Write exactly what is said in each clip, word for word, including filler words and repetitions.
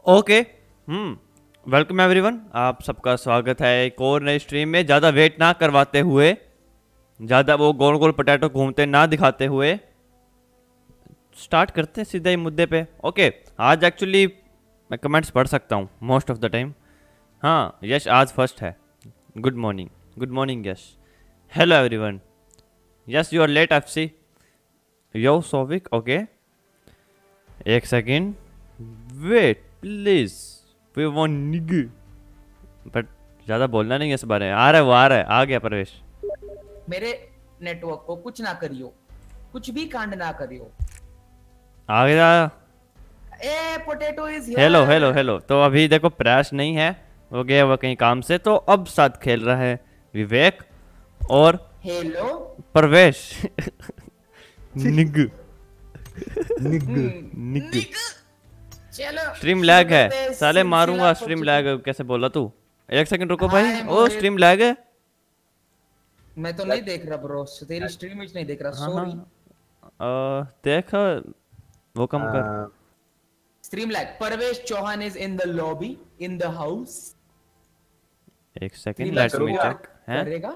Okay. हम्म welcome everyone, आप सबका स्वागत है एक और नई स्ट्रीम में। ज़्यादा वेट ना करवाते हुए, ज़्यादा वो गोल गोल पोटैटो घूमते ना दिखाते हुए स्टार्ट करते हैं सीधे ही मुद्दे पे। ओके, आज एक्चुअली मैं कमेंट्स पढ़ सकता हूँ मोस्ट ऑफ द टाइम। हाँ, यश आज फर्स्ट है। Good morning, good morning Yash. Hello everyone, yes you are late F C. Yo Sovik, okay एक second wait please, we want निग, बट ज्यादा बोलना नहीं है इस बारे में। आ रहा है वो, आ रहा है, आ गया प्रवेश। मेरे नेटवर्क को कुछ ना करियो, कुछ भी कांड ना करियो। आ गया। A potato is here. Hello hello hello. तो अभी देखो प्रयास नहीं है, वो गया वो कहीं काम से, तो अब साथ खेल रहा है विवेक और हेलो प्रवेश। निग निग निग। चलो स्ट्रीम लैग है साले, मारूंगा। स्ट्रीम लैग कैसे बोला तू? एक सेकंड रुको भाई। ओ स्ट्रीम लैग है। मैं तो नहीं देख रहा ब्रो, तेरी स्ट्रीम नहीं देख रहा, सॉरी। देख वो कम कर। Stream lag. Parvesh Chauhan is in the lobby in the house. एक सेकंड लेट मी चेक। हैं करेगा?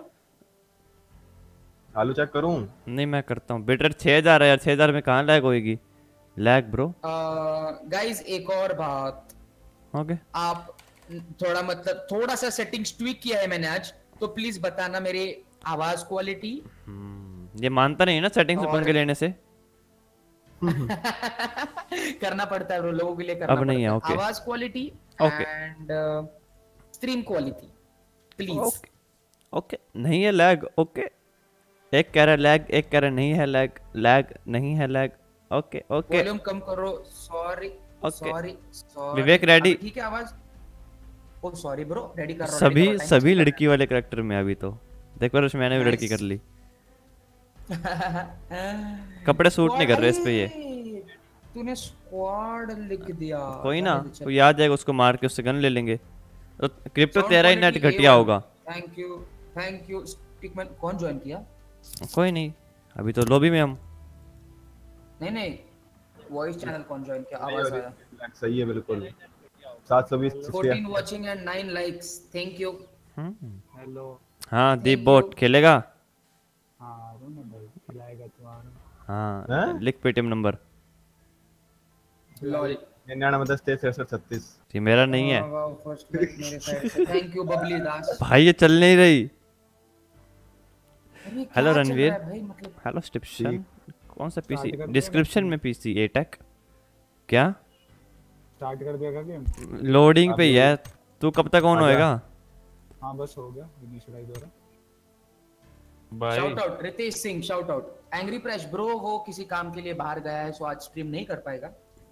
आलू चेक करूं? नहीं मैं करता हूँ। बेटर छह हजार है यार, छह हजार में कहाँ लैग होएगी? Lag bro. गाइस एक और बात, ओके आप थोड़ा मतलब थोड़ा सा सेटिंग्स ट्विक किया है मैंने आज, तो प्लीज बताना मेरी आवाज क्वालिटी। ये मानता नहीं है ना सेटिंग से पंगे लेने से। करना पड़ता है लोगों के लिए, करना अब नहीं है, पड़ता ओके। आवाज quality okay. And stream quality please. Okay okay. नहीं है लैग, ओके। एक कह रहा है लैग, एक कह रहा है नहीं है लैग। लैग नहीं है लैग, ओके ओके। वॉल्यूम कम करो। Sorry okay. Sorry sorry. Vivek ready? ठीक है आवाज। ओ सॉरी ब्रो, रेडी कर रहा हूं। सभी सभी लड़की वाले कैरेक्टर में अभी तो देखो रश, मैंने भी लड़की कर ली। कपड़े सूट नहीं कर रहे इस पे। ये तूने स्क्वाड लिख दिया। कोई ना, कोई आ जाएगा उसको मार के उससे गन ले लेंगे। तो क्रिप्टो तेरा ही नेट घटिया होगा। Thank you thank you stickman. कौन ज्वाइन किया? कोई नहीं, अभी तो लॉबी में हम। नहीं नहीं, वॉइस चैनल कौन ज्वाइन किया? आवाज आया। सही है बिल्कुल। सात सौ बीस चौदह वाचिंग एंड नौ लाइक्स, थैंक यू। हेलो। हाँ दीप बोट खेलेगा। हाँ रुन भाई खिलाएगा तुम्हारा। हाँ लिख पेटीएम नंबर। लॉल। निन्यानवे दस तेईस तिरसठ छत्तीस। ये मेरा नहीं है फर्स्ट लाइक मेरे साइड से, थैंक यू बबली दास। भाई, ये चल नहीं रही। अरे हेलो क्या चल रणवीर। रहा है भाई, मतलब हेलो स्टिप्शन। कौन सा पीसी? स्टार्ट कर डिस्क्रिप्शन में पीसी एटेक क्या? स्टार्ट कर देगा गेम? लोडिंग पे ही है। तू कब तक ऑन होएगा? हाँ बस हो गया, इनिशियलाइज हो रहा। भाई shout out Ritesh Singh, shout out. Angry प्रेश ब्रो वो किसी काम के लिए बाहर गया है, सो आज स्ट्रीम नहीं कर पाएगा।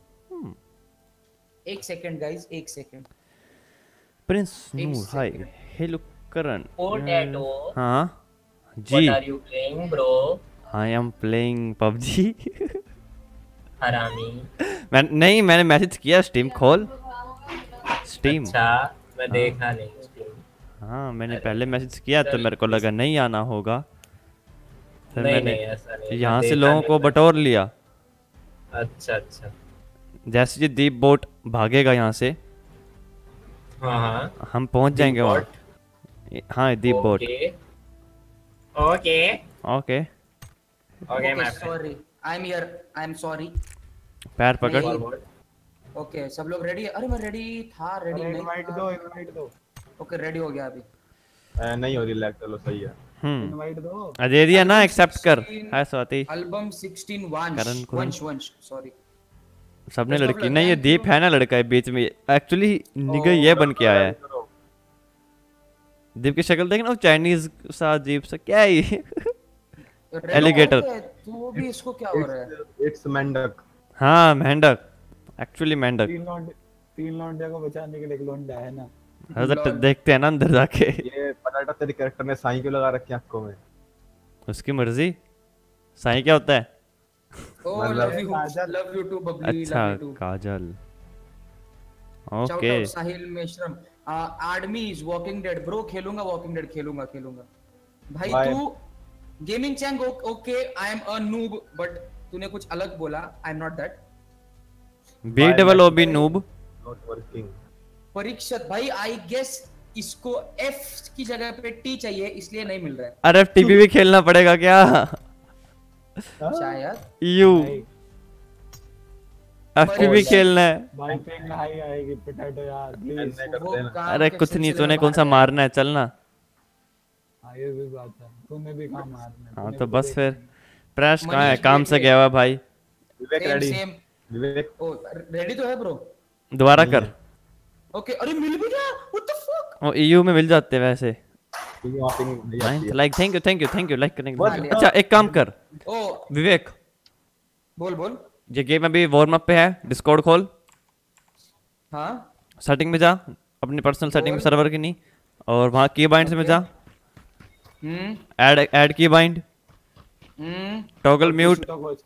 एक सेकंड गाइस, एक सेकंड। प्रिंस एक Noor hi. second. Hello Karan. Potato, हाँ जी। what are you playing, bro? I am playing PUBG. हरामी। मैं नहीं, मैंने मैसेज किया स्टीम खोल। स्टीम। अच्छा, मैं देखा नहीं Steam। हाँ मैंने पहले मैसेज किया तो मेरे को लगा नहीं आना होगा, फिर नहीं मैंने नहीं ऐसा नहीं, यहाँ मैं से देखा लोगों नहीं को मैं। बटोर लिया। अच्छा अच्छा। जैसे ये दीप बोट भागेगा यहाँ से, हाँ हाँ। हम पहुँच जाएंगे Deep वहाँ। हाँ Deep bot. Okay okay okay. Okay मैं sorry, I am here, I am sorry. पैर पकड़। नहीं। ओके सब लोग रेडी है? अरे मैं रेडी था, रेडी अरे नहीं इनवाइट था। दो, इनवाइट दो, ओके रेडी हो गया अभी। ए, नहीं हो रही लैग, चलो सही है। हम्म इनवाइट दो। आ, दे दिया ना, एक्सेप्ट कर। हाय स्वाति। एल्बम सोलह वंश करण कुरण। वंश वंश सॉरी। सबने Best of लड़की luck, नहीं, ये thank दीप you. है ना लड़का है बीच में। एक्चुअली निगा Oh. ये बन के आया है। दीप की शक्ल देखना, वो चाइनीज सा अजीब सा क्या है ये? Alligator. तू भी इसको क्या हो रहा है? इट्स मेंढक। हाँ मेंढक, एक्चुअली मेंढक। तीन लौंडे, तीन लौंडे को बचाने के लिए एक लौंडा है ना। हजरत देखते हैं ना अंदर जाके। ये पटाटा तेरे कैरेक्टर ने साई क्यों लगा रखी है आंखों में? उसकी मर्जी। साईं क्या होता है? Oh, मतलब love you, Kajal. love you too, Babli, अच्छा love you too. Kajal. Shout okay. out Sahil Meshram. Armies walking dead bro, खेलूंगा वॉकिंग डेड, खेलूंगा खेलूंगा भाई। Why? तू गेमिंग चैंग okay, I am a noob, but तूने कुछ अलग बोला, I am not that. B double O B noob. Not working. Parikshit भाई आई गेस इसको एफ की जगह पे टी चाहिए इसलिए नहीं मिल रहा है अरे टीपी भी खेलना पड़ेगा क्या? शायद। यू भाई एफपी भी खेलना है। भाई पिंग हाई आएगी पोटैटो यार प्लीज। एन्ने वो करते हैं ना। काम अरे के कुछ नहीं, सिलसिले तूने में कौन सा बाहर मारना है, चलना। हाँ ये भी बात है, तूने भी काम मारना है, हाँ तूने तो भी बस देखना फिर है। प्रयास कहाँ है? मनीष काम वेट, से वेट। गया हुआ भाई। Vivek same ready. Same Vivek oh ready तो है ब्रो। दोबारा नहीं कर। है। ओके अरे मिल भी गया व्हाट द फक। वो ईयू में मिल जाते हैं वैसे। पिंग वहाँ नहीं आती है। Like thank you thank you thank you like करने के What लिए। the- अच्छा एक काम कर ओ विवेक, बोल बोल। ये गेम अभी वार्म अप पे है, डिस्कॉर्ड खोल, हाँ सेटिंग में जा, अपनी पर्सनल सेटिंग में, बोल। सर्वर की नहीं, और वहाँ की बाइंड में जा, हम्म ऐड ऐड की बाइंड, हम्म टॉगल म्यूट। कुछ तो कुछ।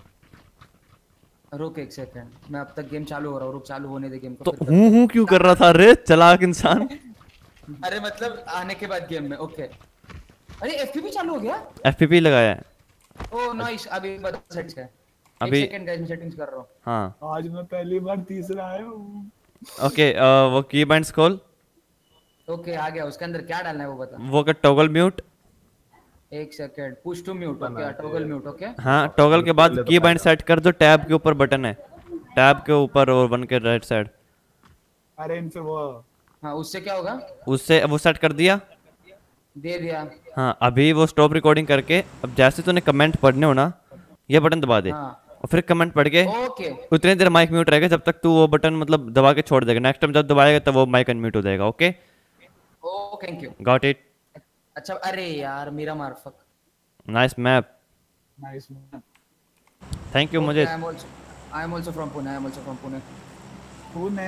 रुक एक सेकंड, मैं अब तक गेम चालू हो रहा हूँ, रुक चालू होने दे गेम को तो फिर कर- हूँ हूँ क्यों कर रहा था रे चालाक इंसान? अरे मतलब आने के बाद गेम में ओके। अरे एफपीपी चालू हो गया। एफपीपी लगाया है ओ नाइस अभी बता सेटिंग्स है। अभी। एक सेकंड गाइस मैं सेटिंग्स कर रहा हूँ। हाँ आज मैं पहली बार तीसरा आया हूँ। ओके। वो की बाइंड्स खोल, ओके आ गया, उसके अंदर क्या डालना है वो बता। वो कर टॉगल म्यूट। एक second push to mute okay toggle mute okay. हाँ टॉगल के बाद की बाइंड सेट कर, जो टैब के ऊपर बटन है, टैब के ऊपर और वन के राइट साइड, अरे इनसे वो हाँ उससे क्या होगा? उससे वो सेट कर दिया। दे दिया। हाँ अभी वो स्टॉप रिकॉर्डिंग करके, अब जैसे तूने कमेंट पढ़ने हो ना, ये बटन दबा दे, हाँ और फिर कमेंट पढ़ के ओके उतने देर माइक म्यूट रहेगा जब तक तू वो बटन मतलब दबा के छोड़ देगा। नेक्स्ट टाइम जब दबाएगा तब वो माइक अनम्यूट हो जाएगा। Okay oh thank you. Got it. अच्छा अरे यार मेरा मारफक। Nice map, nice man. Thank you. मुझे I am also I am also from Pune I am also from Pune. तूने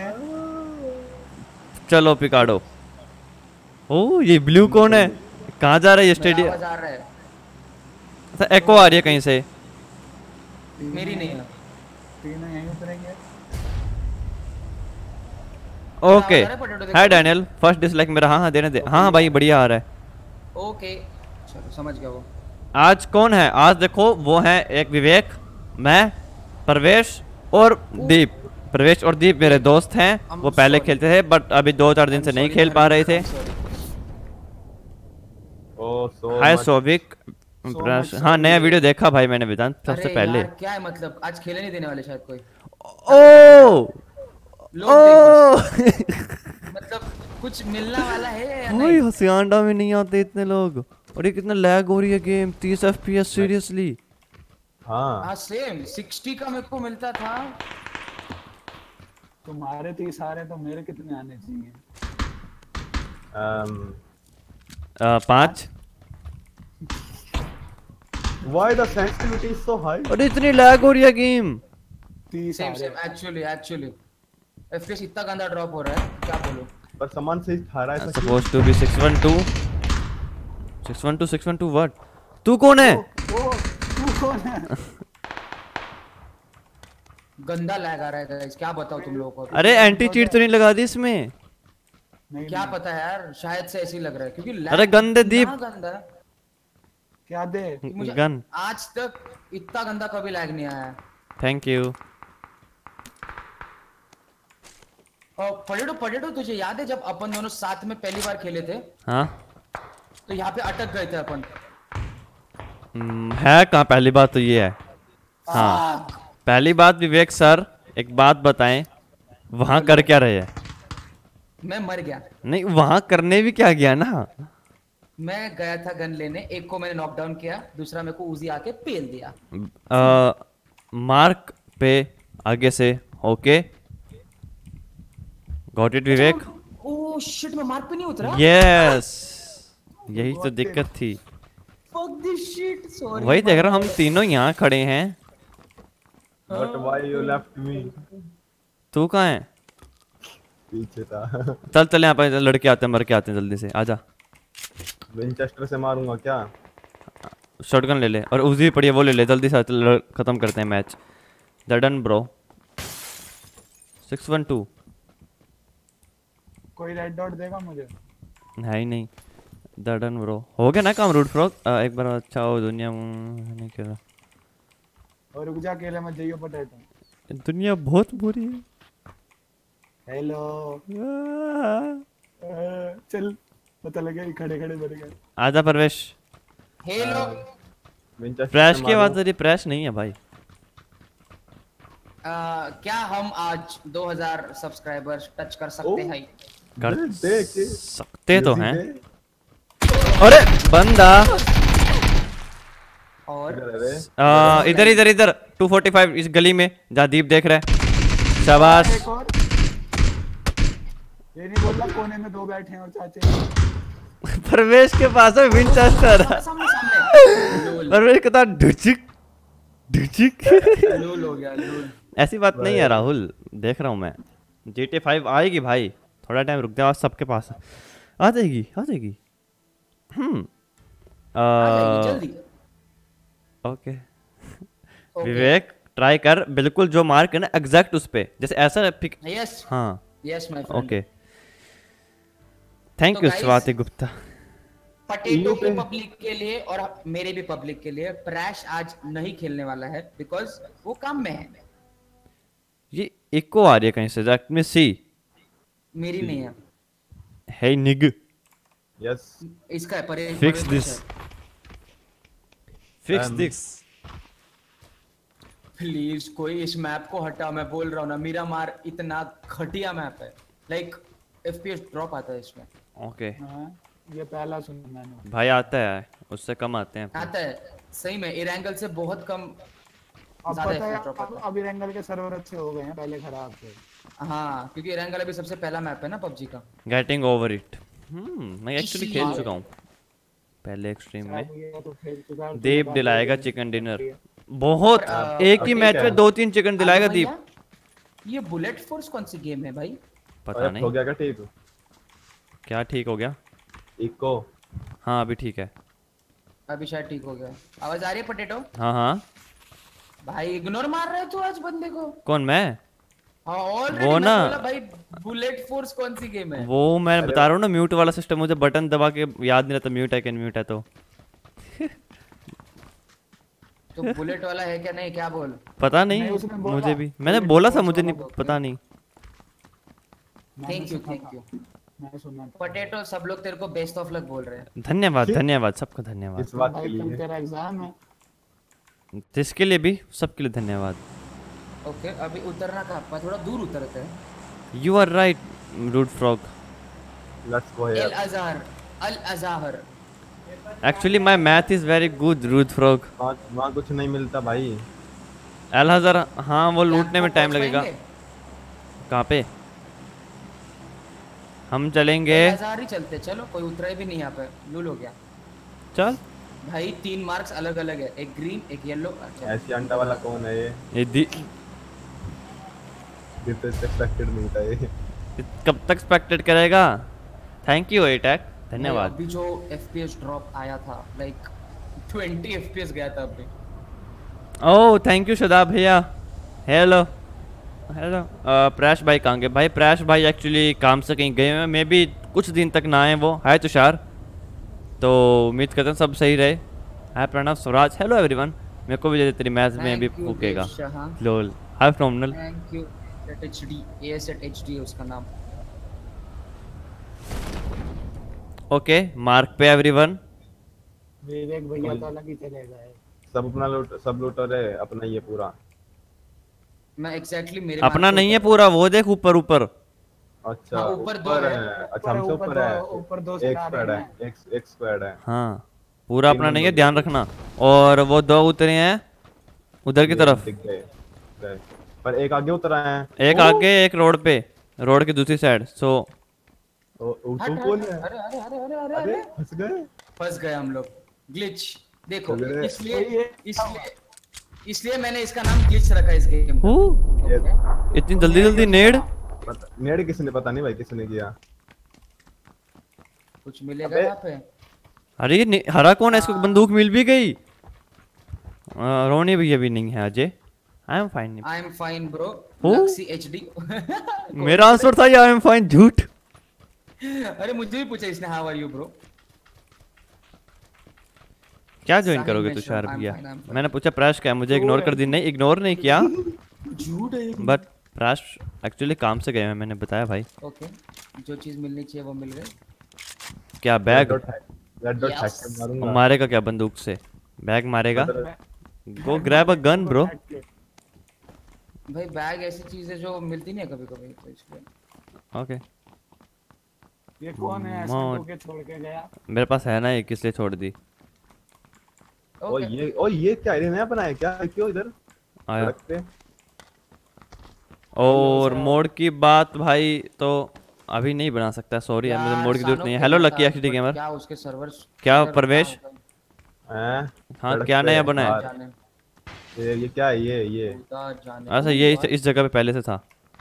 चलो पिकाडो। ओ ये ब्लू कौन है? कहाँ जा रहा है ये स्टेडियम? आवाज आ रहा है। अच्छा एको आ रही है कहीं से। मेरी नहीं है। तीनों यहीं उतरेंगे। ओके आवाज आ रहा है potato देखो। हाय डैनियल, फर्स्ट डिसलाइक मेरा। हाँ हाँ देने दे। हाँ हाँ भाई बढ़िया आ रहा है। ओके चलो समझ गया वो। आज कौन है? आज देखो वो है एक विवेक, मैं, प्रवेश और दीप। प्रवेश और दीप मेरे दोस्त हैं, वो पहले खेलते थे बट अभी दो चार दिन से नहीं खेल पा रहे थे। Oh so hi much. Sovik. much, हाँ नया वीडियो देखा भाई मैंने वेदांत सबसे अरे पहले। यार क्या है मतलब आज खेलने नहीं देने वाले शायद कोई ओ लोग ओ देख बस। मतलब कुछ मिलने वाला है या भाई नहीं? हसियांडा में नहीं आते इतने लोग। और ये कितना लैग हो रही है गेम, तीस एफपीएस सीरियसली। हाँ हाँ सेम साठ का मेरे को मिलता था। तुम्हारे तीस आ रहे तो मेरे कितने आने चाहिए? um पाँच। why the sensitivity is so high? और इतनी लैग हो रही है गेम। तीस आ सेम रहे। सेम एक्चुअली एक्चुअली एफपीएस इतना गंदा ड्रॉप हो रहा है क्या बोलूं। पर सामान से खा रहा है ऐसा क्यों? Suppose to be six one two six one two six one two what? तू कौन है? ओ तू कौन है? गंदा लैग आ रहा है गाइस क्या बताऊं तुम लोगों को। अरे एंटी चीट तो नहीं लगा दी इसमें? नहीं क्या नहीं। पता यार शायद से ऐसे ही लग रहा है क्योंकि lag अरे गंदे इतना दीप। गंदा है। क्या दे? कि मुझे गन। आज तक इतना गंदा कभी लैग नहीं आया है। Thank you. और पटेटो पटेटो तुझे याद है जब अपन दोनों साथ में पहली बार खेले थे हाँ तो यहाँ पे अटक गए थे अपन। हम्म, है कहाँ? पहली बात तो ये है। हाँ पहली बात विवेक सर एक बात बताएं, वहाँ कर क्या रहे हैं? मैं मर गया। नहीं वहाँ करने भी क्या गया ना। मैं गया था गन लेने, एक को मैंने नॉकडाउन किया, दूसरा मेरे को उजी आके पेल दिया। आ, मार्क पे आगे से। Okay got it Vivek. Oh shit मैं मार्क पे नहीं उतरा। यस यही तो दिक्कत थी। Fuck this shit sorry. वही देख रहा हूँ, हम तीनों यहाँ खड़े हैं। But why you left me? तू कहाँ है? पीछे था। चल चल यहाँ पे लड़के आते हैं, मर के आते हैं, जल्दी से आजा। विंचेस्टर से मारूंगा क्या? शॉटगन ले ले और उजी भी पड़ी है वो ले ले, जल्दी से लड़- खत्म करते हैं match. Done bro. Six one two कोई रेड डॉट देगा मुझे? है ही नहीं। डन ब्रो हो गया ना काम। रूट फ्रॉग एक बार अच्छा हो दुनिया में नहीं कर रहा। और रुक जा अकेले मत जाइयो पोटैटो। दुनिया बहुत बुरी है। हेलो चल पता लगा ये खड़े खड़े मर गए। आजा परवेश। हेलो विंचेस्टर प्रैश से की आवाज मारूं? तेरी प्रैश नहीं है भाई। आ, क्या हम आज दो हज़ार सब्सक्राइबर्स टच कर सकते ओ। हैं? कर दे, दे के सकते तो म्यूजिक हैं। दे। अरे बंदा और इधर है रे। आ, इधर इधर इधर टू फोर्टी फाइव इस गली में जहाँ दीप देख रहा है। शाबाश। एक और ये नहीं बोल रहा कोने में दो बैठे हैं और चाचे। परवेश के पास है विंचेस्टर। सामने सामने लोल परवेश के साथ ढुचिक ढुचिक। लोल हो गया लोल। ऐसी बात नहीं है राहुल, देख रहा हूँ मैं। जी टी फाइव आएगी भाई, थोड़ा टाइम रुक जाओ, सबके पास है। आ जाएगी आ जाएगी। हम्म आ जाएगी आ, जल्दी। Okay okay. विवेक ट्राई कर, बिल्कुल जो मार्क है ना एग्जैक्ट उस पे, जैसे ऐसा पिक। यस हाँ yes my friend. Okay thank तो you guys, Swati Gupta. Potato के पब्लिक के लिए और मेरे भी पब्लिक के लिए प्रैश आज नहीं खेलने वाला है बिकॉज वो काम में है। ये इको आ रही है कहीं से, लेट मी सी। मेरी नहीं है, हे निग यस इसका है। परे फिक्स परे- this fix Um, this. Please कोई इस मैप को हटा, मैं बोल रहा हूँ ना, मेरा मार इतना घटिया मैप है। लाइक एफपीएस ड्रॉप आता है इसमें। ओके हाँ ये पहला सुना मैंने। भाई आता है, उससे कम आते हैं। आता है सही में, एयर एंगल से बहुत कम अब ज्यादा पता है एफपीएस ड्रॉप अब आता है। अब इरेंगल के सर्वर अच्छे हो गए हैं, पहले खराब थे। हाँ क्योंकि एयर एंगल अभी सबसे पहला मैप है ना पबजी का। Getting over it. हम्म मैं एक्चुअली खेल इसलिए- चुका हूँ पहले एक स्ट्रीम में। अब ये तो खेल चुका है, दीप तो दिलाएगा बात चिकन है। डिनर। बहुत और, एक ही ठीक मैच है। में दो तीन चिकन दिलाएगा आगे दीप। भैया, ये बुलेट फोर्स कौन सी गेम है भाई? पता अरे हो नहीं गया क्या ठीक? क्या ठीक हो गया। इको हाँ अभी ठीक है। अभी शायद ठीक हो गया। आवाज आ रही है पटेटो? हाँ हाँ भाई इग्नोर मार रहे तू आज बंदे को। कौन मैं? हाँ ऑलरेडी वो मैं ना- बोला भाई बुलेट फोर्स कौन सी गेम है? वो मैं बता रहा हूँ ना, म्यूट वाला सिस्टम मुझे बटन दबा के याद नहीं रहता म्यूट है कि म्यूट है। तो तो बुलेट वाला है क्या नहीं, क्या बोल? पता नहीं, नहीं उसने बोला, मुझे भी, मैंने बुलेट बोला था, फोर्स मुझे वाला नहीं बोल। पता नहीं। मैंने थैंक यू सुना थैंक था, यू मैंने सुना था। पटेटो। सब लोग तेरे को बेस्ट ऑफ लक बोल रहे हैं। धन्यवाद धन्यवाद सबका धन्यवाद। इस बात के भाई कल लिए तेरा एग्जाम है। जिसके लिए भी सबके लिए धन्यवाद। ओके अभी उतरना कहाँ पर? थोड़ा दूर उतरते हैं। You are right rude frog. Let's go अल here. Azhar Al Azhar. Actually my math is very good rude frog. वहाँ वहाँ कुछ नहीं मिलता भाई। एल हजार हाँ वो लूटने में टाइम लगेगा। कहाँ पे? हम चलेंगे। अल अजहर ही चलते, चलो कोई उतरा भी नहीं यहाँ पे। लूल हो गया चल भाई। तीन मार्क्स अलग अलग है, एक ग्रीन एक येलो। ऐसी अंडा वाला कौन है ये? ये दी डिसरिस्पेक्टेड मिलता है ये। कब तक एक्सपेक्टेड करेगा? थैंक यू एटैक धन्यवाद। अभी जो एफपीएस ड्रॉप आया था लाइक ट्वेंटी एफपीएस गया था अभी। ओह थैंक यू शदाब भैया। हेलो हेलो प्रैश भाई कहाँ गए? भाई प्रैश भाई एक्चुअली काम से कहीं गए हैं, मे बी कुछ दिन तक ना आए वो। हाय तुषार, तो उम्मीद करते हैं सब सही रहे। Hi Pranav Swaraj, hello everyone. मेरे को भी जैसे तेरी मैच में अभी फूकेगा लोल। हाय फ्रोमनल। थैंक यू एचडी एएसएट एचडी उसका नाम। ओके मार्क पे एवरीवन। विवेक भैया तो अलग ही चले गए। सब अपना लूट सब लूटर है अपना ये पूरा। मैं एग्जैक्टली मेरे अपना नहीं है पूरा, वो देख ऊपर ऊपर। अच्छा हाँ, ऊपर दो है। अच्छा हमसे ऊपर ऊपर दो- है। ऊपर दो एक स्टार स्क्वाड है है। एक एक स्क्वाड है। हाँ पूरा तीन अपना नहीं है, नंबर ध्यान रखना। और वो दो उतरे हैं उधर की ये तरफ। दिख गए गए। पर एक आगे उतरा है। एक आगे एक रोड पे, रोड की दूसरी साइड। सो ओ ओ, हट, तू हट, कौन हट, है? अरे अरे अरे अरे अरे अरे अरे फंस गए। फंस गए हम लोग। ग्लिच देखो, अरे, इसलिए ये- इसलिए इसलिए मैंने इसका नाम ग्लिच रखा इस गेम का। ये ओके? इतनी जल्दी जल्दी नेड। पता नेड किसने पता नहीं भाई किसने किया। कुछ मिलेगा अबे। यहाँ पे? अरे ये ने- हरा कौन है? इसको बंदूक मिल भी गई। आ, रोनी भैया भी नहीं है Ajay. I am fine. I am fine bro. Who? Lexi HD. मेरा आंसर था आई एम फाइन। झूठ। अरे मुझे भी पूछा इसने हाउ आर यू ब्रो। क्या ज्वाइन साहिल करोगे में तुषार sure, I'm भैया? fine, I'm fine. मैंने पूछा प्रैश क्या है, मुझे इग्नोर कर दी। नहीं इग्नोर नहीं किया झूठ है ये। बट प्रैश एक्चुअली काम से गए हैं, मैंने बताया भाई। ओके, जो चीज मिलनी चाहिए वो मिल गई। क्या बैग? रेड डॉट हैक के मारूंगा। मारेगा क्या बंदूक से? बैग मारेगा? Go grab a gun bro. भाई बैग ऐसी चीज है जो मिलती नहीं है कभी कभी, तो इसलिए। ओके, ये कौन है ऐसा मौत। तो के छोड़ के गया? मेरे पास है ना, ये किस लिए छोड़ दी? ओ ओके, ये ओ ये क्या है, नया बनाया क्या? क्यों इधर आया। सड़क पे? और मोड की बात भाई तो अभी नहीं बना सकता, सॉरी यार, मुझे यार, मोड की जरूरत सालों नहीं है। के हेलो लिए लकी था, एक्चुअली but गेमर। क्या उसके सर्वर्स क्या प्रवेश? हैं? हाँ, सड़क क्या पे, नया बना है? बाहर। जाने ये ये क्या है? ये ये खुदा जाने। अच्छा, ये इस, इस जगह पे पहले से था।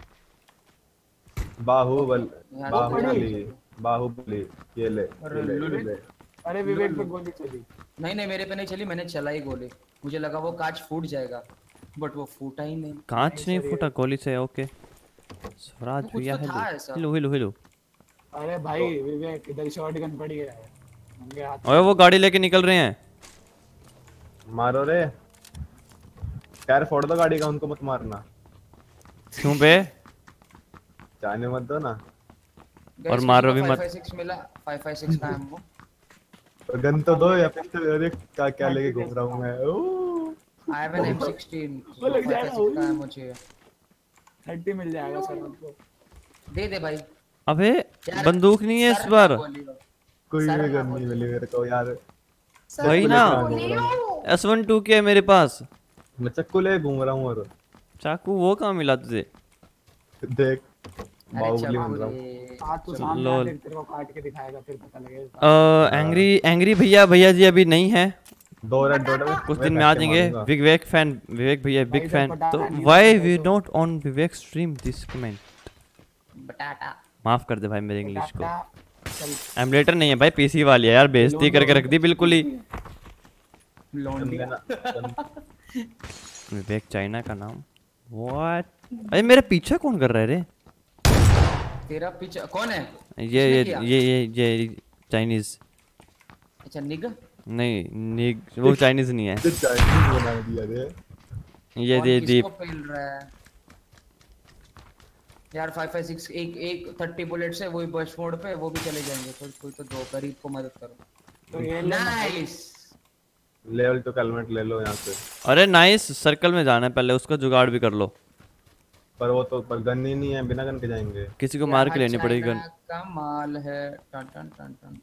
बाहुबल यहाँ से बाहुबली बाहुबली ये ले अरे ये ले, लुलु। ये ले। अरे विवेक पे गोली चली। नहीं नहीं, मेरे पे नहीं चली, मैंने चलाई गोली। मुझे लगा वो कांच फूट जाएगा, बट वो फूटा ही नहीं। कांच नहीं फूटा गोली से। ओके स्वराज कुछ भैया, तो था हेलो ऐसा। Hello hello hello. अरे भाई विवेक इधर शॉटगन पड़ी है उनके हाथ ओए वो गाड़ी लेके निकल रहे हैं। मारो रे, टायर फोड़ दो गाड़ी का, उनको मत मारना। क्यों बे? जाने मत दो ना। और मारो भी मत। फाइव फाइव सिक्स मिला, फाइव फाइव सिक्स का एमो। और गन तो दो या पिस्टल। अरे क्या क्या लेके घूम रहा हूँ मैं। Oh I have an M sixteen, वो लग फाइव फाइव जाएगा, सिक्स का एमो चाहिए। थर्टी मिल जाएगा सर हमको। दे दे भाई। अबे यार, बंदूक नहीं है इस सर बार। ना बोली हो। कोई सर भी ना गन नहीं बोली। मिली मेरे को यार। वही ना, एस वन टू के है मेरे पास। मैं चक्कू ले घूम रहा हूँ और चाकू वो कहाँ मिला तुझे? देख अरे बाहुबली बन चलो रहा हूँ। ये। हाथ तो सामने लोल। आके तेरे को काट के दिखाएगा फिर पता लगेगा। एंग्री एंग्री भैया भैया जी अभी नहीं है, दो रेड डॉट है, कुछ मैं दिन में बैठ आ के जाएंगे। मारूंगा। विवेक फैन, विवेक भैया बिग भाई, फैन। जब पता तो नहीं व्हाई होता वी तो- not on Vivek stream this comment. बटाटा। माफ कर दे भाई मेरे इंग्लिश को। चल एमुलेटर नहीं है भाई, पीसी वाली है यार, बेइज्जती करके रख दी बिल्कुल ही। लौंडी। विवेक चाइना का नाम। व्हाट? अरे मेरे पीछे कौन कर रहा है रे? तेरा पीछे कौन है? ये ये ये ये ये चाइनीज। अच्छा निग। नहीं निग, वो चाइनीज नहीं है। ये चाइनीज बना दिया रे। ये कौन ये दीप। किसको पेल रहा है यार? फाइव फाइव सिक्स एक एक थर्टी बुलेट्स है, वही बर्स्ट मोड पे, वो भी चले जाएंगे। कोई कोई तो दो, गरीब को मदद करो। तो ये ले ना। नाइस। लेवल टू हेलमेट ले लो यहाँ से। अरे नाइस, सर्कल में जाना है पहले, उसका जुगाड़ भी कर लो। पर वो तो पर गन ही नहीं है, बिना गन के जाएंगे। किसी को मार के लेनी पड़ेगी गन। कमाल है। टन टन टन टन।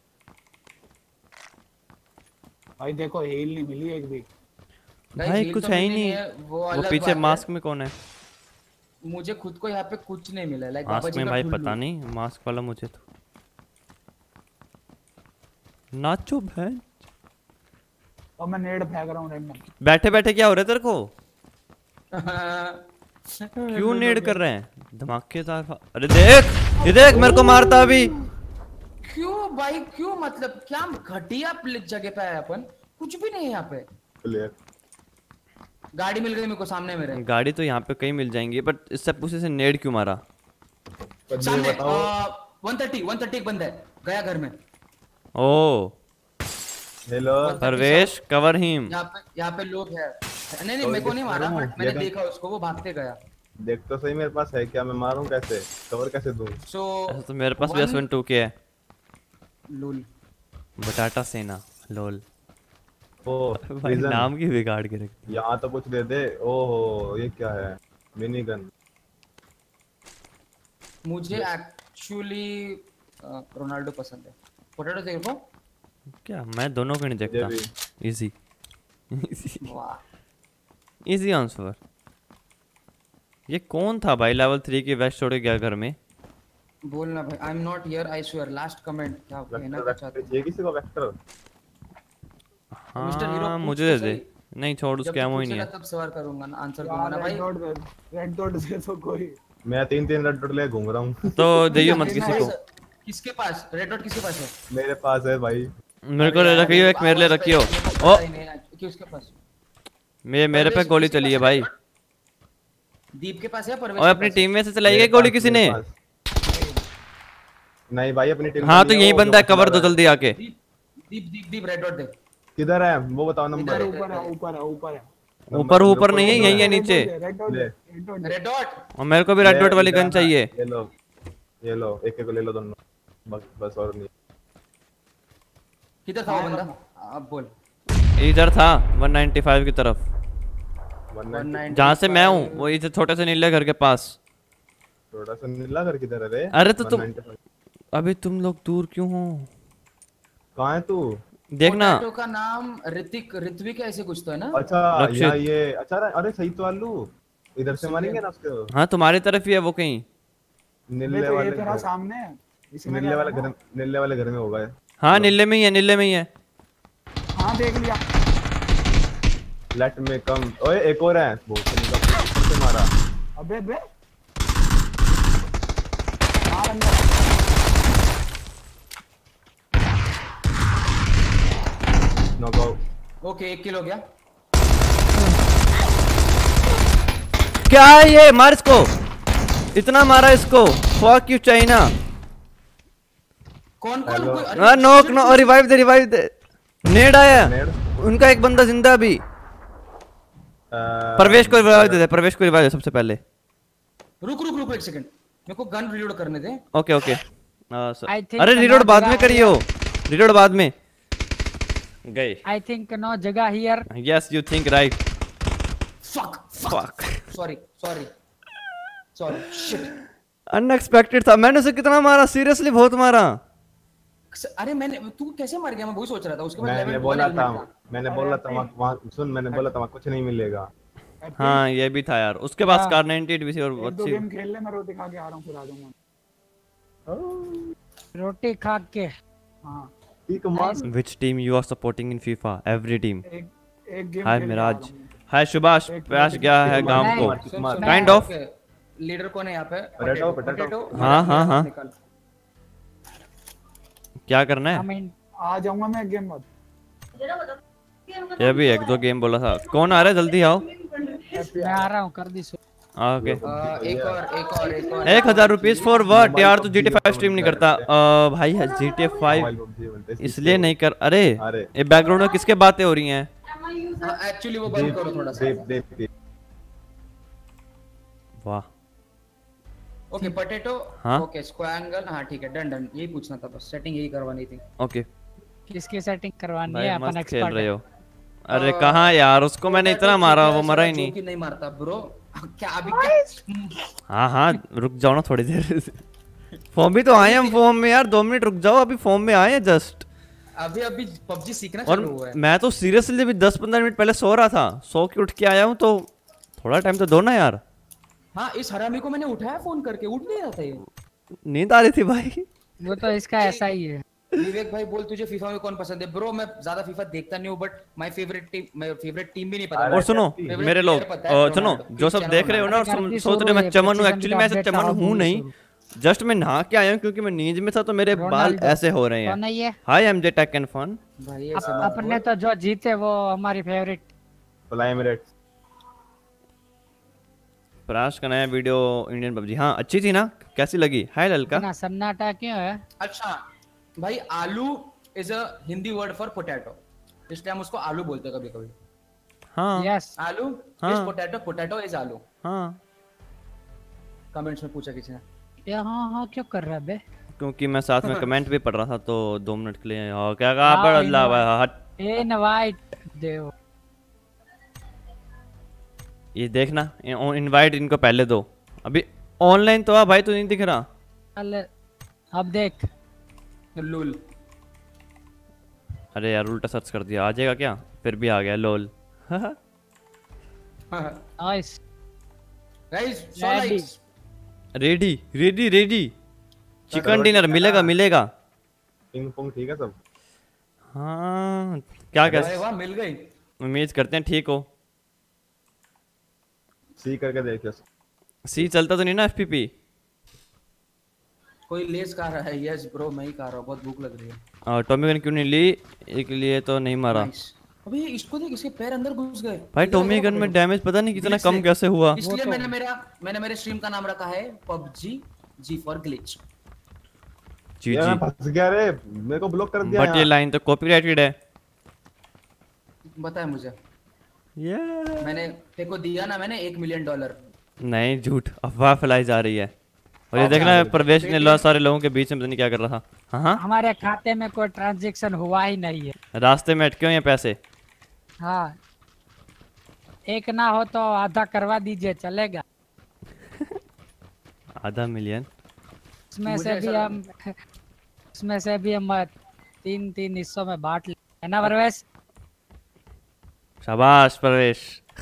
भाई देखो हील नहीं मिली एक भी। Guys, भाई heal कुछ तो है ही मिली नहीं। है, वो वो अलग पीछे बात है। मास्क में कौन है? मुझे खुद को यहाँ पे कुछ नहीं मिला। लाइक बाबा मास्क जी में का भाई ठुल्लू। पता नहीं, मास्क वाला मुझे तो। नाचो बहन। और मैं नेड फेंक रहा हूँ रैंडम। बैठे बैठे क्या हो रहा है तेरे को? क्यों नेड कर रहे हैं? धमाकेदार फा- अरे देख, ये देख मेरे को मारता अभी। क्यों भाई क्यों? मतलब क्या घटिया प्ले- जगह पे आए अपन? कुछ भी नहीं है यहाँ पे। प्लेयर गाड़ी मिल गई मेरे को सामने मेरे। गाड़ी तो यहाँ पे कहीं मिल जाएंगी, बट इससे पूछे से नेड क्यों मारा? पर ये सामने बताओ। वन थर्टी वन थर्टी एक बंदा है, गया घर में। Oh hello Parvesh cover him. यहाँ पे यहाँ पे लोग है। नहीं नहीं मेरे को नहीं मारा, करूं? बट मैंने ये देखा उसको, वो भागते गया। देख तो सही मेरे पास है क्या, मैं मारूं कैसे, कवर कैसे दूं? सो ऐसा तो मेरे पास भी एस वन टू के है। लूल। बटाटा सेना लोल। ओ भाई प्रिजन। नाम की बिगाड़ के रख दी। यहाँ तो कुछ दे दे। ओहो ये क्या है? Mini gun. मुझे एक्चुअली रोनाल्डो पसंद है। पोटैटो देखो। क्या मैं दोनों को नहीं ये देखता। भी इजी वाह। Easy answer. ये कौन था भाई लेवल थ्री की वेस्ट छोड़ के गया घर में? बोलना भाई, I am not here I swear. Last comment क्या कहना वेक्टर चाहते वेक्टर ये किसी को वेक्टर? मिस्टर हीरो, हाँ पूछ मुझे तो दे दे। सही। नहीं छोड़, उसके एमो ही नहीं है। तब सवाल करूंगा ना, आंसर दूंगा यार ना रेड भाई। डॉट दे रेड डॉट दे तो कोई। मैं तीन तीन रेड डॉट ले घूम रहा हूँ। तो जाइए मत किसी को। किसके पास रेड डॉट? किसके पास है? मेरे पास है भाई। मेरे को रखियो, एक मेरे लिए रखियो। ओ किसके पास? मेरे मेरे पे गोली चली है भाई। दीप के पास है, परवेश और के अपनी पास टीम में से चलाई मेरे गई गोली पास- किसी मेरे ने? पास। नहीं भाई अपनी टीम हाँ में तो नहीं है, यही वो बंदा है, जो कवर दो बंदा जल्दी आके। है। दीप दीप दीप दीप रेड डॉट दे। किधर है वो बताओ इधर नंबर। है। ऊपर है ऊपर है ऊपर है। ऊपर ऊपर नहीं है, यही है नीचे। रेड डॉट ले। Red dot red dot. और मेरे को भी रेड डॉट वाली इधर गन आना, चाहिए। ये लो ये लो, एक एक को ले लो दोनों, बस बस और नहीं। किधर था वो बंदा? अब बोल। इधर था वन नाइंटी फाइव की तरफ, वरना जहाँ से मैं हूँ, वो इधर छोटे से नीले घर के पास। थोड़ा सा नीला कर किधर है रे? अरे तो तुम वन नाइंटी फाइव अभी तुम लोग दूर क्यों हो? कहाँ है तू? देखना। पोटैटो का नाम ऋतिक ऋत्विक ऐसे कुछ तो है ना? अच्छा रक्षित। यहाँ ये अच्छा, अरे सही तो आलू, इधर से मारेंगे ना उसको। हाँ तुम्हारी तरफ ही है वो कहीं। नीले ये वाले तेरा घर- सामने है, इसी में नीले जा वाले रहा घर, नीले वाले घर में होगा ये। हाँ नीले में ही है, नीले में ही है। हूं। हाँ देख लिया। लेट में कम। ओए एक और है, बहुत से मारा। अबे बे मार अंदर। नॉकआउट। ओके एक किल हो गया। क्या है ये? मार इसको, इतना मारा इसको। Fuck you China. कौन कौन? Hello. कोई- अरे, हाँ नोक नो, रिवाइव दे रिवाइव दे। नेड आया, नेड। उनका एक बंदा जिंदा अभी। प्रवेश को रिवाइव दे दे, प्रवेश को रिवाइव दे सबसे पहले। रुक रुक रुक एक सेकंड, मेरे को गन रीलोड करने दे। Okay okay. हाँ, सर। I think अरे no रिलोड बाद जगह में करियो, रिलोड बाद में। गए। I think no जगह here. Yes you think right. Fuck fuck. Sorry sorry sorry shit. Unexpected था। मैंने उसे कितना मारा, सीरियसली बहुत मारा। अरे मैंने, तू कैसे मर गया? मैं वही सोच रहा था। उसके बाद मैंने लेवल बोला वन था, helmet था। मैंने बोला था वहाँ वहाँ सुन, मैंने बोला था वहाँ कुछ नहीं मिलेगा। हाँ ये भी था यार, उसके पास हाँ। कार नाइंटी एट भी थी और एक दो अच्छी। गेम खेल ले, मैं रोटी खा के आ रहा हूँ, फिर आ जाऊंगा। रोटी खा के। हाँ ठीक मार। Which team you are supporting in FIFA? Every team. एक एक गेम हाय खेल के आ मिराज, रहा हूँ। हाय सुभाष। प्रयास गया है गांव नहीं। को। सुन, सुन, Kind of. ओके, लीडर कौन है यहाँ पे? Potato, potato potato. पोटैटो। हाँ, हाँ, हाँ। निकाल। क्या करना I है? mean आ जाऊंगा मैं एक गेम बाद। ये भी एक दो गेम बोला था। कौन आ रहा है? जल्दी आओ। मैं आ रहा हूँ, कर दी सो। ओके। अ, एक और एक और एक और एक हजार रुपीज फॉर व्हाट यार? तू जी टी फाइव स्ट्रीम नहीं करता? अ, भाई जी टी फाइव इसलिए नहीं कर। अरे अरे। ये बैकग्राउंड में किसके बातें हो रही हैं? एक्चुअली वो बंद करो थोड़ा सा। देख देख देख। वाह। Okay potato. हाँ? ओके स्क्वांगल। हाँ ठीक है, डन डन, यही पूछना था बस, सेटिंग यही करवानी थी। ओके किसकी सेटिंग करवानी भाई है? अपन मस्त खेल एक्सपर्ट रहे है। हो। अरे कहाँ यार, उसको मैंने इतना मारा, वो मरा ही नहीं। नहीं मारता ब्रो। क्या अभी क्या? हाँ हाँ रुक जाओ ना थोड़ी देर। फॉर्म भी तो आए हम फॉर्म में यार, दो मिनट रुक जाओ, अभी फॉर्म में आए जस्ट। अभी अभी पबजी सीखना और चालू हुआ है। मैं तो सीरियसली भी दस पंद्रह मिनट पहले सो रहा था, सो के उठ के आया हूँ, तो थोड़ा टाइम तो दो ना यार। हाँ इस हरामी को मैंने उठाया फोन करके, उठ नहीं रहा था ये। नींद आ रही थी भाई। वो तो इसका ऐसा ही है। विवेक भाई बोल, तुझे फीफा में कौन पसंद है? ब्रो मैं ज्यादा फीफा देखता नहीं हूँ, but my favourite team, my favourite team भी नहीं पता। और सुनो Favorite मेरे लोग, player पता है, अ, सुनो रोनाल्डो। जो सब क्रिस्टियानो देख रहे हो ना और रोनाल्डो। सुन- सोच रहे हो मैं चमन हूँ, पच्चीस एक्चुअली मैं ऐसे अपडेट चमन का हूँ नहीं, जस्ट मैं नहा के आया हूँ क्योंकि मैं नींद में था तो मेरे बाल रोनाल्डो। ऐसे हो रहे कौन हैं। है ये? Hi MJ tech and fun. भाई अप, ऐसे मत अपने बोल। तो जो जीते वो हमारी फेवरेट। Fly Emirates. प्राश का नया वीडियो इंडियन पबजी, हाँ अच्छी थी ना? कैसी लगी? हाय ललका। इतना सन्नाटा क्यों है? अच्छा भाई, आलू is a Hindi word for potato, इसलिए हम उसको आलू बोलते हैं कभी कभी। हाँ यस। आलू हाँ। इज पोटैटो, पोटैटो इज आलू। हाँ कमेंट्स में पूछा किसी ने। ये हाँ हाँ क्यों कर रहा है बे? क्योंकि मैं साथ में कमेंट भी पढ़ रहा था तो दो मिनट के लिए। और क्या कहा? हाँ, बड़ा अल्लाह भाई, हट। इनवाइट देव। ये देखना, इनवाइट इनको पहले दो। अभी ऑनलाइन तो आ भाई, तू नहीं दिख रहा। चल अब देख। लूल। अरे यार उल्टा सर्च कर दिया, आ जाएगा क्या? फिर भी आ गया लोल। नाइस। गाइस सौ Ready. Likes. Ready ready ready. Chicken dinner मिलेगा मिलेगा। पिंग पोंग ठीक है सब। हाँ क्या अरे कर, वाह मिल गई। उम्मीद करते हैं ठीक हो। सी करके देखियो। सी चलता तो नहीं ना एफपीपी? कोई लेस खा रहा है? यस ब्रो मैं ही खा रहा हूँ, बहुत भूख लग रही है। टॉमी गन क्यों नहीं ली? एक लिए तो नहीं मारा। Nice. अबे ये इसको देख, इसके पैर अंदर घुस गए भाई इधर टॉमी देखो, गन में देखो। डैमेज पता नहीं कितना Glitch कम से। कैसे हुआ। इसलिए तो- मैंने मेरा मैंने मेरे स्ट्रीम का नाम रखा है PUBG G for glitch. G यार जी। मैं फंस गया रे, मेरे को ब्लॉक कर दिया बट ये यार। लाइन तो कॉपीराइटेड है। बताए मुझे। ये मैंने तेरे को दिया ना मैंने एक मिलियन डॉलर। नहीं, झूठ, अफवाह फैलाई जा रही है। और ये देखना, प्रवेश ने ला सारे लोगों के बीच में पता नहीं क्या कर रहा था। हाँ हाँ, हमारे खाते में कोई ट्रांजैक्शन हुआ ही नहीं है। रास्ते में अटके हुए हैं पैसे। हाँ, एक ना हो तो आधा करवा दीजिए, चलेगा। आधा मिलियन उसमें मुझे से भी ऐसा- हम उसमें से भी हम तीन तीन हिस्सों में बांट ले, है ना प्रवेश? शाबाश प्रवेश।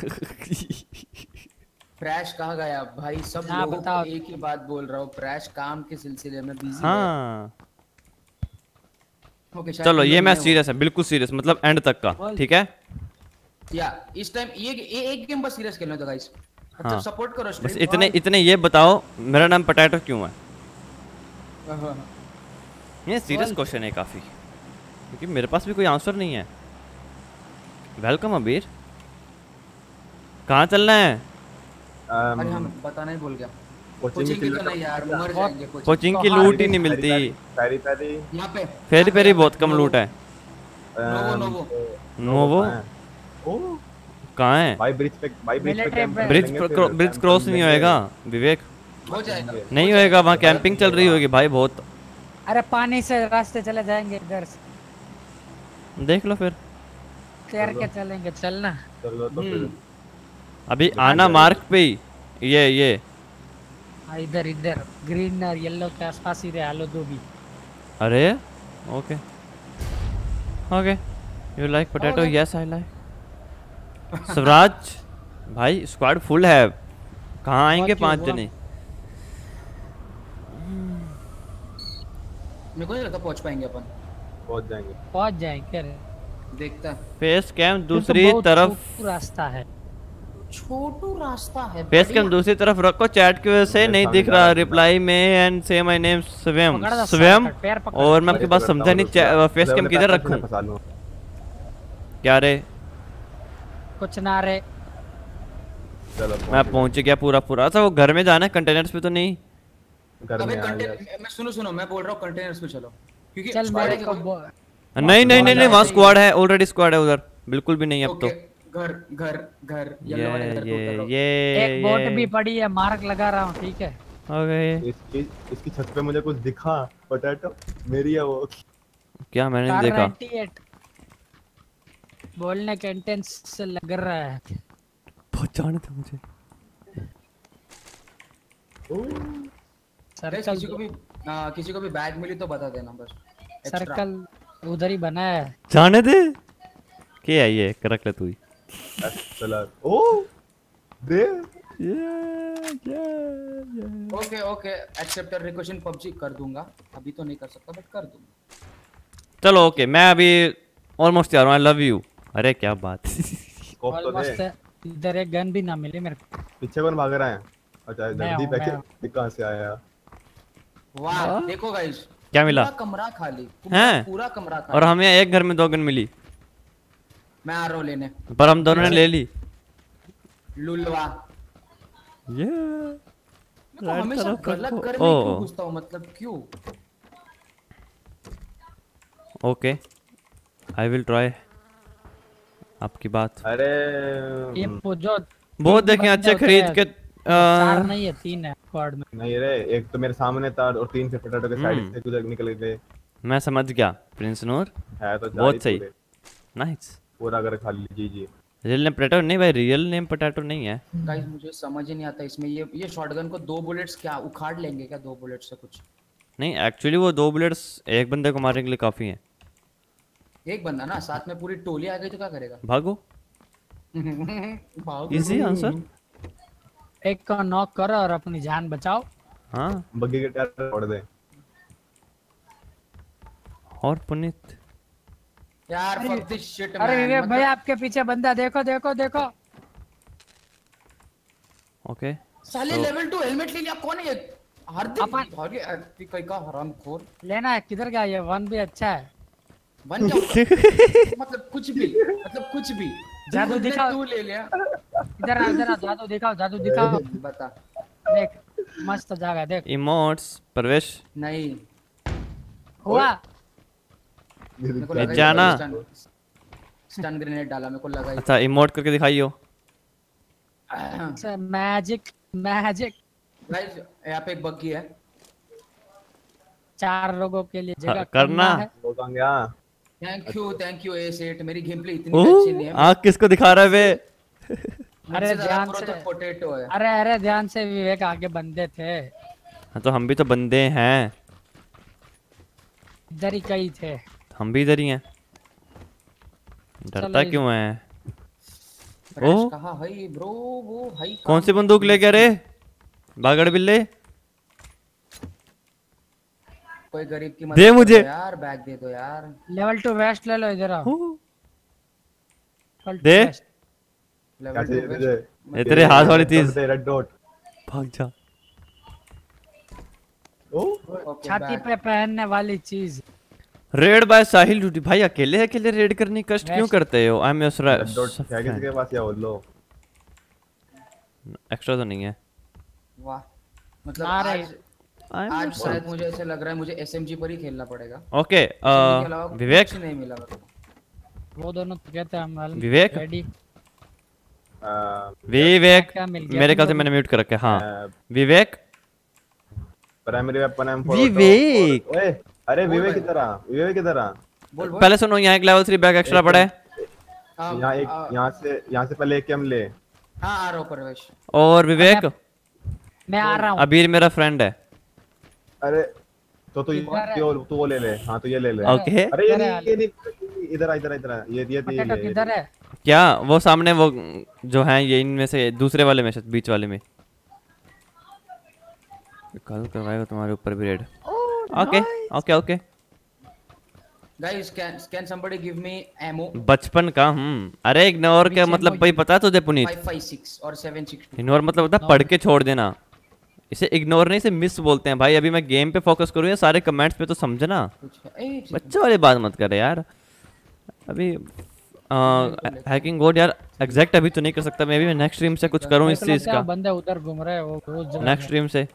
प्रैश कहाँ गया भाई? सब हाँ, लोगों बताओ। को एक ही बात बोल रहा हूँ, प्रैश काम के सिलसिले में बिजी है। हाँ ओके, शायद चलो, तुम ये लोग मैच नए हो। सीरियस है, बिल्कुल सीरियस, मतलब एंड तक का, बोल। ठीक है। या इस टाइम ये, ये एक गेम बस सीरियस खेलने दो गाइस। मतलब हाँ। सपोर्ट करो बस stream। इतने इतने ये बताओ, मेरा नाम पोटैटो क्यों है? हाँ, हाँ, हाँ। ये सीरियस क्वेश्चन है काफी, क्योंकि मेरे पास भी कोई आंसर नहीं है। वेलकम अबीर, कहाँ चलना है? अम, अरे हम बताना ही भूल गया। कोचिंग कोचिंग की की तो नहीं यार, मर जाएंगे कोचिंग। कोचिंग की तो लूट ही नहीं मिलती। पैरी पैरी यहाँ पे फेरी पेरी बहुत कम लूट है। नोवो नोवो नोवो ओ कहाँ है? भाई ब्रिज पे, भाई ब्रिज पे Military कैंप पे- ब्रिज करेंगे, क्रॉ- फिर ब्रिज कैंप क्रॉस नहीं करेंगे। होएगा विवेक, हो जाएगा। नहीं होएगा, वहाँ कैंपिंग चल रही होगी भाई बहुत। अरे पानी से रास्ते चले जाएंगे, इधर से देख लो फिर, तैर के चलेंगे, चलना। चलो तो फिर अभी आना मार्क पे ही, ये ये हाँ, इधर इधर ग्रीन और येलो के आसपास ही रहे आलो दो भी। अरे okay okay, you like potato? Yes I like. Swaraj भाई, स्क्वाड फुल है, कहाँ आएंगे बहुत पांच क्यों जने? मेरे को नहीं लगता पहुंच पाएंगे अपन। पहुंच जाएंगे। पहुंच जाएंगे। अरे देखता है। फेस कैम ये तो दूसरी बहुत तरफ, छोटू रास्ता है। छोटू रास्ता है। फेस कैम दूसरी तरफ रखो, चैट की वजह से मेरे नहीं सामने दिख जा रहा। रहा है। रिप्लाई में एंड से माय नेम स्वयं पकड़ दो, स्वयं, सर, पैर पकड़। और मैं आपकी अरे बात तो समझा नहीं, बताओ, फेस कैम लेवल किधर पैक रखूं? फंसा लूं। क्या रे, कुछ ना रे, चलो मैं पहुंच गया पूरा पूरा। अच्छा वो घर में जाना है, कंटेनर्स पे तो नहीं? घर अबे में आ गया। कंटेनर, मैं सुनो सुनो, मैं बोल रहा हूँ कंटेनर्स पे चलो, क्योंकि चल squad मेरे है को कि- बो- नहीं नहीं नहीं नहीं, वहाँ जाए स्क्वाड है, ऑलरेडी स्क्वाड है उधर, बिल्कुल भी नहीं अब तो। ओके, घर घर घर ये येलो वाले घर पे ये उतरो। ये एक बोट ये भी पड़ी है, मार्क लगा रहा हूँ, ठीक है? ओके। इसकी इसकी छत पे मुझे कुछ दिखा, पोटैटो मेरी है वो। क्या मैंने नहीं कार देखा? अट्ठानवे बोलने के इंटेंस से लग रहा है। पहचाने थे मुझे। गाइस, सर्कल किसी को भी आ, किसी को भी बैग मिली तो बता देना बस। Extra। सर्कल उधर ही बना है। जाने दे, क्या है ये, रख ले तू ही। चला ओ दे okay okay, accept request PUBG कर दूंगा, अभी तो नहीं कर सकता बट कर दूंगा। चलो ओके, मैं अभी ऑलमोस्ट तैयार हूँ। I love you. अरे क्या बात। स्कोप तो दे। ऑलमोस्ट इधर एक गन भी ना मिले मेरे को। पीछे कौन भाग रहा है? अच्छा मैं जल्दी हूँ, पैके मैं कहां से आया? वाह देखो गाइस, क्या मिला? पूरा कमरा खाली, पूरा, हैं? पूरा कमरा खाली। और हमें एक घर में दो गन मिली, मैं आ रहा हूँ लेने। पर हम दोनों ने ले ली। लुलवा ये मैं Right हमेशा तरफ गलत रखो। घर में ओ। क्यों घुसता हूँ, मतलब क्यों? Okay, I will try. आपकी बात अरे ये वो जो बहुत तीन देखे बंदे अच्छे होते खरीद हैं, के। चार आ, नहीं है, तीन है स्क्वाड में। नहीं रे, एक तो मेरे सामने था और तीन से पोटैटो के साइड हम्म। से गुजर निकल गए। मैं समझ गया प्रिंस नूर, है तो जा बहुत ही सही। पूरे। नाइस। पूरा अगर खा लीजिए जी। रियल नेम पोटैटो नहीं भाई, रियल नेम पोटैटो नहीं है। गाइस मुझे समझ ही नहीं आता इसमें, ये ये शॉटगन को दो बुलेट्स क्या उखाड़ लेंगे क्या? दो बुलेट से कुछ? नहीं एक्चुअली वो दो बुलेट्स एक बंदे को मारने के लिए काफी हैं। एक बंदा ना, साथ में पूरी टोली आ गई तो क्या करेगा? भागो, भागो। Easy answer. एक को नॉक करो और अपनी जान बचाओ। हाँ, बग्गी के टायर फोड़ दे। और पुनीत यार अरे- fuck this shit अरे man, विवेक मतलब- भाई आपके पीछे बंदा, देखो देखो देखो। ओके। साले तो- लेवल टू हेलमेट ले लिया, कौन है ये? हार्दिक अपन- भागे एफपी कई का हरामखोर। लेना है, किधर गया ये? वन भी अच्छा है। बन क्या होगा? मतलब कुछ भी, मतलब कुछ भी। जादू तुमने दिखाओ। तू ले लिया। इधर आ, इधर आ, जादू दिखाओ, जादू दिखाओ। बता। देख मस्त जगह, देख इमोट्स प्रवेश नहीं, हुआ। मेरे को लगा ये जाना। पाकिस्तान- स्टन ग्रेनेड डाला, मेरे को लगा ही। अच्छा इमोट करके दिखाइयो। मैजिक मैजिक गाइस यहाँ पे एक बग्गी है। चार लोगों के लिए जगह हाँ, कम करना। है। लोग आ गया। Thank you thank you a set, मेरी गेम प्ले इतनी ओह, अच्छी नहीं है। आँख किसको दिखा रहा है बे? अरे ध्यान तो से पोटैटो है। अरे अरे ध्यान से, विवेक आगे बंदे थे, हाँ तो हम भी तो बंदे हैं, इधर ही कई थे। हम भी इधर ही हैं, डरता चलो, क्यों है? Fresh oh. कहाँ है ब्रो? वो है कौन सी बंदूक ले गया रे बागड़ बिल्ले? कोई गरीब की मदद दे करो मुझे। यार, बैग दे दो यार। लेवल टू वेस्ट ले लो, इधर आओ। Level two दे। west। क्या लेवल चाहिए टू तुझे? ये तेरे हाथ वाली चीज। Red dot. भाग जा। ओह छाती पे पहनने वाली चीज। Red by Sahil duty. भाई अकेले अकेले रेड करने की कष्ट क्यों West। करते हो? I am your red dot क्या किसी के पास या बोल लो। एक्स्ट्रा तो नहीं है। वाह, मतलब आ रहे आज आई एम आज शायद मुझे ऐसे लग रहा है मुझे एसएमजी पर ही खेलना पड़ेगा। ओके। एसएमजी के अलावा विवेक कुछ नहीं मिला मेरे को। वो दोनों तो कहते हैं हम विवेक? रेडी। विवेक क्या मिल गया मेरे तुम ख्याल से लोगों मैंने म्यूट कर रखा है। हाँ Vivek. Primary weapon M Vivek. ओए अरे विवेक इधर आ, विवेक इधर आ। बोल बोल। पहले सुनो, यहाँ एक लेवल थ्री बैग एक्स्ट्रा पड़ा है। हाँ, यहाँ एक आ- यहाँ से यहाँ से पहले एक एम ले। हाँ आ रहा हूँ प्रवेश। और विवेक मैं आ रहा हूँ। अबीर मेरा फ्रेंड है। अरे तो तू इधर है। तू तू वो ले ले। हाँ तो ये ले ले। ओके। अरे ये इधर नहीं है। ये नहीं, इधर आ इधर आ इधर आ। ये ये ये पोटैटो ले, ये किधर ले। है? क्या वो सामने वो जो है ये इनमें से दूसरे वाले में से बीच वाले में कल करवाएगा तुम्हारे ऊपर भी red. Okay okay okay. Guys can can somebody give me ammo? बचपन का। हम्म अरे इग्नोर क्या मतलब भाई पता है तुझे पुनीत? फाइव फाइव सिक्स और सेवन सिक्स टू। इग्नोर मतलब होता है पढ़ के छोड़ देना। इसे इग्नोर नहीं, इसे मिस बोलते हैं भाई। अभी मैं गेम पे फोकस करूँ या सारे कमेंट्स पे तो समझना। बच्चे वाली बात मत करे यार। अभी हैकिंग कोड यार एग्जैक्ट अभी तो नहीं कर सकता मैं। भी मैं नेक्स्ट स्ट्रीम से कुछ करूँ इस मेरे को चीज लगता है का। बंदे उधर घूम रहे हैं, वो रोज जा रहे नेक्स्ट स्ट्रीम से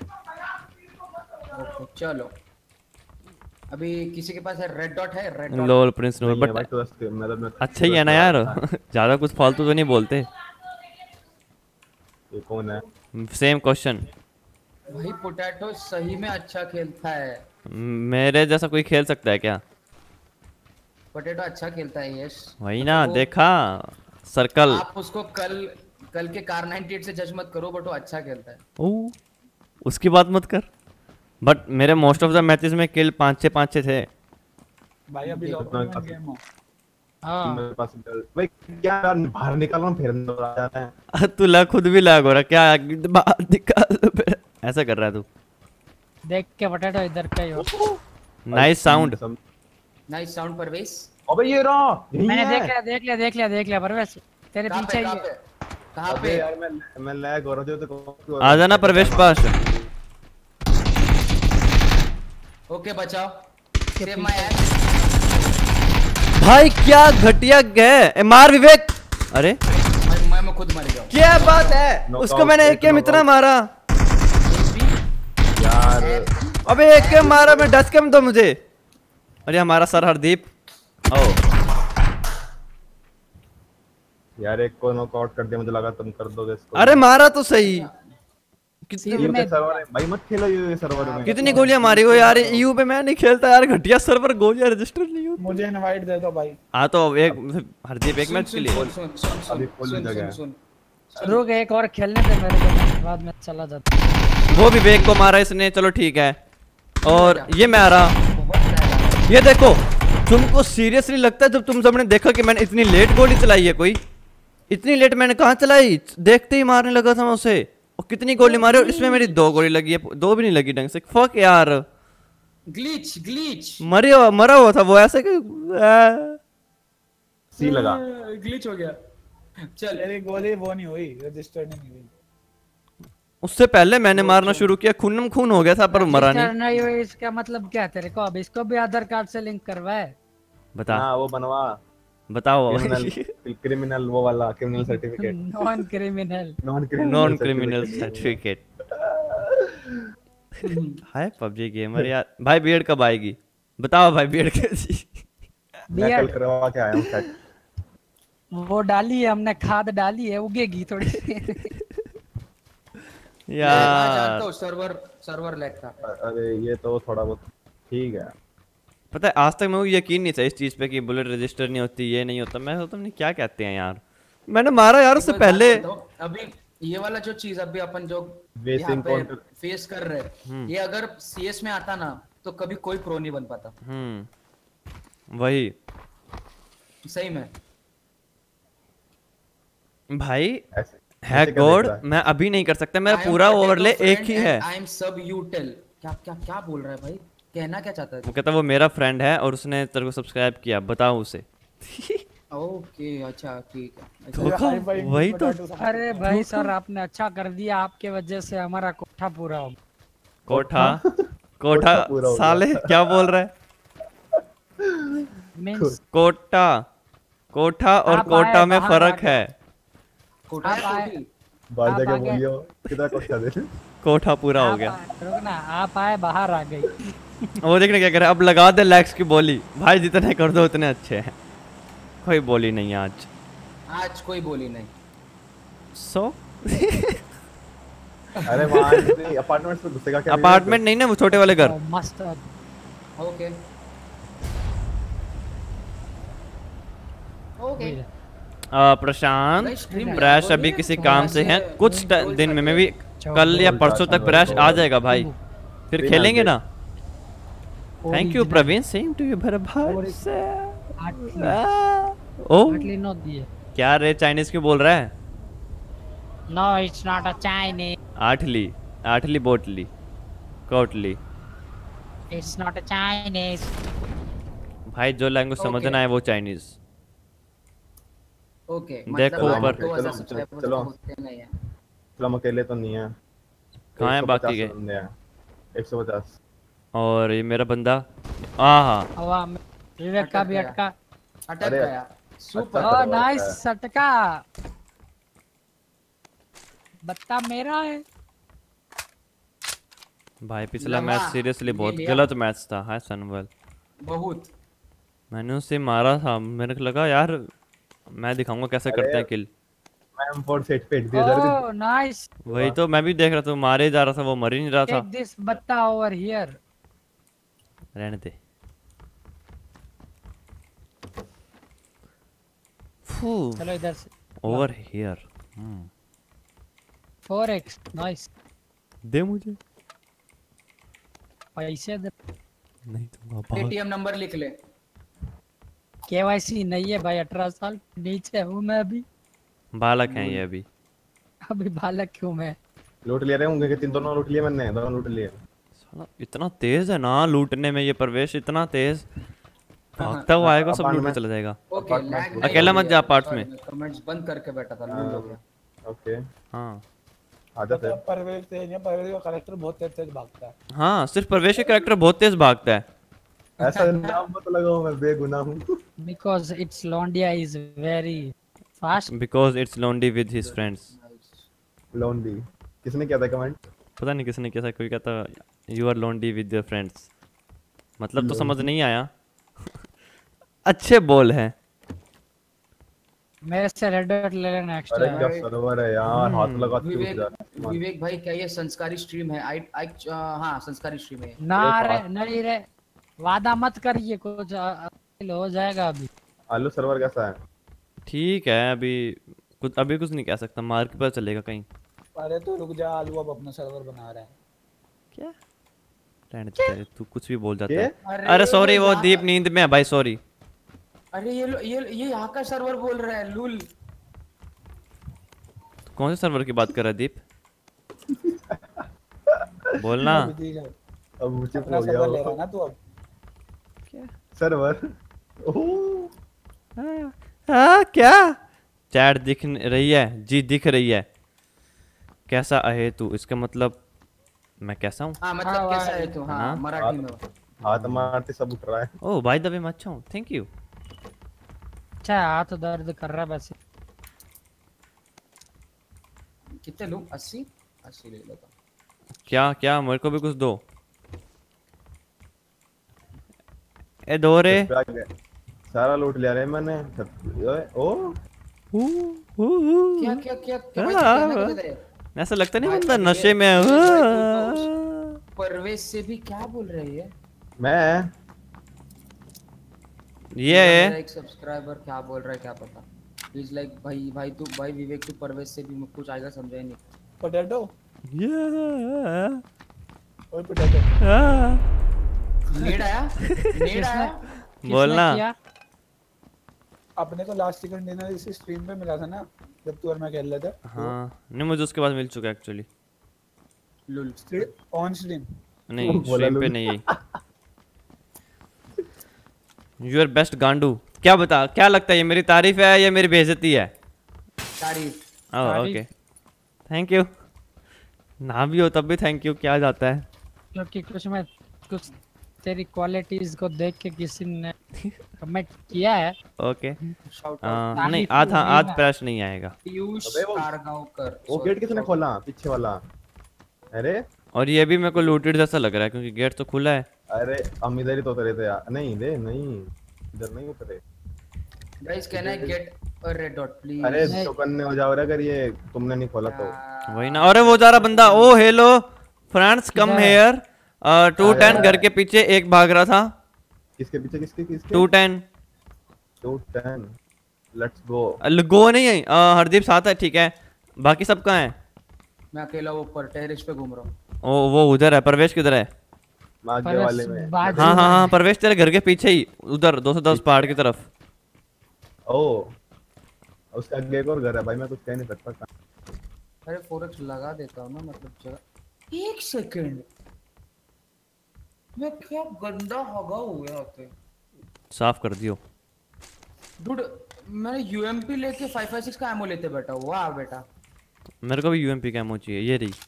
चलो अभी किसी के पास है रेड डॉट? है red dot? Lol prince Noor नहीं है बट भाई, तो बस- मतलब मैं- अच्छा ही है ना यार। ज्यादा कुछ फालतू तो नहीं बोलते। ये कौन है? Same question. भाई पोटैटो सही में अच्छा खेलता है। मेरे जैसा कोई खेल सकता है क्या? पोटैटो अच्छा खेलता है यस। वही ना वो- देखा सर्कल। आप उसको कल कल के कार नाइंटी एट से जज मत करो, बट वो अच्छा खेलता है। ओ उसकी बात मत कर। बट मेरे मोस्ट ऑफ द मैचेस में किल पाँच छः पाँच छः थे। भाई अभी इतना लॉकडाउन काफी- गेम हो। हाँ मेरे पास भाई क्या यार, बाहर निकल रहा हूँ फिर अंदर आ जाता है। तू लग खुद भी लग हो रहा क्या? बाहर निकाल फिर ऐसा कर रहा है तू। देख के पोटैटो इधर का ही हो। Nice sound. Some- nice sound Parvesh. अबे ये रहा, यही मैंने है। देख लिया देख लिया देख लिया देख लिया परवेश, तेरे कहाँ पीछे पे ही कहाँ है। पे कहाँ अबे पे? यार मैं मैं लैग हो रहा था तो आ जाना प्रवेश पास। ओके बचाओ। Save my ass. भाई क्या घटिया गए। मार विवेक। अरे मैं मैं मैं खुद मर गया हूँ। क्या बात है? Knockout, उसको मैंने एक एक गेम इतना knockout। मारा। यार अबे एक गेम मारा मैं, दस गेम दो मुझे। अरे हमारा सर हरदीप। ओ यार एक को नॉकआउट कर दिया, मुझे लगा तुम कर दोगे इसको। अरे मारा तो सही। कितनी यूके में- सर्वर है भाई, मत खेलो यूके सर्वर में। कितनी गोलियां मारी हो यार। ईयू पे मैं नहीं खेलता यार, घटिया सर्वर, गोलियां रजिस्टर नहीं होती। मुझे इनवाइट दे दो भाई। हाँ तो एक हरदीप एक मैच के सुन लिए। सुन सुन सुन सुन अभी full सुन जगह है। सुन सुन रुक एक और खेलने दे मेरे को, बाद में चला जाता हूँ। वो विवेक को मारा इसने, चलो ठीक है। और ये मैं आ रहा। बहुत बड़ा है। ये देखो, तुमको सीरियसली लगता है जब तुम सबने देखा कि मैंने इतनी लेट गोली चलाई है? कोई इतनी लेट मैंने कहाँ चलाई? देखते ही मारने लगा था मैं उसे। और कितनी गोली मारे, और इसमें मेरी दो गोली लगी है, दो भी नहीं लगी ढंग से। फक यार, ग्लिच ग्लिच मरे हुआ मरा हुआ था वो ऐसे कि आ, सी लगा। ग्लिच हो गया। चल तेरी गोली वो नहीं हुई, रजिस्टर नहीं हुई। उससे पहले मैंने मारना शुरू किया, खूनम खून हो गया था पर मरा रजिस्टर नहीं। नहीं हुई, इसका मतलब क्या तेरे को? अब इसको भी आधार कार्ड से लिंक करवाए। बता हाँ वो बनवा बताओ। क्रिमिनल क्रिमिनल वो वाला criminal certificate. Non criminal. Non criminal non criminal certificate. Hi PUBG gamer यार। भाई बीएड कब आएगी? बताओ भाई बीएड कैसी? मैं कल करवा के आया हूँ सेट। वो डाली है हमने, खाद डाली है, उगेगी थोड़ी देर। यार सर्वर सर्वर लैग था। अरे ये तो थोड़ा बहुत ठीक है। पता है आज तक मेरे को यकीन नहीं था इस चीज पे कि बुलेट रजिस्टर नहीं होती, ये नहीं होता। मैं सोचता नहीं क्या कहते हैं यार, मैंने मारा यार उससे एक बात पहले। बताओ, अभी ये वाला जो चीज अभी अपन जो Racing यहाँ पे counter- फेस कर रहे हैं, ये अगर सीएस में आता ना तो कभी कोई प्रो नहीं बन पाता। हम्म वही सही में ऐसे भाई है ऐसे क्या गॉड, देख रहा है? मैं अभी नहीं कर सकता, मेरा पूरा ओवरले एक ही है। I am sub you tell. क्या क्या क्या बोल रहा है भाई, कहना क्या चाहता है? वो कहता वो मेरा फ्रेंड है और उसने तेरे को सब्सक्राइब किया, बताओ उसे। ओके अच्छा ठीक है। अच्छा, धोखा, वही तो। अरे भाई सर आपने अच्छा कर दिया, आपके वजह से हमारा कोठा पूरा हो गया। कोठा कोठा पूरा हो गया। साले क्या बोल रहा है? मींस कोटा कोठा और आप कोटा आए, में बाहर फर्क आ गए। है। कोटा आप है, आए- कोटी? बाहर आप जाके आगे- बोलियो कितना कोठा दे। कोठा पूरा हो आप गया। आए- रुक ना, आप आए बाहर आ गई। वो देखने क्या करे, अब लगा दे लैक्स की बोली। भाई जितने कर दो उतने अच्छे हैं। कोई बोली नहीं आज। आज कोई बोली नहीं। सो अरे वहाँ नहीं अपार्टमेंट्स में घुसेगा क्या? अपार्टमेंट नहीं ना, वो छोटे वाले घर। ओ, मस्त। Okay okay. आ, प्रशांत भाई, stream प्रयास लगा अभी दो किसी ये, काम थोड़ा से हैं, से कुछ रोल ट- दिन में कर मैं भी चलो, कल या रोल परसों कर, तक प्रयास रोल आ कर। जाएगा भाई, फिर Stream खेलेंगे आ ना। Thank you Praveen, same to you मेरा भाई। आटली आ, ओ आटली नो दिए। क्या रे चाइनीज क्यों बोल रहा है? No it's not a Chinese, आठली आठली बोटली कोटली। It's not a Chinese. भाई जो लैंग्वेज Okay. समझना है वो चाइनीज। ओके देखो मतलब ऊपर। दो हज़ार चलो, सब्सक्राइबर्स चलो। तो होते नहीं है। चलो हम अकेले तो नहीं है। कहाँ हैं बाकी के? एक सौ पचास। और ये मेरा बंदा आहा हवा में विवेक का भी अटक गया। अटका। अटक अरे, गया। सुपर। अच्छा। ओ करवा नाइस रखा सटका। बत्ता मेरा है। भाई पिछला लगा, मैच सीरियसली ये बहुत लिया। गलत मैच था। हाय सनवल, बहुत। मैंने उसे मारा था, मेरे को लगा यार मैं दिखाऊंगा कैसे अरे, करते हैं किल। मैं एम फोर से पेट दिया जरा भी। Oh nice. वही तो मैं भी देख रहा था, मारे जा रहा था, वो मर ही नहीं रहा था। टेक दिस बत्ता ओवर हियर। रहने दे। फू चलो इधर से। Over here. Four X nice. दे मुझे। पैसे दे। नहीं दूंगा बहुत। एटीएम नंबर लिख ले। केवाईसी नहीं है भाई, अठारह साल नीचे हूँ मैं अभी। बालक हैं ये अभी। अभी बालक क्यों मैं? लूट लिया रे होंगे कि तीन दोनों लूट लिए मैंने, दोनों लूट लिए। साला इतना तेज है ना लूटने में, ये प्रवेश इतना तेज भागता हुआ आएगा, सब लूट के चला जाएगा। ओके लैग नहीं अकेला हो मत गया। जा पार्ट्स में। कमेंट्स बंद करके बैठा था, लूट हो गया। ओके हाँ आ जाते हैं। परवेज तेज है, परवेज का कैरेक्टर बहुत तेज तेज भागता है। हाँ, सिर्फ प्रवेश का कैरेक्टर बहुत तेज भागता है। ऐसा नाम मत लगाओ, मैं बेगुनाह हूँ। Because its Londia is very fast. Because it's lonely with his friends. Lonely किसने किया था कमेंट? पता नहीं किसने कैसा, कोई कहता you are lonely with your friends, मतलब तो समझ नहीं आया। अच्छे बोल हैं। मेरे से रेड डॉट ले लेना अरे एक्स्ट्रा। क्या सर्वर है यार, हाथ लगा के विवेक उठ जा। विवेक भाई क्या ये संस्कारी स्ट्रीम है? आई आई हाँ संस्कारी स्ट्रीम है। ना एक रे बात- नहीं रे, वादा मत करिए, कुछ अ- अ- हो जाएगा अभी। आलू सर्वर कैसा है? ठीक है, अभी कुछ अभी कुछ नहीं कह सकता, मार के पता चलेगा कहीं। अरे तो रुक जा, आलू अब अपना सर्वर बना रहा है। क्या रहने दे तेरे, तू कुछ भी बोल जाता ये? है। अरे सॉरी, वो यहाँ- दीप नींद में है भाई, सॉरी। अरे ये लो- ये ये यहाँ का सर्वर बोल रहा है लूल। कौन से सर्वर की बात कर रहा है दीप? बोलना। अभी ठीक है, अब मुझे अपना हो गया सर्वर ले रहा वो। ना तू अब। सर्वर ओह हाँ क्या चैट दिख न- रही है जी, दिख रही है। कैसा है तू, इसका मतलब मैं कैसा हूँ? हाँ मतलब हाँ, कैसा भाई। है तू? हाँ हाँ। मराठी में। हाथ मारते सब उठ रहा है। ओह बाय द वे मैं अच्छा हूँ, थैंक यू। अच्छा हाथ दर्द कर रहा है वैसे। कितने लूं? अस्सी अस्सी ले लेता हूं। क्या क्या मेरे को भी कुछ दो। ए दो रे। छत पे आ गए। सारा लूट लिया रे मैंने। छत- ओए, ओ हू हू हू। क्या क्या क्या क्या भाई, हाँ, कहना हाँ। क्या चाहते हैं? ऐसा लगता नहीं भाई, बंदा अभी नशे ये- में है। ये भाई हाँ। तो परवेश से भी क्या बोल रही है? मैं ये मेरा है एक सब्सक्राइबर क्या बोल रहा है क्या पता। इज लाइक भाई भाई तू भाई विवेक तू परवेश से भी कुछ आएगा समझा ही नहीं। पोटैटो ये और पोटैटो। हाँ। नेड आया नेड आया। किसने बोलना। किया? अपने को लास्ट चिकन डिनर इसी स्ट्रीम पे मिला था ना, जब तू और मैं खेल रहे थे। हाँ नहीं मुझे उसके बाद मिल चुका है एक्चुअली। लुल on stream. नहीं बोला स्ट्रीम पे लोग। नहीं है। यूर बेस्ट गांडू। क्या बता क्या लगता है ये मेरी तारीफ है या मेरी बेइज्जती है? तारीफ। Okay thank you. ना भी हो तब भी थैंक यू क्या जाता है। क्योंकि कुछ में कुछ तेरी क्वालिटीज को देख के किसी ने कमेंट किया है। ओके शाउट आ, तारीफ नहीं तो आज हाँ हुई आज ना। प्रैश नहीं आएगा। पीयूष अबे वो- कारगांवकर। वो गेट किसने खोला पीछे वाला? अरे और ये भी मेरे को लूटेड जैसा लग रहा है क्योंकि गेट तो खुला है। अरे हम इधर ही तो उतरे थे यार। नहीं दे नहीं इधर नहीं उतरे। Guys can I get a red dot please? अरे नहीं। चौकन ने हो जाओ रे अगर ये तुमने नहीं खोला तो। वही ना। अरे वो जा रहा बंदा। ओ हेलो फ्रेंड्स कम किधर? हेयर। टू टेन घर के पीछे एक भाग रहा था। किसके पीछे किसके किसके? Two ten two ten let's go. Go नहीं है। अ, हरदीप साथ है ठीक है। बाकी सब कहाँ है? मैं अकेला ऊपर टेरेस पे घूम रहा हूँ। ओ वो उधर है। परवेश किधर है? आगे वाले में। बाजू हाँ हाँ में हाँ परवेश तेरे घर के पीछे ही उधर दो सौ दस पहाड़ की तरफ। ओ उसका आगे एक और घर है भाई मैं कुछ कह नहीं सकता। अरे फोरेक्स लगा देता हूँ ना मतलब जगह। एक सेकंड मैं क्या गंदा हगा हुआ यहाँ पे। साफ कर दियो। डूड मैंने यूएमपी लेके फाइव फाइव सिक्स का एमओ लेते बैठा हूँ। वाह बेटा। मेरे को भी यूएमपी का एमओ चाहिए। ये रही।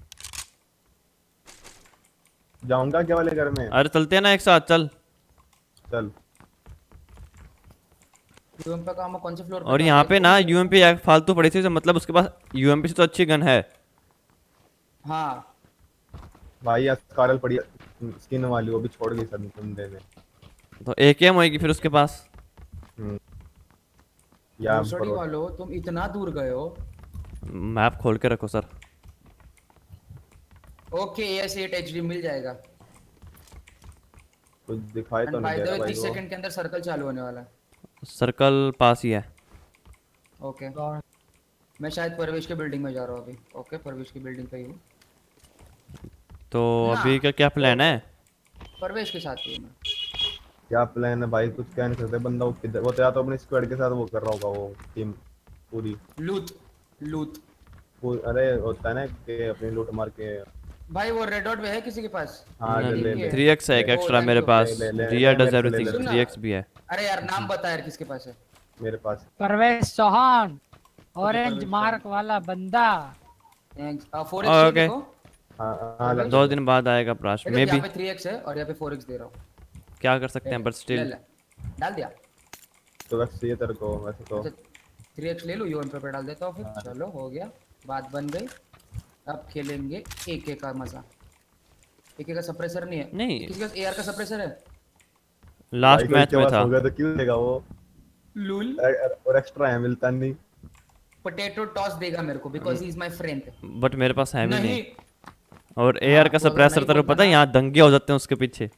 जाऊंगा क्या वाले घर में? अरे चलते हैं ना एक साथ चल। चल यूएमपी का एमओ कौन से फ्लोर पे? और यहाँ पे ना यूएमपी फालतू पड़ी थी तो मतलब उसके पास यूएमपी से तो अच्छी गन है। हाँ भाई यार स्कारल पड़ी स्किन वाली वो भी छोड़ गई सब बंदे ने। तो एक एम होएगी फिर उसके पास। या भोसड़ी वालों तुम इतना दूर गए हो। मैप खोल के रखो sir. Okay S eight HD मिल जाएगा। कुछ दिखाई तो एंड नहीं बाय दे द रहा वे भाई तीस वो। सेकंड के अंदर सर्कल चालू होने वाला है। सर्कल पास ही है। ओके मैं शायद परवेश के बिल्डिंग में जा रहा हूँ अभी। ओके परवेश की बिल्डिंग पे ही हूँ। तो ना। अभी का क्या प्लान है? परवेश के साथ ही हूँ मैं। क्या प्लान है भाई कुछ कह नहीं सकते। बंदा वो किधर वो तो या तो अपनी स्क्वाड के साथ वो कर रहा होगा वो टीम पूरी लूट लूट पूरी। अरे होता है ना कि अपनी लूट मार के। भाई वो रेड डॉट पे है किसी के पास? हाँ ले ले ले। थ्री एक्स है एक ओ, एक्स्ट्रा thank मेरे you। पास। ले, ले, ले, रिया ले, डज ले, एवरीथिंग। ले, ले। थ्री एक्स भी है। अरे यार नाम बता यार किसके पास है? मेरे पास परवेश चौहान ऑरेंज परवेश मार्क वाला बंदा। Thanks. Four Oh, X okay. देखो। हाँ हाँ ले- दो दिन बाद आएगा प्राश देखो, में भी। यहाँ पे थ्री एक्स है और यहाँ पे फोर एक्स दे रहा हूँ। क्या कर सकते हैं बट ले स्टिल। ले, डाल दिया। तो वैसे चाहिए तेरे को वैसे तो। थ्री एक्स ले लो यूएम पे डाल देता हूँ फिर। चलो हो गया बात बन गई। अब खेलेंगे एके का मजा। एके का सप्रेसर नहीं है? नहीं। किसी का एआर का सप्रेसर है? लास्ट भाई कोई मैच के में पास था। होगा तो क्यों देगा वो? लूल और एक्स्ट्रा है मिलता नहीं। पोटैटो टॉस देगा मेरे को because he is my friend. But मेरे पास है भी नहीं नहीं। और एआर का वो अगर सप्रेसर नहीं तेरे को बोलता पता है ना- यहाँ दंगे हो जाते हैं उसके पीछे।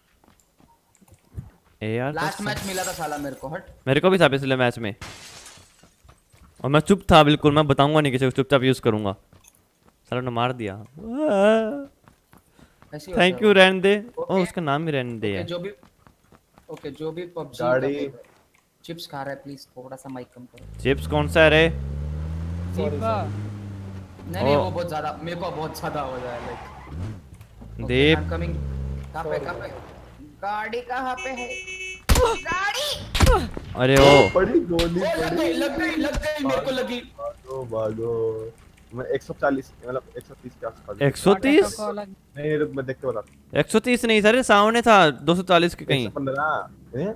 एआर लास्ट मैच मिला था साला मेरे को। हट। मेरे को भी था पिछले मैच में और मैं चुप था बिल्कुल। मैं बताऊंगा नहीं किसी को चुपचाप यूज करूंगा। साला ने मार दिया। ऐसे ही होता थैंक है यू वो। रहने दे। ओ Okay. उसका नाम ही रहने दे ओके है। जो भी ओके जो भी पबजी गाड़ी। चिप्स खा रहा है प्लीज थोड़ा सा माइक कम करो। चिप्स कौन सा है रे? दीपा नहीं नहीं ओ। वो बहुत ज्यादा मेरे को बहुत ज्यादा हो जाए लाइक। दीप कमिंग। कहां पे कहां पे? गाड़ी कहां पे है? गाड़ी। अरे ओ पड़ी गोली ओ, लग पड़ी। गई लग गई लग गई मेरे को लगी। भागो भागो। मैं एक सौ चालीस मतलब एक सौ तीस के आसपास। एक सौ तीस को लग- नहीं रुक मैं देख के बता। एक सौ तीस नहीं सर सामने था दो सौ चालीस के कहीं। एक सौ पंद्रह हैं?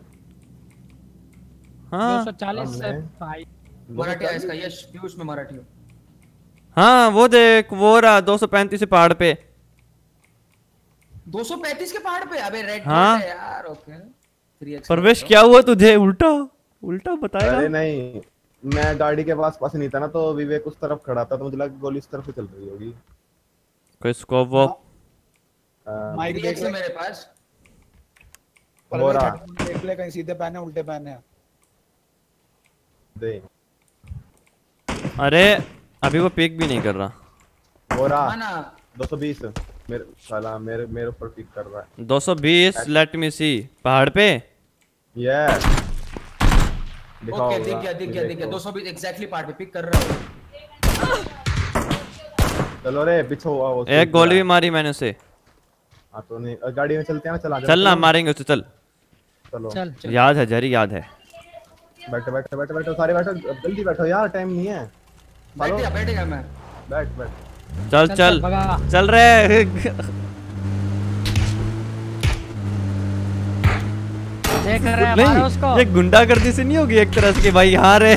दो हाँ सौ चालीस से हमने- भाई। मराठी है इसका यश पीयूष में मराठी हूं। हाँ वो देख वो रहा दो सौ पैंतीस पहाड़ पे। दो सौ पैंतीस के पहाड़ पे। अबे रेड हाँ। है यार। Okay three X. प्रवेश क्या हुआ तुझे? उल्टा उल्टा अरे बताएगा। नहीं मैं गाड़ी के पास पास नहीं था ना, तो विवेक उस तरफ खड़ा था, तो मुझे लगा गोली इस तरफ से चल रही होगी। कोई स्कोप वो अ, माइक एक देख से ले, मेरे पास। पर हो भाई रहा। थर्टी देख ले, कहीं सीधे पहने उल्टे पहने। दे अरे अभी वो पिक भी नहीं कर रहा। हो रहा। हाँ ना। दो सौ बीस मेरे साला मेरे मेरे ऊपर पिक कर रहा है। दो सौ बीस लेट मी सी पहाड़ पे। ये ओके दिख गया दिख गया दिख गया। दो सौ बीस एग्जैक्टली पार्ट पे पिक कर रहा हूँ। चलो रे पीछे हुआ वो। एक गोली भी मारी मैंने उसे। हाँ तो नहीं, अ, गाड़ी में चलते हैं ना, चला चल ना मारेंगे उसे, चल। चलो चल याद है जरी, याद है। बैठो बैठो बैठो बैठो सारे बैठो, जल्दी बैठो यार, टाइम नहीं है। बैठ गया बैठ गया मैं। बैठ बैठ। चल चल, चल भगा। चल रे। देख रहे हैं मारो उसको। नहीं, ये गुंडागर्दी से नहीं होगी एक तरह से कि भाई यहाँ रे।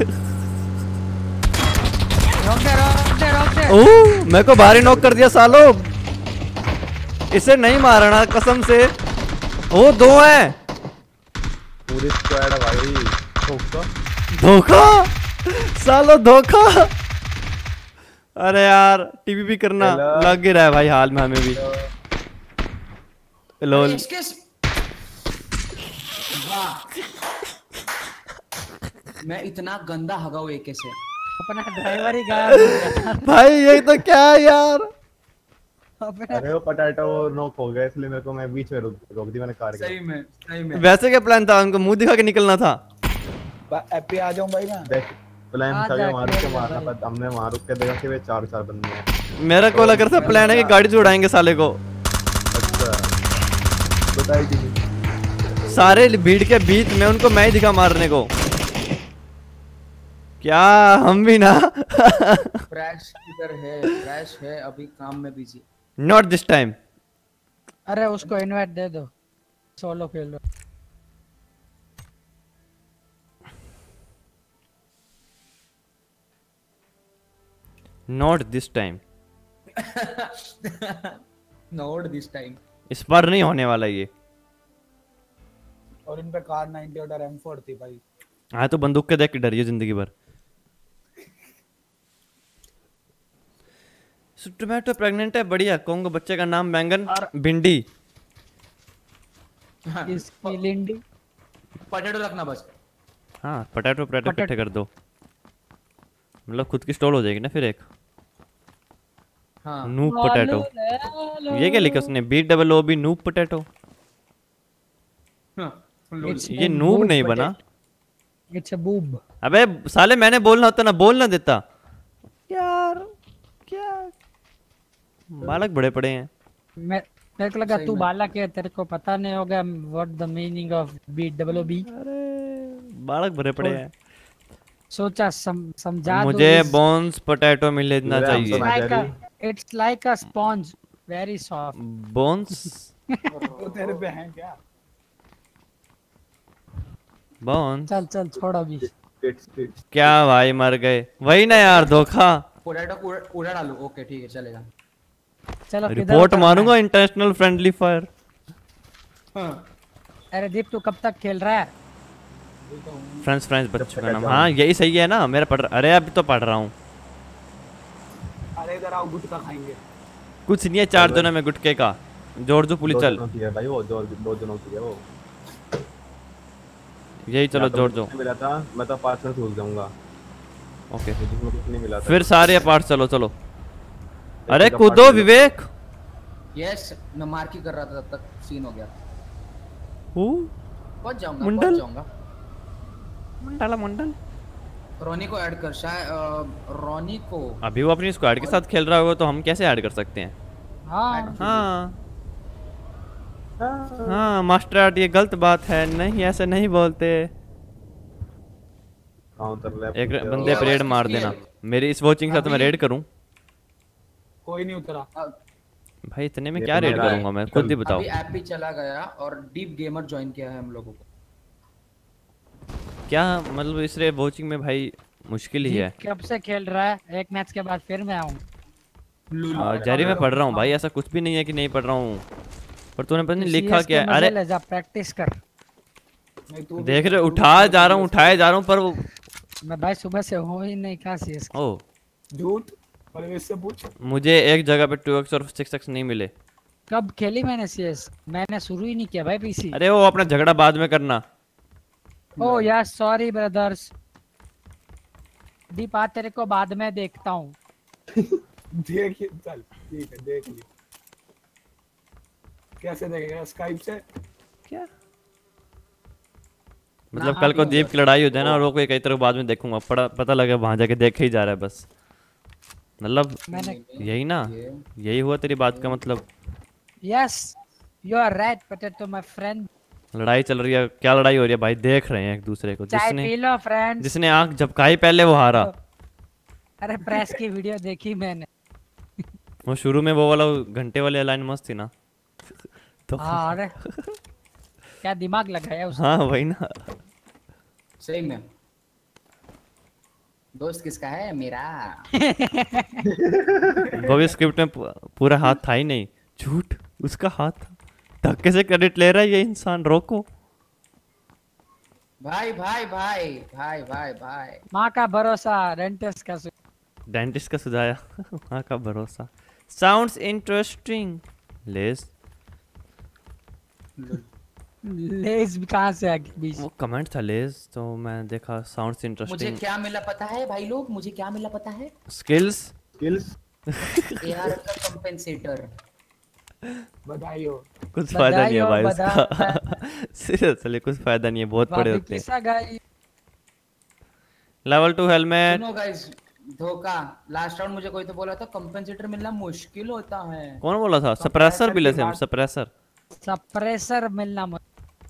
रोक दे रोक दे रोक दे। ओह मेरे को भारी नॉक कर दिया सालो। इसे नहीं मारना कसम से। ओ दो हैं। पूरी स्क्वाड है भाई। ठोक दो। धोखा सालो धोखा। अरे यार टीवी भी करना हेलो। लग ही रहा है भाई हाल में हमें भी। लोल इसके वाह मैं इतना गंदा हगा हूँ एके से। अपना ड्राइवर ही गायब हो गया। भाई ये तो क्या है यार। अपना अरे वो पोटैटो नॉक हो गया, इसलिए मेरे को मैं बीच में रोक रोक दी मैंने कार के। सही में सही में। वैसे क्या प्लान था, उनको मुंह दिखा के निकलना था। एपी आ जाऊं भाई मैं। देख प्लान आ था जा, कि मार खेल के ले मारना, भाई। पर हमने वहां रुक के देखा कि वे चार चार बंदे हैं। मेरा को लग रहा था प्लान है कि गाड़ी से उड़ाएंगे साले को। अच्छा बताई थी। सारे भीड़ के बीच में उनको मैं ही दिखा मारने को। क्या हम भी ना। क्रैश इधर है, क्रैश है अभी काम में बिजी। Not this time. अरे उसको इनवाइट दे दो, सोलो खेल लो। Not this time. Not this time. इस बार नहीं होने वाला ये। और इन पे कार नाइंटी और एम फोर थी भाई। हाँ तो बंदूक के देख के डरिए जिंदगी भर। टोमेटो प्रेग्नेंट है, बढ़िया। कौन बच्चे का नाम बैंगन भिंडी। इसकी लिंडी। पोटैटो रखना बस। हाँ पटेटो पटेटो Potato। इकट्ठे कर दो, मतलब खुद की स्टॉल हो जाएगी ना फिर एक। हाँ नूप पोटैटो। ये क्या लिखा उसने, B double O B noob potato. हाँ, लोल। It's ये a नूब boob नहीं potato. बना। It's a boob. अबे साले मैंने बोलना होता ना, बोलना देता यार। क्या बालक बड़े पड़े हैं। मैं मेरे को लगा सही तू में। बालक है, तेरे को पता नहीं होगा what the meaning of B double O B. अरे बालक भरे पड़े हैं। सोचा सम, समझा दो। मुझे बोन्स पोटैटो मिलना मेरा चाहिए। हमको like जारी। a, it's like a sponge, very soft. Bones वो तेरे पे हैं क्या? बोन्स चल चल छोड़ अभी। It's- it's- क्या भाई मर गए वही ना यार, धोखा। पोटैटो को उड़ा- उड़ा डालो। ओके ठीक है चलेगा। चलो किधर रिपोर्ट उतरना मारूंगा है? International friendly fire. हाँ अरे दीप तू कब तक खेल रहा है? फ्रेंड्स फ्रेंड्स बच्चों का तक नाम। जाऊं। हाँ यही सही है ना, मेरा पढ़ रहा। अरे अभी तो पढ़ रहा हूँ। अरे इधर आओ, गुटखा खाएंगे। कुछ नहीं है, चार जनों में गुटके का। जोड़ जो पुलिस दो चल। जनों की है भाई, वो दो दो जनों की है वो। यही चलो या तो जोड़ मुझे जो। कुछ नहीं मिला था, मैं तो पार्टनर भूल जाऊंगा। ओके जिसमें कुछ नहीं मिला था। फिर सारे पार्ट चलो चलो। एक अरे का कूदो part विवेक। यस मैं मार की कर रहा था, तब तक सीन हो गया। हु? पहुंच जाऊंगा मुंडल? पहुंच जाऊंगा। मंडल मंडल। रोनी को ऐड कर शायद। अ, रोनी को अभी वो अपनी स्क्वाड के साथ खेल रहा होगा तो हम कैसे ऐड कर सकते हैं? हाँ हाँ हाँ मास्टर आर्ट, ये गलत बात है, नहीं ऐसे नहीं बोलते। काउंटर लैप एक पे बंदे ये पे रेड आवाज मार किसकी देना। है? मेरी इस वॉचिंग के साथ मैं अभी- रेड करूं? कोई नहीं उतरा। अ, भाई इतने में ये क्या तो रेड मेरा करूंगा मैं, चल। खुद ही बताओ। अभी ऐप भी चला गया और डीप गेमर ज्वाइन किया है हम लोगों को। क्या मतलब इस रे वॉचिंग में भाई मुश्किल ही है। दीप कब से खेल रहा है? एक मैच के बाद फिर मैं आऊँ। आ, जारी मैं पढ़ रहा हूँ भाई, ऐसा कुछ भी नहीं है कि नहीं पढ़ रहा हूँ। पर तूने पता नहीं लिखा क्या है? अरे ले जा प्रैक्टिस कर। नहीं तू भी- देख रहे उठा जा रहा हूँ उठाए जा रहा हूँ पर वो मैं भाई सुबह से हो ही नहीं कहा सीएस। ओ झूठ, और इससे पूछ। मुझे एक जगह पे टू एक्स और सिक्स एक्स नहीं मिले। कब खेली मैंने सीएस? मैंने शुरू ही नहीं किया भाई पीसी। अरे वो अपना झगड़ा बाद में करना। ओ यार सॉरी ब्रदर्स। दीपा तेरे को बाद में देखता हूँ। देखिए चल ठीक है देख ली। कैसे देखेगा स्काइप से? क्या मतलब कल को दीप की लड़ाई हो जाए ना और वो कोई कई तरह बाद में देखूंगा, पता पता लगे वहां जाके देखे ही जा रहा है बस। मतलब मैंने यही ना, यही हुआ तेरी बात का मतलब। Yes you are right potato my friend. लड़ाई चल रही है, क्या लड़ाई हो रही है भाई? देख रहे हैं एक दूसरे को। चाय जिसने पी लो फ्रेंड्स। जिसने आंख झपकाई पहले वो हारा। अरे प्रेस की वीडियो देखी मैंने। वो शुरू में वो वाला घंटे वाली लाइन मस्त थी ना। तो हाँ अरे क्या दिमाग लगाया उसने। हाँ वही ना। सही में दोस्त किसका है? मेरा। वो भी स्क्रिप्ट में पू- पूरा हाथ था ही नहीं, झूठ उसका हाथ था। धक्के से क्रेडिट ले रहा है ये इंसान, रोको। भाई भाई भाई भाई भाई भाई माँ का भरोसा डेंटिस्ट का सु- डेंटिस्ट का सुझाया वहाँ का भरोसा। Sounds interesting. लेस लेज भी कहाँ से आ गई बीच? वो कमेंट था लेस, तो मैं देखा साउंड्स मुझे इंटरेस्टिंग। क्या मिला पता है भाई लोग? मुझे क्या मिला पता है? स्किल्स। स्किल्स। एआर का कंपेंसेटर। बधाई हो। कुछ फायदा नहीं है भाई बधाई हो, उसका। सीरियसली कुछ फायदा नहीं है, बहुत बड़े भाभी होते हैं। किसा गई? Level two helmet. सुनो गाइस, धोखा। लास्ट राउंड मुझे कोई तो बोला था कंपेंसेटर मिलना मुश्किल होता है। कौन बोला था? सप्रेसर मिले थे, बाद- सप्रेसर। सप्रेसर मिलना मु-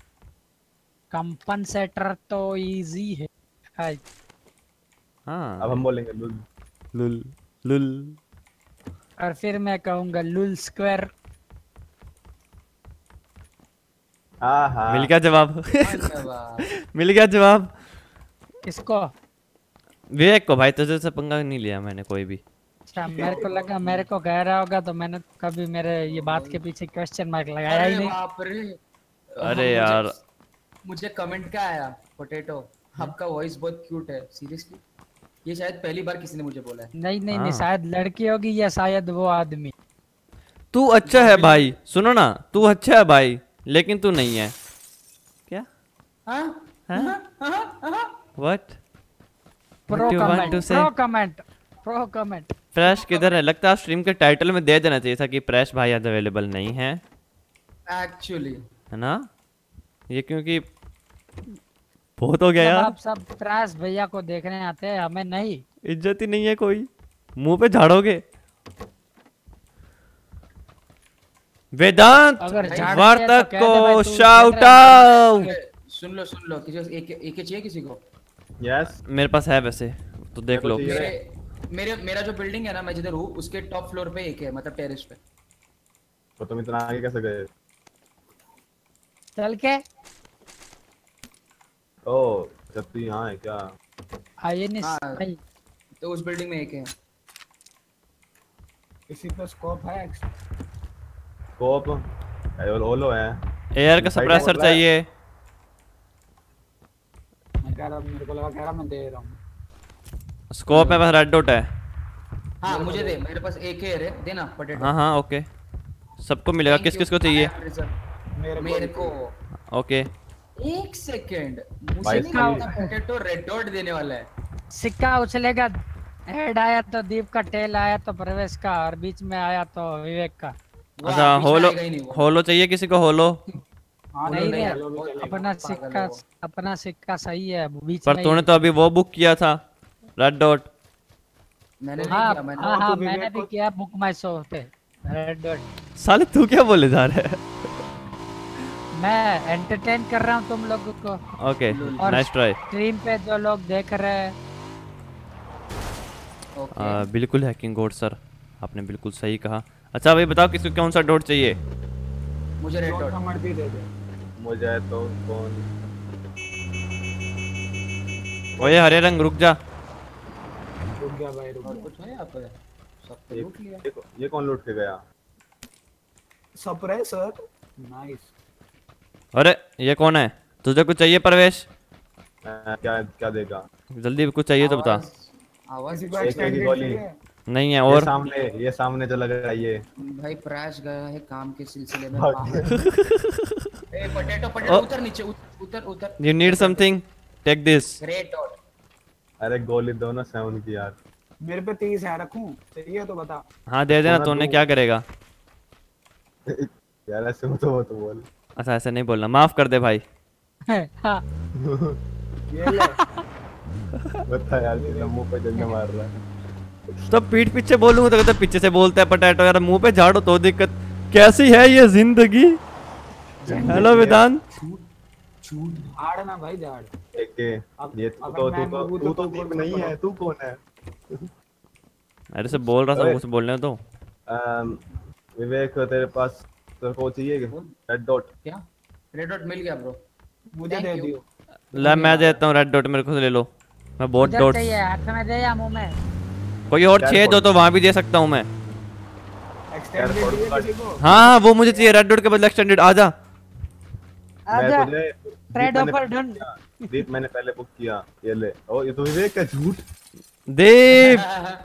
कंपनसेटर तो इजी है। हाय हाँ अब हम बोलेंगे लुल। लुल लुल। और फिर मैं कहूंगा लुल स्क्वायर। हाँ हाँ मिल गया जवाब। धन्यवाद। मिल गया जवाब किसको? विवेक को भाई, तुझे से पंगा नहीं लिया मैंने कोई भी। अच्छा मेरे को लगा मेरे को कह रहा होगा तो मैंने कभी मेरे ये बात के पीछे क्वेश्चन मार्क लगाया ही अरे नहीं। बाप रे। अरे मुझे- यार। मुझे कमेंट क्या आया? पोटैटो आपका वॉइस बहुत क्यूट है। सीरियसली ये शायद पहली बार किसी ने मुझे बोला है। नहीं नहीं नहीं हाँ। शायद लड़की होगी या शायद वो आदमी। तू अच्छा है भाई, सुनो ना, तू अच्छा है भाई लेकिन तू नहीं है। क्या? हाँ? What? Pro you want comment to say? Pro comment pro comment. Presh किधर है? लगता है स्ट्रीम के टाइटल में दे देना चाहिए था कि प्रेश भाई आज अवेलेबल नहीं है, एक्चुअली है ना? ये क्योंकि बहुत हो गया जब यार। आप सब प्रेस भैया को देखने आते हैं हमें नहीं। इज्जत ही नहीं है कोई, मुंह पे झाड़ोगे। वेदांत अगर झाड़ते हैं तो वार्तक कह दे भाई को तू शाउट खेल रहा है। आउट। सुन लो सुन लो, किसी को एक एक चाहिए किसी को? यस। मेरे पास है वैसे तो देख लो। मेरे को मेरे मेरे मेरा जो बिल्डिंग है ना, मैं जिधर हूँ उसके टॉप फ्लोर पे एक है, मतलब टेरेस पे। तो तुम इतना आगे कैसे गए? चल के ओ जब तू यहाँ है क्या? आइए नहीं हाँ। नहीं। तो उस बिल्डिंग में एक है। किसी पे स्कोप है? स्कोप ओलो है। एयर का सप्रेसर चाहिए। मैं कह रहा मेरे को लगा कह रहा मैं दे रहा हूँ। स्कोप में बस रेड डॉट है। हाँ मुझे दे, मेरे पास एक है रे, देना पोटैटो। हाँ हाँ ओके, सबको मिलेगा। किस किस को चाहिए? मेरे मेरे को ओके एक सेकंड, मुझे भाई नहीं इसका- लगता पोटैटो रेड डॉट देने वाला है। सिक्का उछलेगा। हेड आया तो दीप का, टेल आया तो प्रवेश का, और बीच में आया तो विवेक का। वो अच्छा बीच में होलो, आएगा ही नहीं वो। होलो चाहिए किसी को? होलो हाँ बोलो नहीं नहीं रे यार, बहुत अपना पागल सिक्का है वो। अपना सिक्का सही है बीच पर में तूने ही। तो अभी वो बुक किया था रेड डॉट। मैंने नहीं हाँ किया, मैंने हाँ हाँ तो विवेक मैंने भी को- किया बुक माई शो पे रेड डॉट। साले तू क्या बोले जा रहा है? मैं एंटरटेन कर रहा हूँ तुम लोगों को। ओके और नाइस ट्राई। स्ट्रीम पे जो लोग देख रहे हैं ओके। बिल्कुल हैकिंग गोड सर, आपने बिल्कुल सही कहा। अच्छा भाई बताओ किसको कौन सा डॉट चाहिए? मुझे रेड जो डॉट। सा मर्जी दे दे। मुझे तो कौन? ओए हरे रंग रुक जा। रुक गया भाई रुक और गया। कुछ है यहाँ पे? सब तो ये, लूट लिया। ये, ये कौन लूट के गया? Suppressor nice. अरे ये कौन है? तुझे कुछ चाहिए प्रवेश? अ, क्या क्या देगा? जल्दी कुछ चाहिए तो बता। आवाज आवाज किसी को एक की एक्सटेंडेड गोली। चाहिए? नहीं है ये और सामने ये सामने जो लग रहा है ये भाई प्रयास गया है काम के सिलसिले में भाग बाहर। ए पोटैटो पोटैटो उतर नीचे उत- उतर उतर। You need something, take this. Great dot. अरे गोली दो ना सेवन की यार। मेरे पे तीस है, रखूं? चाहिए तो बता। हाँ दे देना, थोड़ा तूने दो। क्या करेगा? यार ऐसे मत वो तो बोल। अच्छा ऐसे नहीं बोलना, माफ कर दे भाई। हाँ ये ले। बता यार तेरा मुंह पे जंग मार रहा है। तो पीठ पीछे बोलूंगा तो कहते पीछे से बोलता है पोटैटो। यार मुंह पे झाड़ो तो दिक्कत। कैसी है ये जिंदगी? हेलो वेदांत। झाड़ ना भाई, झाड़। एक के अब- ये तू अगर तो मैं तू तो बोलूं तू तो तो तू दीप बोल नहीं सकता है, तू कौन है? अरे से बोल रहा था, अरे। कुछ बोलने तो। अम, विवेक तेरे पास तेरे को चाहिए रेड डॉट? क्या रेड डॉट मिल गया ब्रो। मुझे Thank दे you. दियो। ला मैं देता हूँ रेड डॉट, मेरे को ले लो। मैं बहुत उधर डॉट। चाहिए, हाथ में दे या मुंह में? कोई और यार छेद हो कौन- तो वहां भी दे सकता हूँ मैं। एक्सटेंडेड यार, चाहिए कौन- किसी को? हाँ वो मुझे चाहिए, रेड डॉट के बदले एक्सटेंडेड। आजा। मैं आजा। तुझे ट्रेड दीप मैंने ऑफर पहले डन। बुक किया। दीप मैंने पहले बुक किया, ये ले। ओ ये तो विवेक का झूठ। दीप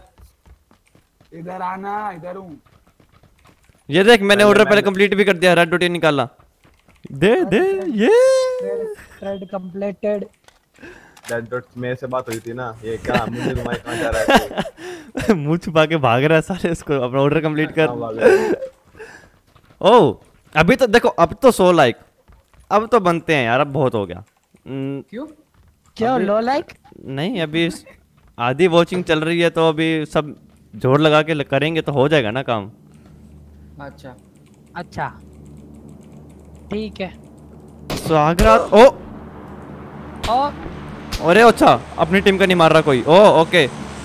इधर आना, इधर हूँ। ये देख, मैंने पहले ऑर्डर पहले मैंने- कंप्लीट भी कर दिया, रेड डॉट ही निकाला। दे दे ये ट्रेड कंप्लीटेड। रेड डॉट मेरे से बात हुई थी ना, ये क्या मुझे घुमाए कहाँ जा रहा है तू? मुंह छुपा के भाग रहा है साले, इसको अपना ऑर्डर कंप्लीट कहाँ कर। भाग रहा है? ओ अभी तो देखो, अब तो सौ लाइक अब तो बनते हैं यार, अब बहुत हो गया। न- क्यों? क्यों लो लाइक? नहीं अभी इस- आधी वॉचिंग चल रही है तो अभी सब जोर लगा के ल- करेंगे तो हो जाएगा ना काम। अच्छा अच्छा ठीक है। स्वागत। ओ ओ अरे अच्छा, अपनी टीम का नहीं मार रहा कोई। ओ ओके,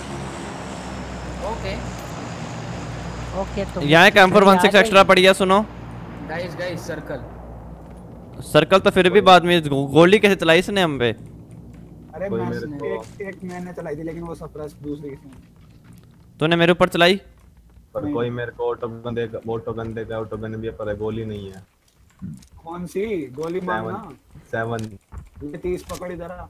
ओके ओके तो यहाँ एक M four one six extra पड़ी है। सुनो गाइस गाइस सर्कल। सर्कल तो फिर भी बाद में, गो- गोली कैसे चलाई इसने हम पे? अरे कोई मैं मेरे को- एक एक मैंने चलाई थी, लेकिन वो सप्रेस दूसरी किसी ने। तूने मेरे ऊपर चलाई? पर कोई मेरे को ऑटो गन देगा, ऑटो गन देगा, ऑटो गन भी है, पर गोली नहीं है। कौन सी गोली मारना? सेवन। ये तीस पकड़ इधर आ।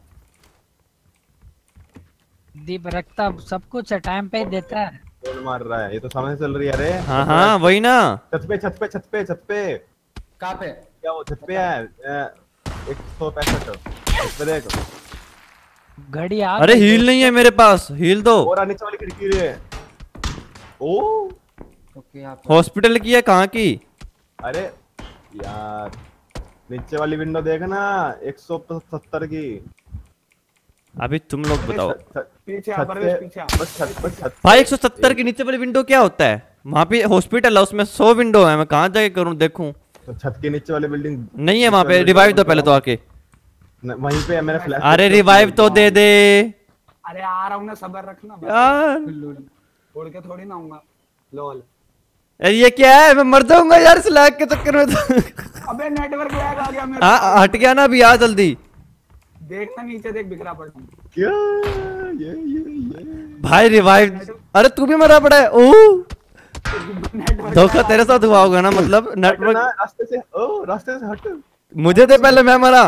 दीप रखता सब कुछ है, टाइम पे ही देता है। कौन मार रहा है? ये तो सामने चल रही है। अरे हाँ हाँ वही ना। छत पे छत पे छत पे छत पे। कहाँ पे? क्या वो छत पे है? एक सौ पैंसठ छत पे देख। घड़ी आ अरे गई हील दोस्त। नहीं है मेरे पास, हील दो। और नीचे वाली खिड़की रे। ओ ओके यहाँ पे। हॉस्पिटल की है, कहाँ की? अरे यार नीचे वाली विंडो देख ना, एक सौ सत्तर की। अभी तुम लोग बताओ छत- छत- पीछे आ, छत परवेश पे- पीछे आ। बस छत बस छत भाई एक सौ सत्तर के नीचे वाली विंडो क्या होता है? वहाँ पे हॉस्पिटल है, उसमें सौ विंडो है, मैं कहाँ जाके करूँ देखूं? तो छत के नीचे वाली बिल्डिंग नहीं है वहाँ पे। रिवाइव दो पहले तो आके। न- वहीं पे है, मैंने फ्लैश। अरे रिवाइव तो दे दे अरे आ रहा हूँ ना, सबर रखना भाई। यार। छोड़ के थोड़ी ना आऊंगा। लोल। यार ये क्या है? मैं मर जाऊंगा यार इस लैग के चक्कर में तो। अबे नेटवर्क लैग आ गया मेरे। हाँ हट गया ना अभी, आ जल्दी। देखना नीचे देख, बिखरा पड़ा हूँ। क्या ये ये ये भाई रिवाइव। अरे तू भी मरा पड़ा है। ओ नेटवर्क धोखा तेरे साथ हुआ होगा ना, मतलब हट ना, नेटवर्क। रास्ते से। ओ रास्ते से हट। मुझे दे पहले, मैं मरा।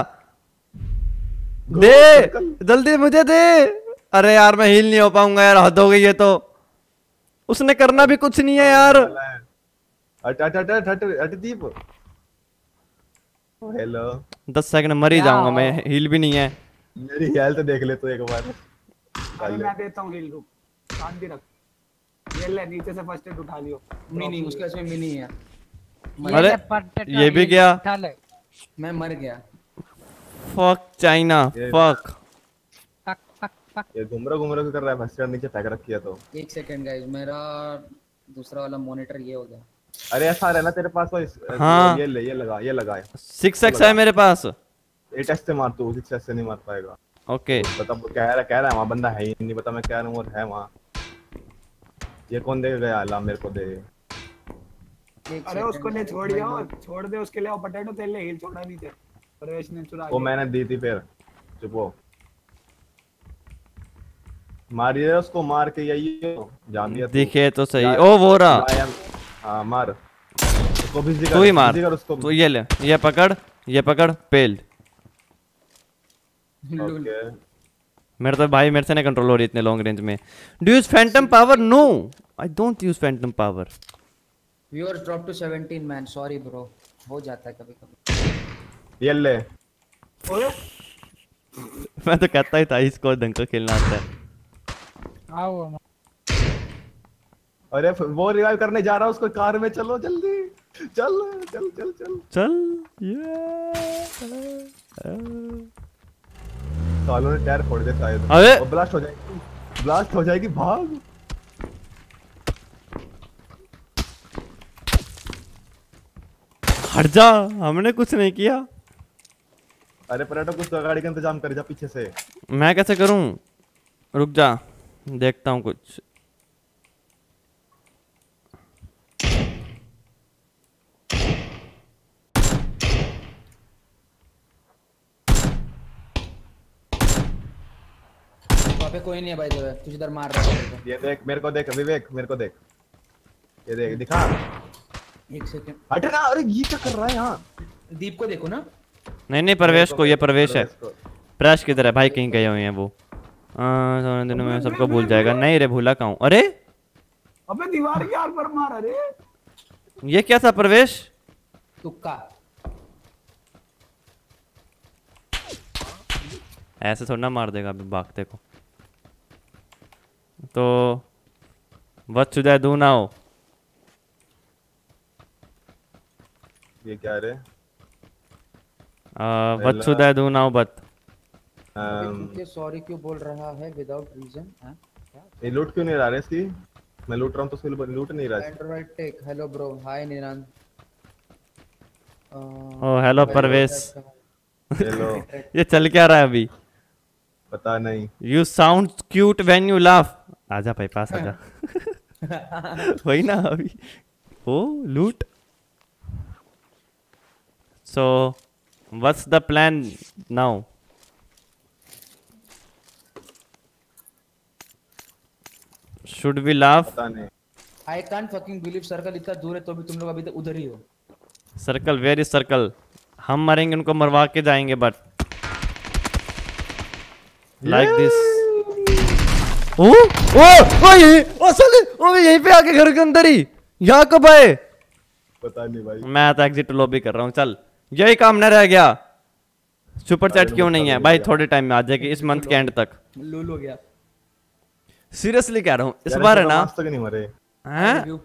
दे जल्दी मुझे दे। अरे यार मैं हील नहीं हो पाऊंगा यार, हद हो गई है। तो उसने करना भी कुछ नहीं है यार। हट हट हट हट हट हट दीप। हेलो दस सेकंड मर ही क्या जाऊंगा मैं, हो? हील भी नहीं है। मेरी हेल्थ देख ले तो एक बार। अरे मैं देता हूँ हील, रुक शांति रख। ये ले नीचे से फर्स्ट एड उठा लियो। मिनी उसके इसमें मिनी है। अरे, ले potato ये भी हील, गया। उठा ले। मैं मर गया। फक चाइना ये- फक। पक पक पक। ये घुमरा घुमरा क्यों कर रहा है? फर्स्ट एड नीचे फेंक रखी है तो। एक सेकंड गाइस, मेरा दूसरा वाला मॉनिटर ये हो गया। अरे ऐसा रहना तेरे पास तो इस, हाँ। ये ले ये लगा ये लगा। सिक्स एक्स है मेरे पास। एट एस से मार तू, सिक्स एस से नहीं मार पाएगा। ओके बता कह रहा कह रहा है वहाँ बंदा है ही नहीं, बता मैं कह रहा हूँ और है वहाँ। ये कौन देगा गया? अल्लाह मेरे को दे। एक अरे second, उसको ले छोड़ मैं- दिया, छोड़ दे उसके लिए। पोटैटो तेरे लिए हील छोड़ा नीचे। प्रवेश ने चुरा वो लिया। मैंने दी थी फिर। चुप हो। मारिए उसको, मार के यही हो जान दिया तू। दिखे तो सही। यार, ओ वो रहा। I am- हाँ मार उसको, बिजली कर तू ही मार। बिजली कर उसको। तू ये ले, ये पकड़, ये पकड़ पेल। लूल। ओके मेरे तो भाई मेरे से नहीं कंट्रोल हो रही इतने लॉन्ग रेंज में। Do use phantom power? No I don't use phantom power. Viewers drop to seventeen man, sorry bro, हो जाता है कभी कभी। ये ले। मैं तो कहता ही था इसको ढंग का खेलना आता है। आओ हम- अरे वो रिवाइव करने जा रहा है उसको, कार में चलो जल्दी, चल चल चल चल चल ये सालों ने टायर फोड़ दिया शायद। अरे! वो ब्लास्ट हो जाएगी, ब्लास्ट हो जाएगी, भाग। हट जा, हमने कुछ नहीं किया। अरे पराठा कुछ तो गाड़ी का इंतजाम कर जा पीछे से। मैं कैसे करूं? रुक जा, देखता हूं कुछ। वहाँ पे कोई नहीं है भाई, जो तुझे इधर मार रहा है। ये देख, मेरे को देख विवेक, मेरे को देख, ये देख, दिखा। एक सेकंड, हटना। अरे ये क्या कर रहा है यहाँ? दीप को देखो ना। नहीं नहीं प्रवेश को, ये प्रवेश है। को। प्रवेश किधर है भाई? कहीं गए हुए हैं वो। हाँ सोने दिनों में सबको भूल जाएगा। नहीं रे भूला कहाँ हूँ? अरे अबे दीवार के आर पर मार। अरे ये क्या था प्रवेश? तुक्का। ऐसे थोड़ा ना मार देगा अभी भागते को। तो what should I do now? ये क्या रे? What should I do now but क्योंकि सॉरी क्यों बोल रहा है विदाउट रीजन? ये लूट क्यों नहीं रहा है इसकी? मैं लूट रहा हूँ तो उसके लिए लूट नहीं रहा है। Android tech, hello bro, hi Nirant. Oh hello Pravesh. Hello. ये चल क्या रहा है अभी? पता नहीं। You sound cute when you laugh. आजा भाई पास आजा। वही ना अभी। ओ लूट। So what's the plan now? Should we laugh? पता नहीं। I can't fucking believe circle इतना दूर है तो भी तुम लोग अभी तक उधर ही हो। Circle where is circle? हम मरेंगे उनको मरवा के जाएंगे बट लाइक दिस। ओ ओ ओ ये ओ साले ओ यहीं पे आके घर के अंदर ही। यहाँ कब आए? पता नहीं भाई। मैं तो एग्जिट लॉबी कर रहा हूँ। चल यही काम न रह गया। सुपर चैट क्यों नहीं है भाई? थोड़े टाइम में आ जाएगी, इस मंथ के एंड तक। लूल हो गया। सीरियसली कह रहा हूँ इस यार बार है इसके ना। आज तक नहीं मरे। हैं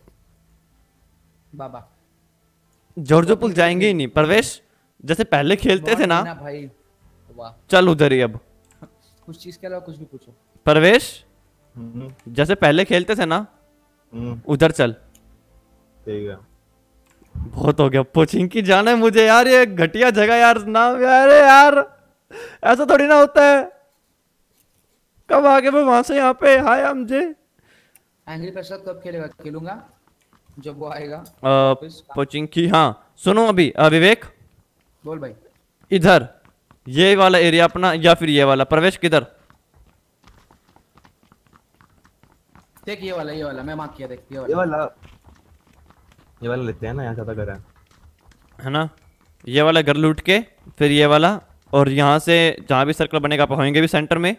बाबा जॉर्जो पुल जाएंगे ही नहीं प्रवेश। जैसे पहले खेलते थे ना। भाई वाह, चल उधर ही अब। कुछ चीज के अलावा कुछ भी पूछो। प्रवेश हम्म, जैसे पहले खेलते थे ना, हम्म, उधर चल। ठीक है। बहुत हो गया। पोचिंग की जाना है मुझे यार, ये घटिया जगह यार। नाम यार यार ऐसा थोड़ी ना होता है। कब आगे मैं वहां से यहाँ पे? हाय मुझे एंग्री प्रसाद कब खेलेगा? खेलूंगा जब वो आएगा। पोचिंग की। हाँ सुनो अभी अ, विवेक बोल भाई। इधर ये वाला एरिया अपना या फिर ये वाला? प्रवेश किधर? देख ये वाला, ये वाला मैं मार्क किया, देख ये ये वाला। वाला ये वाला लेते हैं ना, यहाँ ज्यादा घर है। है ना? ये वाला घर लूट के फिर ये वाला, और यहाँ से जहाँ भी सर्कल बनेगा पहुंचेंगे भी सेंटर में।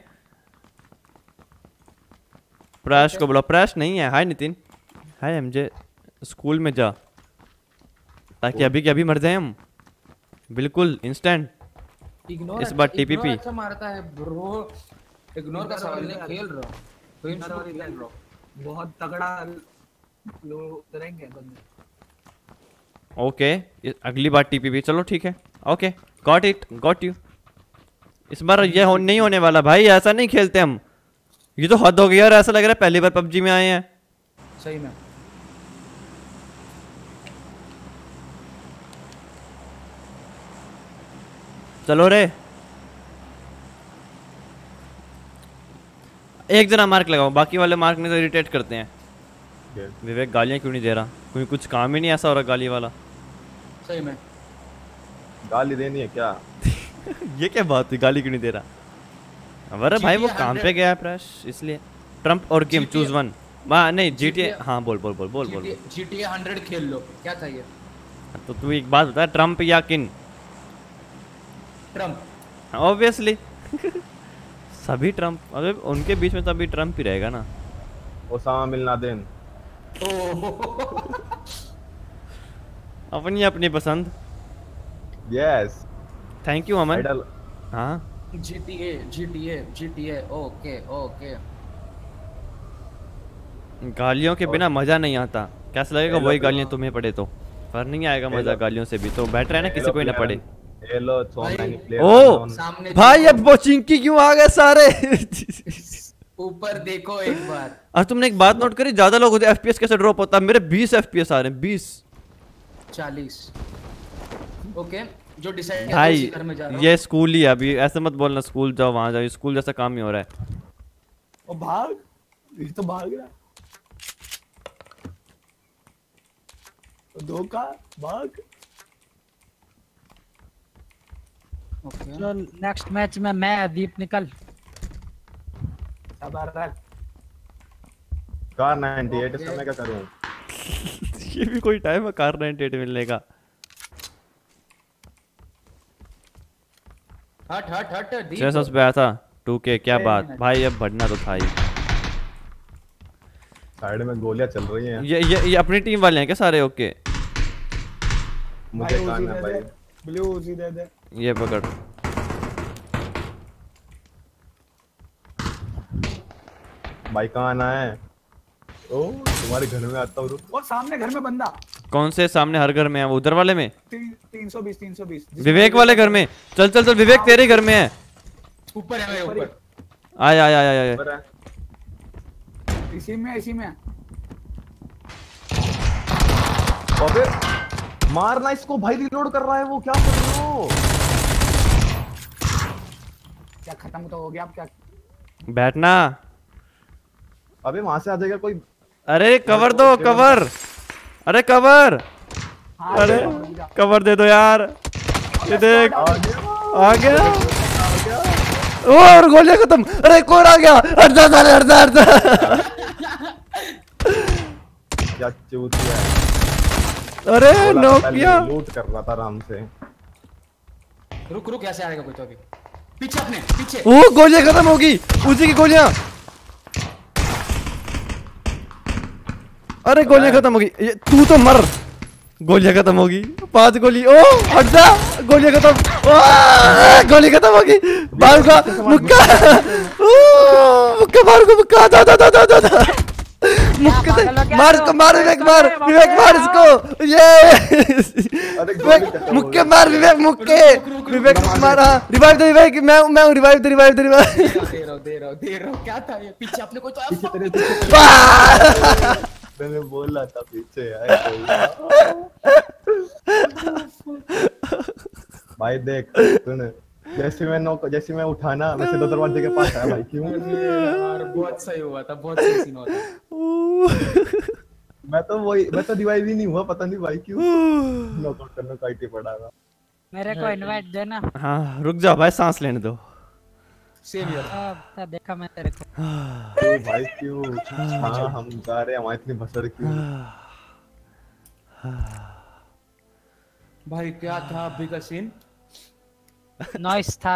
प्रयास को बोला। प्रयास नहीं है। Hi Nitin. Hi MJ. School में जा ताकि अभी के अभी मर जाए हम बिल्कुल इंस्टेंट। इग्नोर इस बार टीपीपी। अच्छा मारता है ब्रो। इग्नोर का सवाल नहीं, खेल रहा हूं। कोई इधर और इधर नहीं। बहुत तगड़ा लोग करेंगे बंदे। ओके अगली बार टीपीपी। चलो ठीक है। Okay got it, got you. इस बार ये हो, नहीं होने वाला भाई। ऐसा नहीं खेलते हम। ये तो हद हो गई यार। ऐसा लग रहा है पहली बार पबजी में आए हैं। सही में। चलो रे। एक जना मार्क लगाओ, बाकी वाले मार्क में तो इरिटेट करते हैं। Okay. विवेक गालियां क्यों नहीं दे रहा? कोई कुछ काम ही नहीं ऐसा हो रहा गाली वाला। सही में गाली देनी है क्या? ये क्या बात हुई? गाली क्यों नहीं दे रहा? अरे भाई वो G T A काम पे हंड्रेड गया है प्रैश, इसलिए। ट्रम्प और game G T A choose one. वाह नहीं जीटीए। G T A हाँ बोल बोल बोल बोल बोल बोल। जीटीए हंड्रेड खेल लो, क्या चाहिए? तो तू एक बात बता, ट्रम्प या किन? ट्रम्प। ऑब्वियसली। सभी ट्रम्प, अबे उनके बीच में तो अभी ट्रम्प ही रहेगा ना। Osama bin Laden. अपनी अपनी पसंद। Yes. Thank you Aman. Idol. हाँ GTA GTA GTA okay okay. गालियों के बिना मजा नहीं आता। कैसा लगेगा हेलो, वही हेलो। गालियां तुम्हें पड़े तो, पर नहीं आएगा मजा हेलो। गालियों से भी, तो बेटर है ना किसी को ही ना पड़े। हेलो सो भाई, मैनी प्लेयर ओ सामने भाई देखो। अब वो चिंकी क्यों आ गए सारे? ऊपर देखो एक बार। आज तुमने एक बात नोट करी, ज्यादा लोग होते एफपीएस कैसे ड्रॉप होता है? मेरे बीस एफपीएस आ रहे हैं, बीस। चालीस। ओके जो डिसाइड भाई घर में जा रहा हूँ। ये स्कूल ही है, अभी ऐसे मत बोलना स्कूल जाओ वहां जाओ, स्कूल जैसा काम ही हो रहा है। ओ भाग, ये तो भाग रहा। धोखा भाग। ओके चल नेक्स्ट मैच में मैं दीप निकल। अब आ रहा है। कार अट्ठानवे ओके। इसका मैं क्या करूं? ये भी कोई टाइम है कार अट्ठानवे मिलने का? हट हट हट दीप। छह सौ पे आया था टू के, क्या छह बात मिनट। भाई, अब बढ़ना तो था ही। साइड में गोलियां चल रही हैं। ये ये ये अपनी टीम वाले हैं क्या सारे? ओके मुझे भाई कहां उसी है दे भाई? दे, ब्लू उसी दे दे। ये पकड़। भाई कहां आना है? ओ तुम्हारे घर में आता हूं रुक। और सामने घर में बंदा। कौन से सामने? हर घर में है वो, उधर वाले में? तीन तीन सौ बीस तीन सौ बीस। विवेक वाले घर में। चल चल चल विवेक तेरे घर में है। ऊपर है मेरे ऊपर। आय आय आय आय। ऊपर है। इसी में इसी में। अबे मारना इसको भाई, रिलोड कर रहा है वो, क्या कर रहे हो? क्या खत्म तो हो गया अब क्या? बैठना। अबे वहां से आ जाएगा कोई। अरे कवर दो कवर। अरे कवर। हाँ, अरे हो गया। कवर दे दो यार। ये देख आ गया आ गया। ओ और गोलियां खत्म। अरे कौन आ गया? हट जा साले, हट जा हट जा। क्या चूतिया है। अरे बोला नो था पहले किया। लूट कर रहा था आराम से। रुक रुक ऐसे आएगा कोई तो अभी। पीछे अपने पीछे। ओ गोलियां खत्म होगी, उसी की गोलियां। अरे गोलियां खत्म होगी, ये तू तो मर। गोलियां खत्म होगी, पांच गोली। ओ हट जा, गोलियां खत्म। ओ गोली खत्म होगी। मार का मुक्का। ओ मुक्का मार को, मुक्का जा जा जा जा जा। मुक्के से मार इसको, मार विवेक, मार विवेक, मार इसको। ये अरे गोली खत्म हो मुक्के गई। मार विवेक, मुक्के विवेक मारा। रिवाइव दे विवेक, मैं मैं रिवाइव दे, रिवाइव दे, रिवाइव। दे रहा हूँ दे रहा हूँ दे रहा हूँ। क्या था ये? पीछे अपने कोई तो पीछे आया। तेरे पीछे मैंने बोला था पीछे आए कोई। भाई देख सुन, जैसे मैं नौक जैसे मैं उठाना मैं सीधा दरवाजे के पास आया भाई। क्यों? यार बहुत सही हुआ था, बहुत सही सीन हुआ था। मैं तो वही मैं तो रिवाइव ही नहीं हुआ, पता नहीं भाई क्यों। नॉकआउट करने का आईटी पड़ा था। मेरे को इनवाइट देना। हाँ रुक जा भाई, सांस लेने दो। सेम यार। अब देखा मैं तेरे को। क्यों भाई क्यों? हाँ हम जा रहे हैं, हमारी इतनी बसर क्यों? भाई क्या था अभी का सीन? नॉइस था।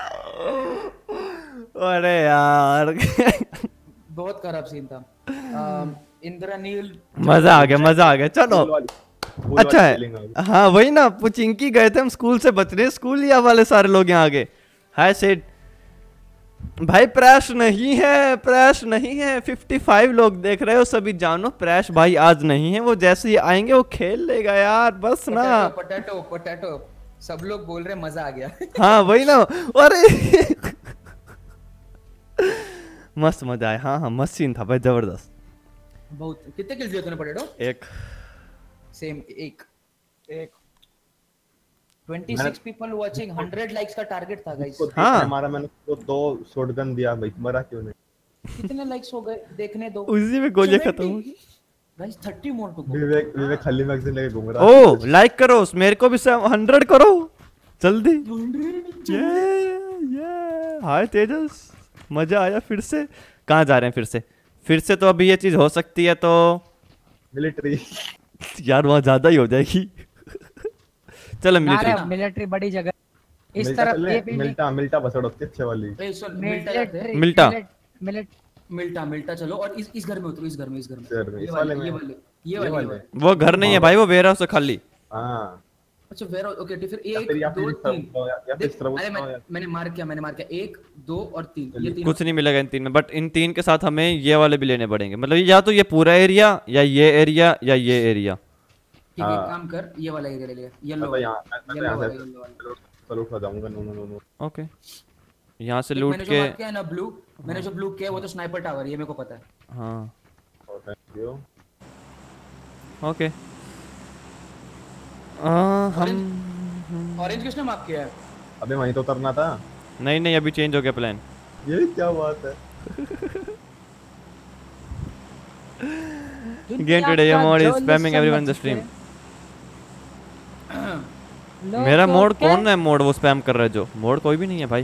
अरे यार बहुत खराब सीन था। अम, इंद्रनील। मजा आ गया, मजा आ गया। चलो फूल वाली- फूल वाली अच्छा feeling आ गई। है। हाँ वही ना, पुचिंकी गए थे हम स्कूल से बच रहे, स्कूल ही वाले सारे लोग यहाँ आ गए। हाय सेठ भाई, प्रैश नहीं है, प्रैश नहीं है। पचपन लोग देख रहे हो, सभी जानो प्रैश भाई आज नहीं है। वो जैसे ही आएंगे वो खेल लेगा यार, बस ना। पोटैटो पोटैटो सब लोग बोल रहे मजा आ गया। हाँ वही ना। अरे मस्त मजा आया। हाँ हाँ मस्त सीन था भाई, जबरदस्त। बहुत। कितने किल्स दिए तूने पोटैटो? एक सेम एक। एक छब्बीस पीपल वाचिंग, हंड्रेड लाइक्स का टारगेट था गाइस। उसको हाँ। हाँ। मारा मैंने उसको, दो शॉटगन दिया भाई, मरा क्यों नहीं? कितने लाइक्स हो गए देखने दो। उसी में गोलियां खत्म हो गई। गाइस तीस मोर टू गो। विवेक विवेक खाली मैगजीन लेके घूम रहा है। ओ लाइक करो, मेरे को भी हंड्रेड करो जल्दी। ये ये हाय तेजस, मजा आया फिर से। कहाँ जा रहे हैं फिर से? फिर से तो अभी ये चीज हो सकती है तो मिलिट्री। यार वहाँ ज्यादा ही हो जाएगी। चलो मिलिट्री। मिलिट्री बड़ी जगह। इस मिल्टा तरफ चले, ये बिल्डिंग मिल्टा मिल्टा बसड़ होती है अच्छे वाली। ए सुन मिल्टा जाते हैं। मिल्टा। मिलिट मिल्टा मिल्टा चलो और इस इस घर में उतरो, इस घर में इस घर में इस घर में, ये इस वाले वाले ये में। वाले ये ये वाले ये वाले। वाले। वो घर नहीं है भाई, वो वेयर हाउस है खाली। हाँ अच्छा वेर ओके फिर या एक फिर या दो फिर तीन इस तरफ या या फिर देख, इस तरफ अरे उठो मैं, या- मैंने मार किया मैंने मार किया एक दो और तीन ये तीन कुछ नहीं मिलेगा इन तीन में, बट इन तीन के साथ हमें ये वाले भी लेने पड़ेंगे। मतलब या तो ये पूरा एरिया या ये एरिया या ये एरिया। ठीक है एक हाँ। काम कर ये वाला एरिया ले ले मैं येलो तो यहाँ मैं तो येलो यहाँ वाला से येलो वाला चलो चलो उठा जाऊंगा। No no no no okay, यहाँ से देख, लूट मैंने जो के। मार किया है ना ब्लू, मैंने जो ब्लू किया है वो तो स्नाइपर टावर ये मेरे को पता है। हाँ थैंक यू। ओके। आ, हम ऑरेंज किसने मार्क किया है? अबे वहीं तो उतरना था। नहीं नहीं, अभी चेंज हो गया प्लान। ये क्या बात है? Again today your mod is spamming everyone in the stream. मेरा मोड कौन है? मोड वो स्पैम कर रहा है जो मोड कोई भी नहीं है भाई।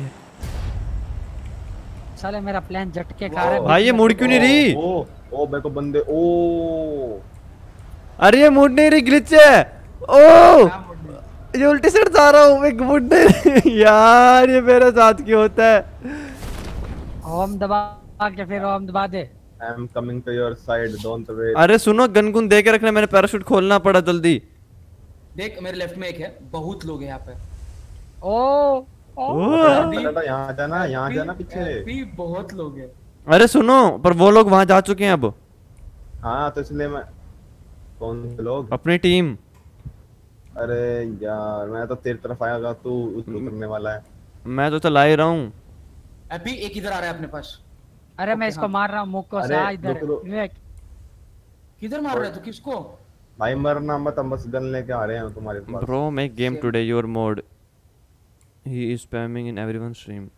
साले मेरा प्लान झटके खा रहा है। भाई ये मुड़ क्यों नहीं रही? ओ ओ मेरे को बंदे ओ अरे ये मुड़ नहीं रही, ग्लिच है। ओ ये उल्टी साइड जा रहा हूँ मैं, मुड़ नहीं रही। यार ये मेरे साथ क्यों होता है? ओम दबा के फिर ओम दबा दे। I am coming to your side don't wait. अरे सुनो, गन गुन दे के रखना, मैंने पैराशूट खोलना पड़ा जल्दी। देख मेरे लेफ्ट में एक है, बहुत लोग हैं यहाँ पे। ओ ओ ओ, यहाँ जाना यहाँ जाना पीछे। भी बहुत लोग हैं। अरे सुनो, पर वो लोग वहां जा चुके हैं अब, हाँ तो इसलिए मैं कौन से लोग? अपनी टीम। अरे यार मैं तो तेरी तरफ आएगा, तू उतरने वाला है। मैं तो चला ही रहा हूँ। अभी एक इधर आ रहा है अपने पास। अरे मैं इसको मार रहा हूँ मुक्को से। अरे, आ इधर रुक, रुक। विवेक। किधर मार रहा है तू? किसको? भाई मरना मत, हम बस गन लेके आ रहे हैं तुम्हारे पास। Bro make game today your mod he is spamming in everyone stream.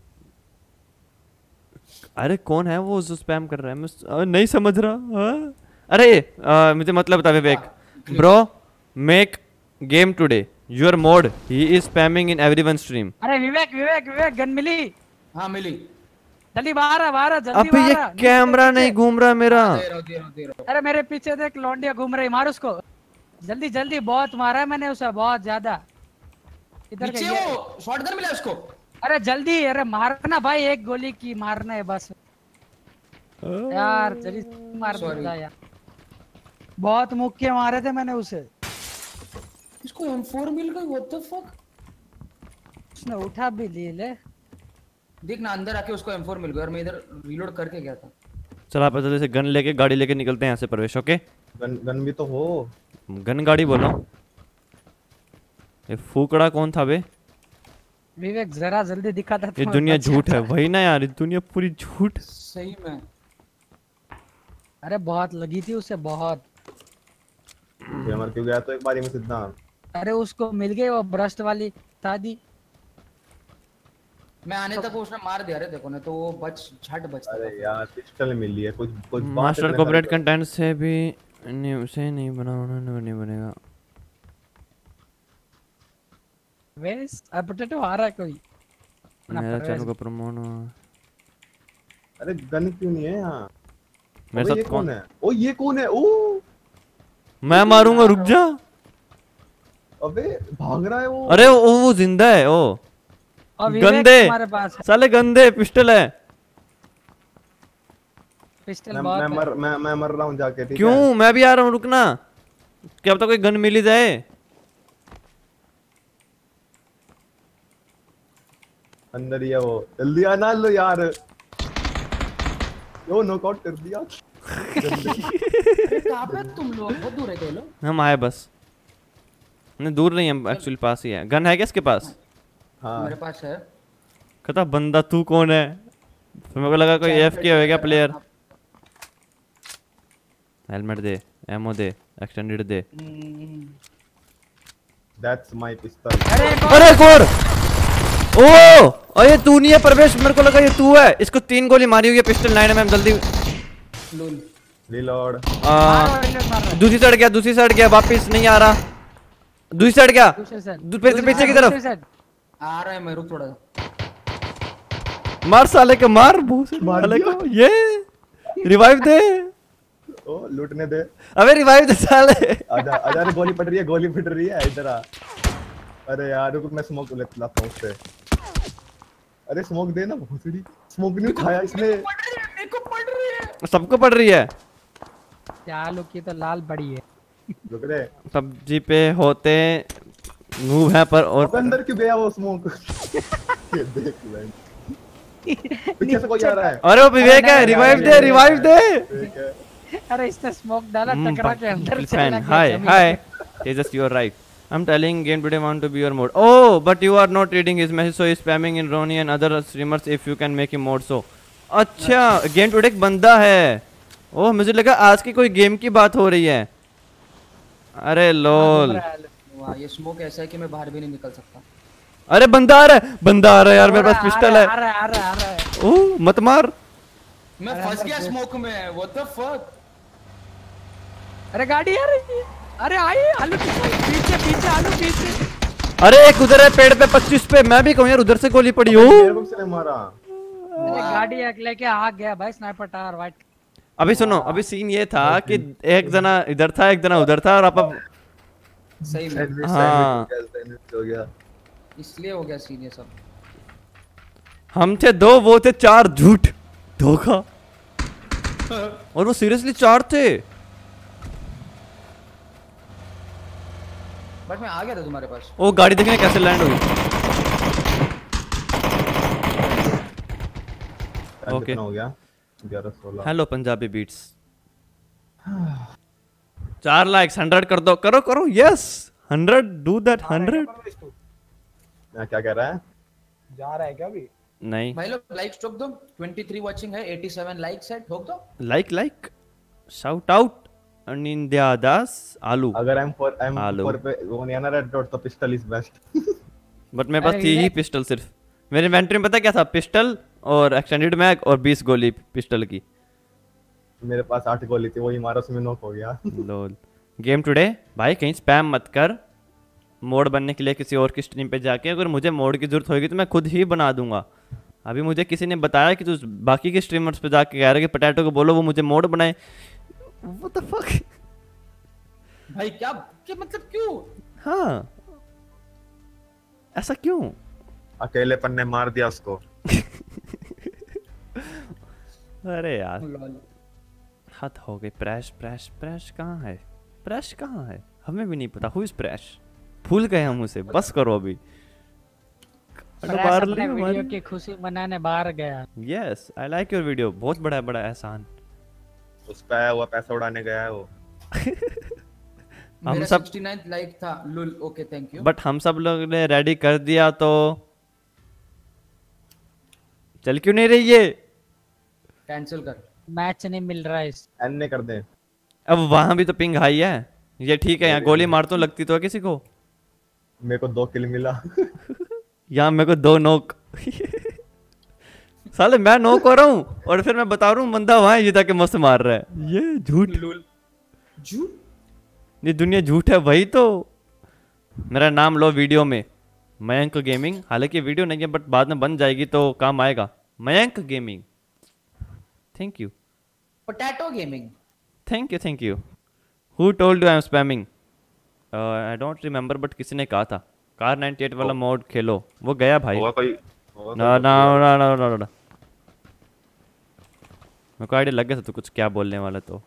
अरे कौन है वो जो स्पैम कर रहा है? मैं स- अ, नहीं समझ रहा। हाँ? अरे अ, मुझे मतलब बता विवेक। Bro make game today your mod he is spamming in everyone stream. अरे विवेक विवेक विवेक गन मिली। हाँ मिली। जल्दी बाहर आ बाहर आ जल्दी अबे ये बाहर आ। कैमरा नहीं घूम रहा मेरा। दे रहा हूँ, दे रहा हूँ, दे रहा हूँ। अरे मेरे पीछे देख लौंडिया घूम रही, मार उसको जल्दी जल्दी। बहुत मारा है मैंने उसे, बहुत ज्यादा। इधर नीचे के ये- वो शॉटगन मिला उसको। अरे जल्दी, अरे मारना भाई, एक गोली की मारना है बस यार। जल्दी मार Sorry. देता यार। बहुत मुक्के मारे थे मैंने उसे। इसको एम फोर मिल गई। What the fuck? उसने उठा भी ली ले। देख ना अंदर आके उसको एम फोर मिल गया और मैं इधर रीलोड करके गया था। चल आप जल्दी से गन लेके गाड़ी लेके निकलते हैं यहाँ से प्रवेश। ओके गन गन भी तो हो। गन गाड़ी बोलो। ये फूकड़ा कौन था बे? विवेक जरा जल्दी दिखा था। ये तुम्हें दुनिया बचा झूठ है। था। वही ना यार, ये दुनिया पूरी झूठ। सही में। अरे बहुत लगी थी उसे, बहुत। ये मर क्यों गया तो एक बारी में सीधा? अरे उसको मिल गई वो ब्रस्ट वाली शादी। मैं आने तक वो उसने मार दिया रे देखो ना, तो वो बच झट बचता अरे था। यार पिस्टल मिली है कुछ कुछ बात मास्टर इतने कॉपीराइट सारे- कंटेंट से भी नहीं, उसे नहीं बनाना नहीं बनेगा। वेस अब पोटैटो आ रहा है कोई ना मेरा परवेज। चैनल को प्रमोट। अरे गन क्यों नहीं है यहाँ? मेरे अबे ये साथ कौन कौन? है? ओ ये कौन है? ओ मैं मारूंगा, रुक जा। अबे भाग रहा है वो। अरे वो वो जिंदा है। ओ और विवेक गंदे हमारे पास है। साले, गंदे पिस्टल है। पिस्टल मैं बहुत मैं है। मर मैं मैं मर रहा हूँ जाके। ठीक है? क्यों? मैं भी आ रहा हूँ, रुकना। क्या पता कोई गन मिल ही जाए। अंदर ही है वो। जल्दी आना लो यार। यो नॉकआउट कर दिया। अरे कहाँ पे तुम लोग? बहुत दूर है क्या ये लोग? हम आए बस। नहीं दूर नहीं, हम एक्चुअली पास ही है। गन है क्या इसके पास? हाँ मेरे पास है। कहता बंदा तू कौन है? तो मेरे को लगा कोई एफ के होगा प्लेयर। हेलमेट दे, एमो दे, एक्सटेंडेड दे। That's my pistol. अरे एक और- अरे एक और। ओ अरे तू नहीं है प्रवेश, मेरे को लगा ये तू है। इसको तीन गोली मारी हुई है पिस्टल नाइन में। जल्दी लूल। रीलोड। आ, मारो, reload मार रहा है। दूसरी साइड गया, दूसरी साइड गया, वापस नहीं आ रहा। दूसरी साइड गया, दूसरे साइड। दू- पीछे पीछे की दूसरे तरफ। साइड। आ रहा है मैं, रुक थोड़ा सा। मार साले के, मार भूसे साले को। ये रिवाइव दे। ओ लूटने दे। अबे रिवाइव दे साले। आजा आजा। अरे गोली पड़ रही है, गोली पड़ रही है। इधर आ। अरे यार रुक मैं स्मोक लाता हूँ उससे। अरे स्मोक दे ना भोसड़ी। स्मोक नहीं उठाया इसने। मेरे को पड़ रही है। सबको पड़ रही है। चालू की तो लाल बड़ी है। रुक रे। पबजी पे होते मूव है पर और अब अंदर क्यों गया वो स्मोक? ये देख ले। पीछे से कोई आ रहा है। अरे वो विवेक है, रिवाइव दे रिवाइव दे। ठीक है। अरे इसने स्मोक डाला टकरा के अंदर चला Fan. गया Hi, जमीन hi. पे। Jesus, you are right. I'm telling game today want to be your mode. Oh, but you are not reading his message, so he's spamming in Ronnie and other streamers if you can make him mode so. अच्छा, game today एक बंदा है। ओह, मुझे लगा आज की कोई game की बात हो रही है। अरे लोल। वाह ये स्मोक ऐसा है कि मैं बाहर भी नहीं निकल सकता। अरे बंदा आ रहा है, बंदा आ रहा है यार, मेरे पास आ पिस्टल रहा है। आ रहा है, आ रहा है, आ रहा है। ओह, मत मार। मैं फंस गया स्मोक में। What the fuck? अरे गाड़ी आ रही है। अरे आई आलू पीछे पीछे पीछे आलू पीछे। अरे एक उधर है पेड़ पे पच्चीस पे, मैं भी कहूँ यार उधर से गोली पड़ी हो। मेरे को किसने मारा? अरे गाड़ी एक लेके आ गया भाई स्नाइपर टावर वाइट। अभी सुनो, अभी सीन ये था कि एक जना इधर था एक जना उधर था और आप अब सही में सैंडविच हाँ। सैंडविच हो गया। इसलिए हो गया सीन ये सब। हम थे दो, वो थे चार, झूठ धोखा। और वो सीरियसली चार थे। बट मैं आ गया था तुम्हारे पास। वो गाड़ी देखने कैसे लैंड हुई। Time Okay. कितना हो गया? ग्यारह सोलह। Hello Punjabi beats. चार लाइक्स हंड्रेड कर दो, करो करो, yes hundred, do that hundred. मैं क्या कह रहा है? जा रहा है क्या अभी? नहीं, भाई लोग लाइक ठोक दो। तेईस वाचिंग है, सत्तासी लाइक्स है, ठोक दो। Like like shout out Anindya Das आलू। अगर M four M hello. Four पे वो नहीं आना रेड डॉट तो पिस्टल इज बेस्ट। बट मेरे पास अरे थी ही विवेक। पिस्टल सिर्फ। मेरे इन्वेंटरी में पता क्या था, पिस्टल और एक्सटेंडेड मैग और बीस गोली पिस्टल की। मेरे पास आठ गोली थी, वही मारा उसमें नॉक हो गया। लोल। गेम टुडे भाई कहीं स्पैम मत कर। मोड बनने के लिए किसी और की स्ट्रीम पे जाके, अगर मुझे मोड की जरूरत होगी तो मैं खुद ही बना दूंगा। अभी मुझे किसी ने बताया कि तू बाकी के स्ट्रीमर्स पे जाके कह रहा है कि पोटैटो को बोलो वो मुझे मोड बनाए। What the fuck? भाई क्या क्या मतलब क्यों? हाँ, ऐसा क्यों? अकेलेपन ने मार दिया उसको। अरे यार लॉल। हद हो गई। प्रैश प्रैश प्रैश कहाँ है? प्रैश कहाँ है? हमें भी नहीं पता। Who is Prash? भूल गए हम उसे। बस करो अभी। प्रयास अपने वीडियो की खुशी मनाने बाहर गया। Yes, I like your video. बहुत बड़ा बड़ा एहसान। उस पे आया हुआ पैसा उड़ाने गया है वो। हम मेरा सब उनहत्तर लाइक था। Lol okay thank you. But हम सब लोग ने रेडी कर दिया तो चल क्यों नहीं रही ये? कैंसिल कर। मैच नहीं मिल रहा है इस। एन ने कर दे। अब वहां भी तो पिंग हाई है। ये ठीक है, यहाँ गोली मार तो लगती तो है किसी को। मेरे को दो किल मिला। यहाँ मेरे को दो नोक। साले मैं नोक हो रहा हूँ और फिर मैं बता रहा हूँ बंदा वहां ये जाके मस्त मार रहा है। ये झूठ। झूठ। ये दुनिया झूठ है। वही तो। मेरा नाम लो वीडियो में, मयंक गेमिंग। हालांकि वीडियो नहीं है बट बाद में बन जाएगी तो काम आएगा। Mayank gaming. Thank you potato gaming. Thank you thank you. Who told you I am spamming? I don't remember but किसी ने कहा था कार नाइंटी एट वाला मोड खेलो। वो गया भाई। होगा कोई होगा ना कोई- ना ना ना ना ना मेरे को आइडिया लग गया था तू कुछ क्या बोलने वाला। तो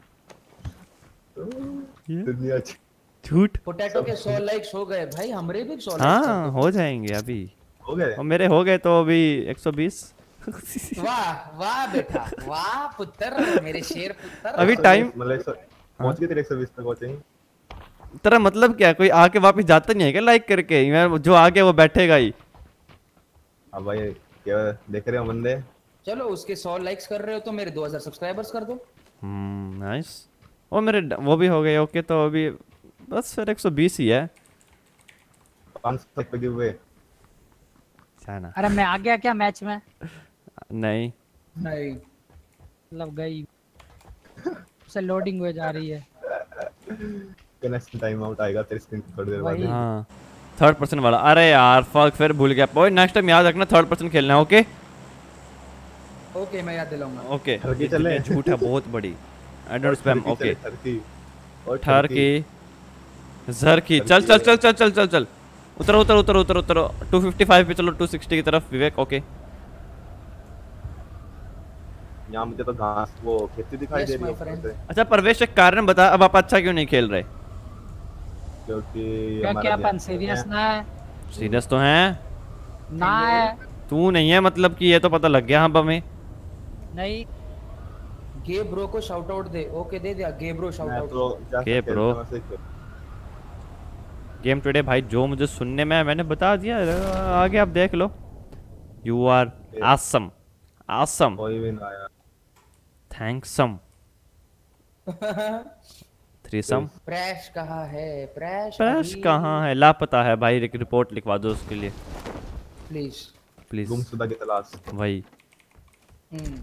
दुनिया अच्छी- झूठ। पोटैटो के सौ लाइक्स हो गए भाई। हमरे भी सौ लाइक्स हाँ हो जाएंगे अभी। हो गए। और मेरे हो गए तो अभी एक सौ बीस। वाह वाह बेटा वाह पुत्र मेरे शेर पुत्र। अभी टाइम मतलब एक सौ- पहुंच गए तेरे एक सौ बीस तक पहुंचे। तेरा मतलब क्या? कोई आके वापस जाता नहीं है क्या लाइक करके? यार जो आ गया वो बैठेगा ही। अब भाई क्या देख रहे हो बंदे? चलो उसके सौ लाइक्स कर रहे हो तो मेरे दो हज़ार सब्सक्राइबर्स कर दो। Hmm nice. वो मेरे ड- वो भी हो गए। ओके तो अभी बस फिर एक सौ बीस ही है। पाँच सौ तक गिव अवे। साना अरे मैं आ गया क्या मैच में? नहीं। नहीं मतलब गई से लोडिंग हुए जा रही है। नेक्स्ट टाइम आउट आएगा तेरी स्क्रीन थोड़ी देर बाद। वही। हाँ थर्ड पर्सन वाला। अरे यार फक, फिर भूल गया। ओए नेक्स्ट टाइम याद रखना थर्ड पर्सन खेलना है। ओके ओके मैं याद दिलाऊंगा। ओके। ठरकी चले। झूठ है बहुत बड़ी। I don't spam. ठरकी ओके चले, ठरकी। और ठर की जर की। चल चल चल चल चल चल चल उतरो उतरो उतरो उतरो उतरो टू फिफ्टी फाइव पे चलो, टू सिक्सटी की तरफ विवेक। ओके यहाँ मुझे तो घास वो खेती दिखाई Yes, दे रही my है ऊपर friend. से, अच्छा परवेश, एक कारण बता, अब आप अच्छा क्यों नहीं खेल रहे? क्योंकि क्या हमारा क्या ध्यान अपन सीरियस ना है सीरियस तो हैं? ना है तू नहीं है मतलब कि ये तो पता लग गया हम हमें। नहीं गे ब्रो को शाउट आउट दे। ओके दे दिया गे ब्रो शाउट मैं आउट। तो जैसे के खेलता bro? हूं वैसे ही खेल- गेम टुडे भाई जो मुझे सुनने में है मैंने बता दिया, आगे आप देख लो। यू आर आसम आसम कोई भी ना आया। थैंक्सम थ्रीसम। प्रैश कहाँ है? प्रैश प्रैश कहाँ है? लापता है भाई, एक रिपोर्ट लिखवा दो उसके लिए प्लीज। प्लीज। गुमशुदा की तलाश। वही हम्म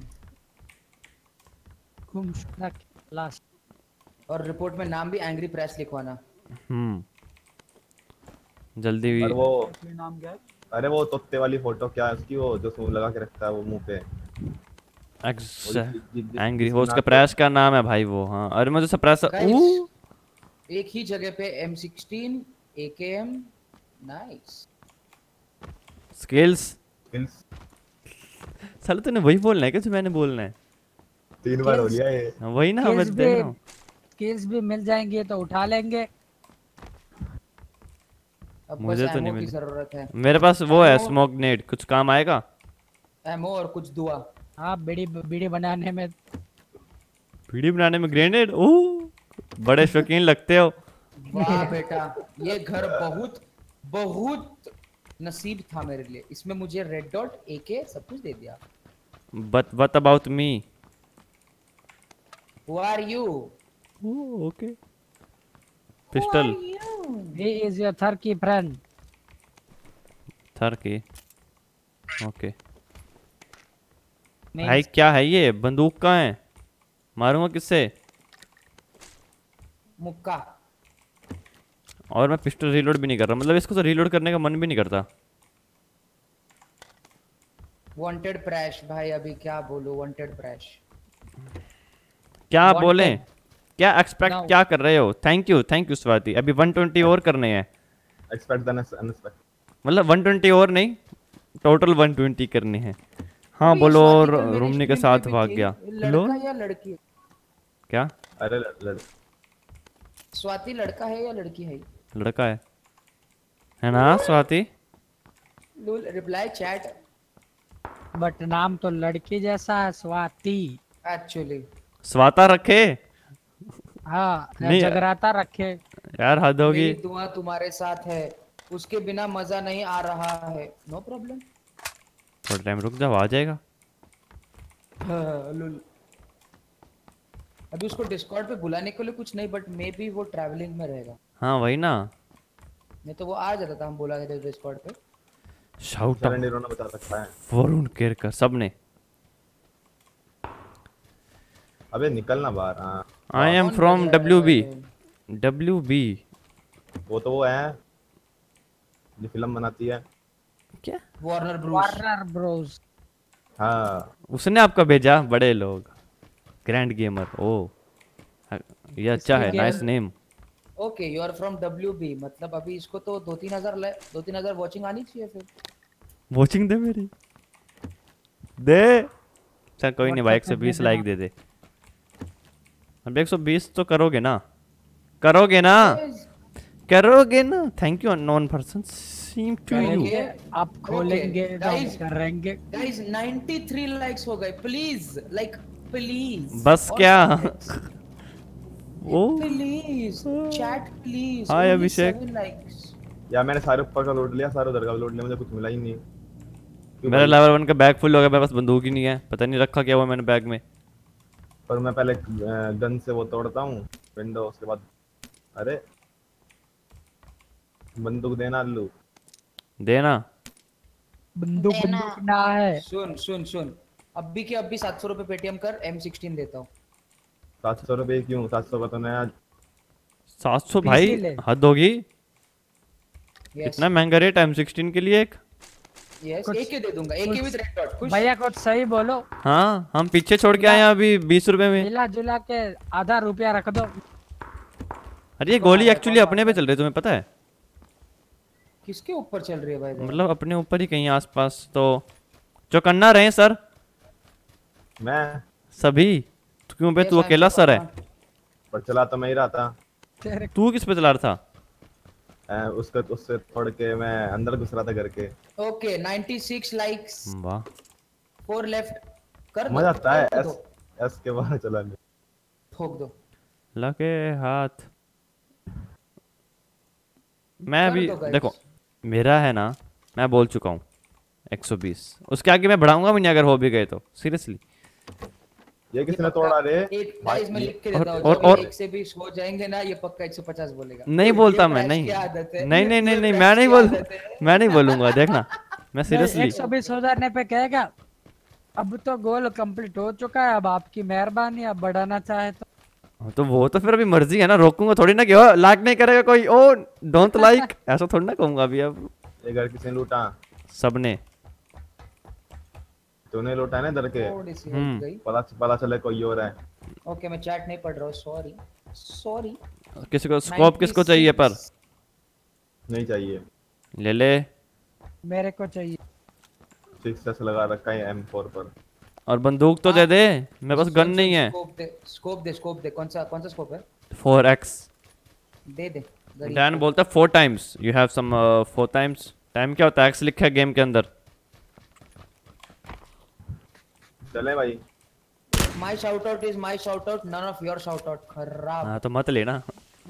गुमशुदा की तलाश। और रिपोर्ट में नाम भी एंग्री प्रेस लिखवाना। हम्म जल्दी और वो असली नाम क्या है? अरे वो तोते वाली फोटो क्या है उसकी, वो जो सूंड लगा के रखता है वो मुंह पे। एक्स वो जिस- जिस- एंग्री जिसकी हो, उसका नाक- प्रैश का नाम है भाई वो। हाँ अरे मुझे सप्रेस Guys, एक ही जगह पे एम सिक्सटीन ए के एम। नाइस। स्किल्स। Skills साले तूने वही बोलना है क्या जो मैंने बोलना है? तीन बार हो गया ये। हाँ, वही ना मैं Skills देख भी रहा हूँ। skills भी मिल जाएंगे तो उठा लेंगे। अब मुझे बस तो नहीं एमओ की मिली। जरूरत है। मेरे पास वो है Ammo- स्मोक नेट, कुछ काम आएगा? एमओ और कुछ दुआ। हाँ बीड़ी बीड़ी बनाने में वीडियो बनाने में ग्रेनेड। ओह बड़े शौकीन लगते हो। वाह बेटा, ये घर बहुत बहुत नसीब था मेरे लिए। इसमें मुझे रेड डॉट एके सब कुछ दे दिया। But what about me? Who are you? Oh okay. Pistol he is your Turkey friend। थर की। ओके Means भाई क्या है ये? बंदूक कहाँ है? मारूंगा किससे? मुक्का। और मैं पिस्टल रीलोड भी नहीं कर रहा, मतलब इसको तो रीलोड करने का मन भी नहीं करता। वांटेड प्रैश भाई, अभी क्या बोलूं? वांटेड प्रैश। क्या Wanted. बोले? क्या एक्सपेक्ट Now. क्या कर रहे हो? Thank you thank you Swati. अभी वन ट्वेंटी और करने हैं, एक्सपेक्ट द अनएक्सपेक्ट। मतलब वन ट्वेंटी और नहीं, टोटल वन ट्वेंटी करने हैं। हाँ अभी बोलो। स्वाति कल मेरे रूमनी के stream साथ पे भी भाग थी। गया। लड़का या लड़की? क्या अरे लड़ लड़ स्वाति लड़का है या लड़की है? लड़का है है ना Swati? Lol reply chat. But नाम तो लड़की जैसा है, स्वाति। एक्चुअली स्वाता रखे हाँ नहीं। जगराता रखे। यार हद होगी। मेरी दुआ तुम्हारे साथ है, उसके बिना मजा नहीं आ रहा है। No problem. थोड़ा टाइम रुक जाओ, आ जाएगा। लूल अभी उसको डिस्कॉर्ड पे बुलाने के लिए कुछ नहीं, बट मे बी वो ट्रैवलिंग में रहेगा। हाँ वही ना। नहीं तो वो आ जाता था, हम बुला के डिस्कॉर्ड पे। शाउट सरेंडर होना बता सकता है। वरुण केरकर सबने। अबे निकलना बाहर। हाँ आई एम कौन फ्रॉम बजा रहा डब्ल्यू बी। है? डब्ल्यू बी वो तो वो है जो फिल्म बनाती है। क्या? Warner Bruce. Warner Bros. हाँ उसने आपका भेजा? बड़े लोग। Grand gamer. ओ ये अच्छा है, इसकी nice game- name. Okay you are from W B, मतलब अभी इसको तो दो तीन हजार दो तीन हजार वॉचिंग आनी चाहिए फिर। वॉचिंग दे मेरी दे। चल कोई नहीं भाई, एक सौ WhatsApp पे बीस दे लाइक देना। दे दे। अब एक सौ बीस तो करोगे ना? करोगे ना? करोगे ना? Thank you unknown person seem to you. करेंगे, आप खोलेंगे तो हम guys. करेंगे। गाइस तिरानवे लाइक्स हो गए, प्लीज लाइक प्लीज। बस क्या? Oh please chat please. Hi Abhishek. Likes. यार मैंने सारे ऊपर का लूट लिया, सारे उधर का भी लूट लिया, मुझे कुछ मिला ही नहीं। क्यों मेरा भाई? लेवल वन का बैग फुल हो गया, मेरे पास बंदूक ही नहीं है, पता नहीं रखा क्या हुआ मैंने बैग में। पर मैं पहले गन से वो तोड़ता हूँ विंडो, उसके बाद अरे बंदूक देना अल्लू। देना। बंदूक बंदूक ना है। सुन सुन सुन, अभी के अभी सात सौ रुपए पेटीएम कर, एम सिक्सटीन देता हूँ। सात सौ रुपये क्यों? सात सौ का तो नया। सात सौ पीसी भाई ले। हद होगी। यस इतना महंगा रेट एम सिक्सटीन के लिए? एक यस कुछ- एके दे दूंगा, एके विद रेड डॉट। खुश? भैया कुछ सही बोलो। हाँ हम पीछे छोड़ के आए हैं अभी बीस रुपए में। मिला जुला के आधा रुपया रख दो। अरे ये गोली एक्चुअली अपने पे चल रही है, तुम्हें पता है? किसके ऊपर चल रही है भाई? मतलब अपने ऊपर ही कहीं आसपास। तो चौकन्ना रहे सर मैं सभी। तो क्यों बे Yes, तू I'm अकेला सर है? Chopper. पर चला तो मैं ही रहा था। तेरे तू किस पे चला रहा था? अ, उसके उससे थोड़ के मैं अंदर घुस रहा था घर के। ओके छियानवे लाइक्स, वाह फोर लेफ्ट। कर दो, मजा आता है कर एस दो, एस के बाहर चलाने। ठोक दो। लगे हाथ। मैं कर अभी दो guys। देखो मेरा है ना, मैं बोल चुका हूँ एक सौ बीस। उसके आगे मैं बढ़ाऊंगा भी नहीं अगर हो भी गए तो सीरियसली। ये किसने तोड़ा रे? एक गाइस मैं लिख के और- देता हूँ, और- जब ये और- एक से बीस हो जाएंगे ना ये पक्का एक सौ पचास बोलेगा। नहीं ये बोलता मैं, Prash नहीं की आदत है। नहीं नहीं नहीं ये नहीं Prash मैं नहीं की बोल आदत है। मैं नहीं बोलूंगा देखना, मैं सीरियसली। एक सौ बीस हो जाने पे कहेगा अब तो गोल कंप्लीट हो चुका है, अब आपकी मेहरबानी, अब बढ़ाना चाहे तो। तो वो तो फिर अभी मर्जी है ना, रोकूंगा थोड़ी ना कि ओ लाइक नहीं करेगा कोई, ओ डोंट लाइक ऐसा थोड़ी ना कहूंगा अभी। अब ये घर किसने लूटा? सबने। तूने लूटा है ना इधर के? थोड़ी सी हम्म। हट गई। पता पता चले कोई और है। ओके मैं चैट नहीं पढ़ रहा हूँ, सॉरी सॉरी। किसी को स्कोप किसको चाहिए पर? नहीं चाहिए। ले ले। मेरे को चाहिए। सिक्स एस लगा रखा है एम फोर पर। और बंदूक तो दे दे, मेरे पास गन नहीं है। स्कोप दे, स्कोप दे, स्कोप दे। कौन सा कौन सा स्कोप है? Four X. दे दे। गरीब डैन को। बोलता है four times, you have some four times. Time क्या होता है? एक्स लिखा है गेम के अंदर। चले भाई। My shout out is my shout out, none of your shout out. खराब। हाँ तो मत लेना।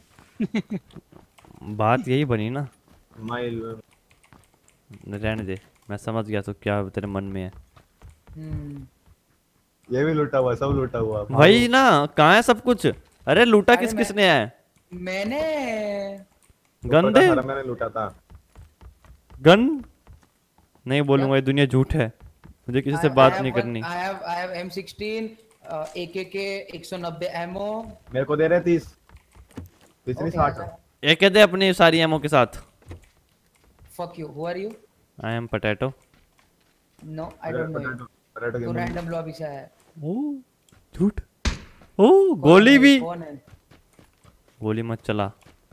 बात यही बनी ना। माइल रहने दे, मैं समझ गया तो क्या तेरे मन में है। हम्म। ये भी लूटा हुआ, सब लूटा हुआ। वही ना, कहाँ है सब कुछ? अरे लूटा अरे किस मैं- किसने है? मैंने गन दे। सारा मैंने लूटा था। गन नहीं बोलूंगा, ये दुनिया झूठ है, मुझे किसी से बात नहीं करनी। I have I have M sixteen, uh, A K K एक सौ नब्बे ammo। मेरे को दे रहे तीस। तीसरी Okay, साठ। आजा। ये कहते हैं अपनी सारी एमओ के साथ। Fuck you. Who are you? I am potato. No, I don't know you. Red तू रैंडम लॉबी से आया है। ओ झूठ। ओ गोली भी। कौन है? गोली मत चला।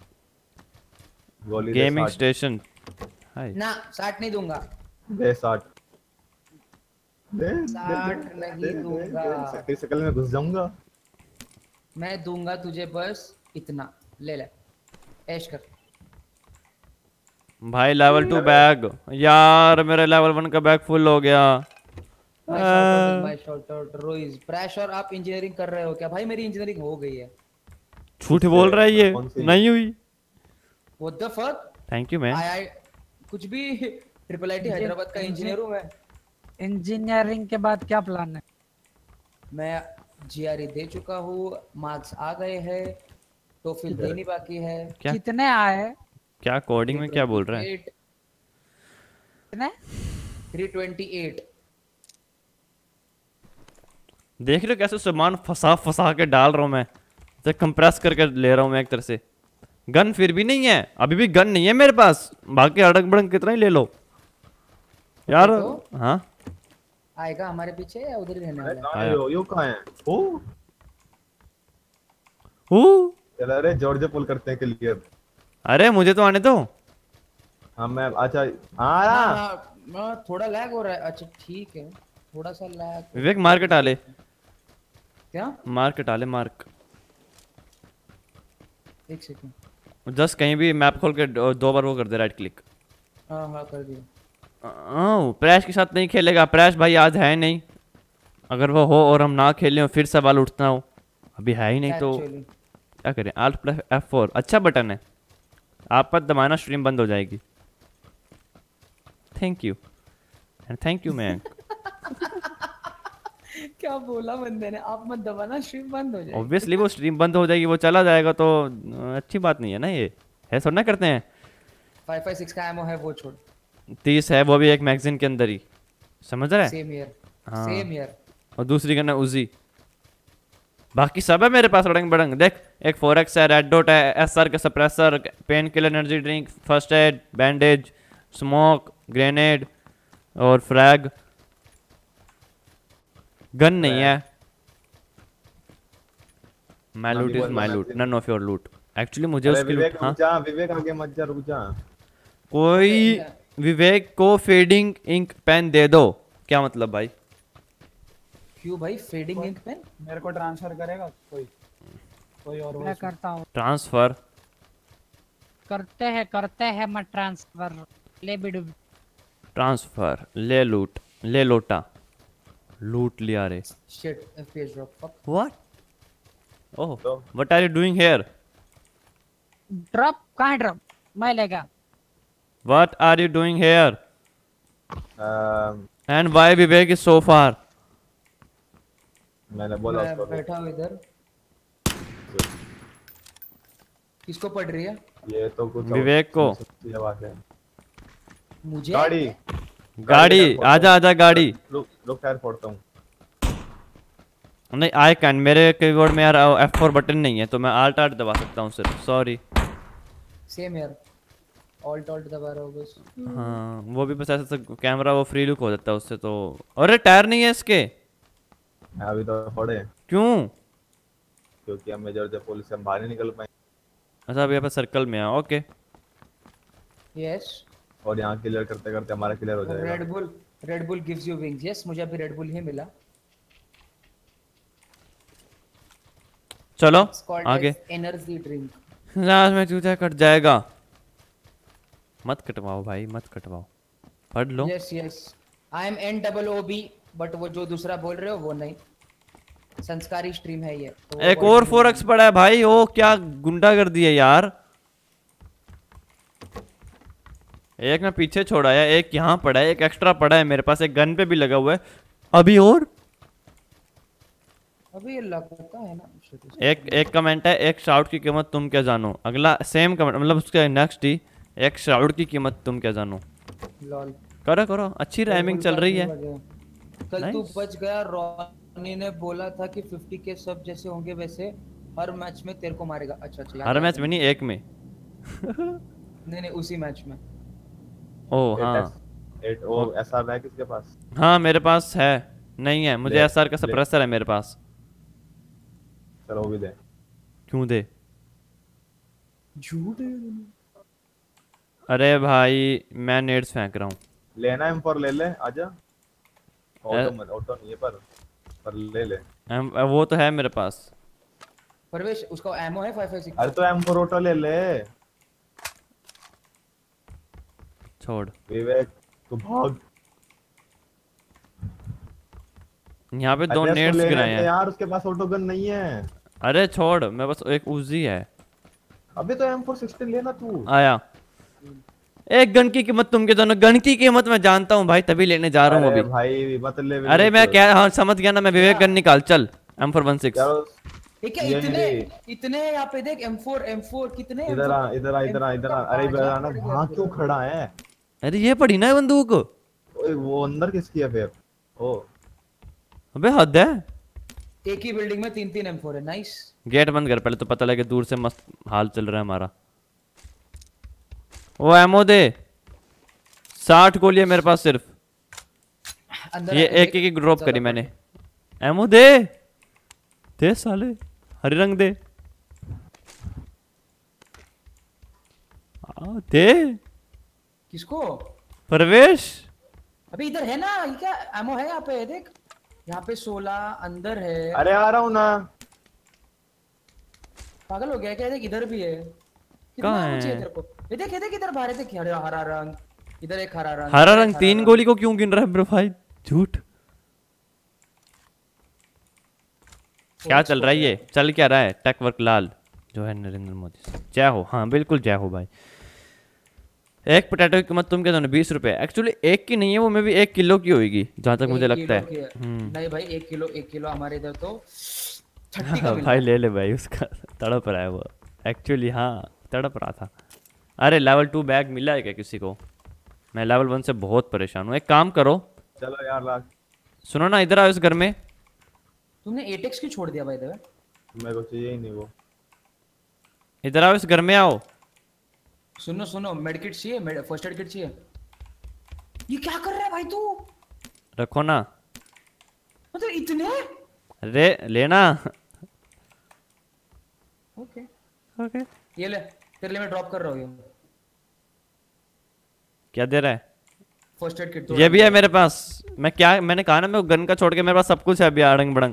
गोली दे गेमिंग साठ। स्टेशन। हाय। ना साठ नहीं दूंगा। दे साठ। दे साठ नहीं दूंगा। तेरी शक्ल में घुस जाऊंगा। मैं दूंगा तुझे बस इतना। ले ले। ऐश कर। भाई लेवल टू बैग। यार मेरा लेवल वन का बैग फुल हो गया। My shout out is my shout out. Royce, Prash और आप इंजीनियरिंग कर रहे हो क्या? भाई मेरी इंजीनियरिंग हो गई है। झूठ बोल रहा है ये, कौन सी? नहीं हुई। What the fuck? Thank you man. I I कुछ भी ट्रिपल आई टी हैदराबाद का इंजीनियर हूँ मैं। इंजीनियरिंग के बाद क्या प्लान है? मैं जीआरई दे चुका हूँ, मार्क्स आ गए हैं, टोफिल देनी बाकी है। क्या कितने आए? क्या कोडिंग में क्या बोल रहा है? कितने? Three twenty eight. देख रहे हो कैसे सामान फंसा फंसा के डाल रहा हूँ मैं, इसे कंप्रेस करके ले रहा हूँ मैं एक तरह से। गन फिर भी नहीं है, अभी भी गन नहीं है मेरे पास। बाकी अड़क बड़क कितना ही ले लो यार। तो? हाँ आएगा हमारे पीछे या उधर ही रहने अरे वाला है? कहाँ है यो यो कहाँ है? ओ ओ चल रहे जॉर्ज पुल करते हैं क्लियर। अरे मुझे तो आने दो। हाँ मैं अच्छा हाँ हाँ, हाँ हाँ, हाँ, थोड़ा लैग हो रहा है। अच्छा ठीक है, थोड़ा सा लैग। विवेक मार्क हटा ले, क्या? मार्क हटा ले, मार्क। एक सेकंड। जस्ट कहीं भी मैप खोल के दो दो बार वो कर दे, राइट क्लिक। हाँ हाँ कर दिया। हाँ प्रैश के साथ नहीं खेलेगा। प्रैश भाई आज है नहीं, अगर वो हो और हम ना खेलें और फिर सवाल उठना हो। अभी है ही नहीं तो Actually, क्या करें? आल्ट प्लस एफ फोर अच्छा बटन है, आप पर दबाना स्ट्रीम बंद हो जाएगी। Thank you and thank you man. क्या बोला बंदे ने? आप मत दबाना, स्ट्रीम बंद हो जाएगी। ऑब्वियसली वो स्ट्रीम बंद हो जाएगी, वो चला जाएगा तो अ, अच्छी बात नहीं है ना। ये है थोड़ा ना करते हैं। फाइव फाइव सिक्स का एमो है, वो छोड़। तीस है, वो भी एक मैगजीन के अंदर ही, समझ रहा है? सेम ईयर, हाँ। Same year. और दूसरी गन है उजी। बाकी सब है मेरे पास रड़ंग बड़ंग। देख, एक फोर एक्स है, रेड डॉट है, एसआर का suppressor, painkiller, energy drink, first aid, bandage, smoke, grenade और फ्रैग। गन नहीं है। My loot is my loot, none of your loot. Actually मुझे अरे उसकी विवेक लूट। हाँ रुक जा, विवेक आगे मत जा, रुक जा। कोई विवेक को फेडिंग इंक पेन दे दो। क्या मतलब भाई? क्यों भाई फेडिंग इंक पेन? मेरे को ट्रांसफर करेगा कोई कोई और मैं वो करता हूँ। ट्रांसफर करते हैं करते हैं मैं ट्रांसफर। ले बिडू। ट्रांसफर ले लूट ले लोटा लूट लिया रे। Shit FPS drop fuck. What? Oh तो what are you doing here? Drop कहाँ है ड्रॉप? मैं लेगा। What are you doing here? Um, and why Vivek is so far? मैंने बोला मैं उसको अभी। बैठा हूँ इधर। किसको पड़ रही है? ये तो कुछ विवेक को। ये बात है। मुझे? गाड़ी गाड़ी टायर फोड़ता आजा हूँ। आजा गाड़ी। रुक रुक टायर फोड़ता हूँ। नहीं आई कैन, मेरे कीबोर्ड में यार एफ फोर बटन नहीं है तो मैं आल्ट आल्ट दबा सकता हूँ सिर्फ। सॉरी। सेम यार। ऑल्ट ऑल्ट दबा रहा हूँ बस। हाँ वो भी बस ऐसा कैमरा वो फ्री लुक हो जाता है उससे तो। अरे टायर नहीं है इसके? अभी तो फोड़े क्यों? क्योंकि हम मेजर जब पुलिस से हम बाहर नहीं निकल पाए अच्छा अभी यहाँ पे सर्कल में है। Okay yes. और यहाँ क्लियर करते करते हमारा क्लियर हो जाएगा। Red Bull Red Bull gives you wings. Yes मुझे अभी रेड बुल ही मिला। चलो It's called आगे। as energy drink. लास्ट में चूचा कट जाएगा। मत कटवाओ भाई मत कटवाओ, पढ़ लो। Yes yes I am N double O B but वो जो दूसरा बोल रहे हो वो नहीं। संस्कारी स्ट्रीम है ये तो। एक और फोर एक्स पड़ा है भाई। ओ क्या गुंडा कर दिया यार। एक मैं पीछे छोड़ा है, एक यहाँ पड़ा है, एक एक्स्ट्रा पड़ा है मेरे पास, एक गन पे भी लगा हुआ है अभी। और अभी ये लगता है ना। एक एक कमेंट है, एक शाउट की कीमत तुम क्या जानो। अगला सेम कमेंट मतलब उसके नेक्स्ट ही, एक शाउट की कीमत तुम क्या जानो। लॉल। करो करो अच्छी रैमिंग चल रही है। कल तू Nice. बच गया। रॉनी ने बोला था कि फिफ्टी के सब जैसे होंगे वैसे हर मैच में तेरे को मारेगा। अच्छा अच्छा याद हर आया मैच में नहीं, एक में। नहीं नहीं उसी मैच में। ओ हाँ एट ओ एसआर है किसके पास? हाँ मेरे पास है। नहीं है मुझे ले, एसआर का ले। सप्रेसर है मेरे पास। चलो वो भी दे। क्यों दे? झूठ। अरे भाई मैं नेड्स फेंक रहा हूँ। लेना एम फोर ले ले आजा। ऑटो मत ऑटो नहीं है पर पर ले ले। एम- वो तो है मेरे पास। परवेश उसका एमओ है फाइव फाइव सिक्स। अरे तो एम फोर ऑटो ले ले। छोड़ विवेक तू भाग। यहाँ पे दो अरे उसको नेड्स लेने गिराए दे हैं। यार उसके पास ऑटो गन नहीं है। अरे छोड़, मैं बस एक उजी है। अबे तो एम फोर सिक्सटीन लेना तू। आया। एक गन की कीमत तुम के दोनों, गन की कीमत मैं जानता हूँ भाई तभी लेने जा रहा हूँ अरे अभी। भाई मत ले विवेक। अरे मैं क्या, हाँ समझ गया ना मैं। विवेक गन निकाल चल। M four one six. यार ठीक है ये इतने मेरे- इतने यहाँ पे देख एम फोर एम फोर कितने इधर आ इधर आ इधर आ इधर आ। अरे इधर आ ना, वहाँ क्यों खड़ा है? अरे ये पड़ी ना ये बंदूक। ओए वो अंदर किसकी है फिर? ओ अबे हद है। एक ही बिल्डिंग में तीन तीन एम फोर है। नाइस। गेट बंद कर पहले तो पता लगे दूर से मस्त हाल चल रहा है हमारा। वो एमओ दे। साठ गोली है मेरे पास सिर्फ। अंदर ये आके एक देख, एक ड्रॉप ज्यादा करी पड़ मैंने। रहा एमओ दे दे साले, हरे रंग दे। आ, दे है। किसको? परवेश। अभी इधर है ना। ये क्या एमओ है यहाँ पे देख। यहाँ पे सोलह अंदर है। अरे आ रहा हूँ ना। पागल हो गया क्या? देख इधर भी है। कितना कहाँ ammo है? चाहिए तेरे को? ये देख ये देख इधर बाहर है। देख हरा हरा रंग। इधर एक हरा रंग। हरा इधर रंग एक तीन गोली को क्यों गिन रहा है ब्रो भाई? झूठ। क्या चल रहा है ये? चल क्या रहा है? टेक वर्क लाल जो है नरेंद्र मोदी से। जय हो। हाँ बिल्कुल जय हो भाई। एक पोटैटो की कीमत तुम क्या दोनों बीस रुपए। एक्चुअली एक की नहीं है वो, मे भी एक किलो की होगी जहां तक मुझे एक लगता है। किलो की हम्म। नहीं भाई एक किलो एक किलो हमारे इधर तो छठी का मिल भाई रहा है। ले ले भाई, उसका तड़प रहा है वो। एक्चुअली हाँ तड़प रहा था। अरे लेवल टू बैग मिला है क्या किसी को? मैं लेवल वन से बहुत परेशान हूँ। एक काम करो, चलो यार लास्ट। सुनो ना इधर आओ इस घर में। तुमने एटेक्स क्यों छोड़ दिया भाई इधर? मेरे को चाहिए ही नहीं वो। इधर आओ इस घर में आओ। सुनो सुनो मेडिकेट चाहिए? फर्स्ट एड किट चाहिए? ये क्या कर रहा है भाई तू? रखो ना। मतलब इतने? अरे लेना। ओके ओके ये ले तेरे लिए मैं ड्रॉप कर रहा हूँ ये। क्या दे रहा है? फर्स्ट एड किट ये भी है मेरे पास। मैं क्या मैंने कहा ना, मैं गन का छोड़ के मेरे पास सब कुछ है अभी अड़ंग बड़ंग।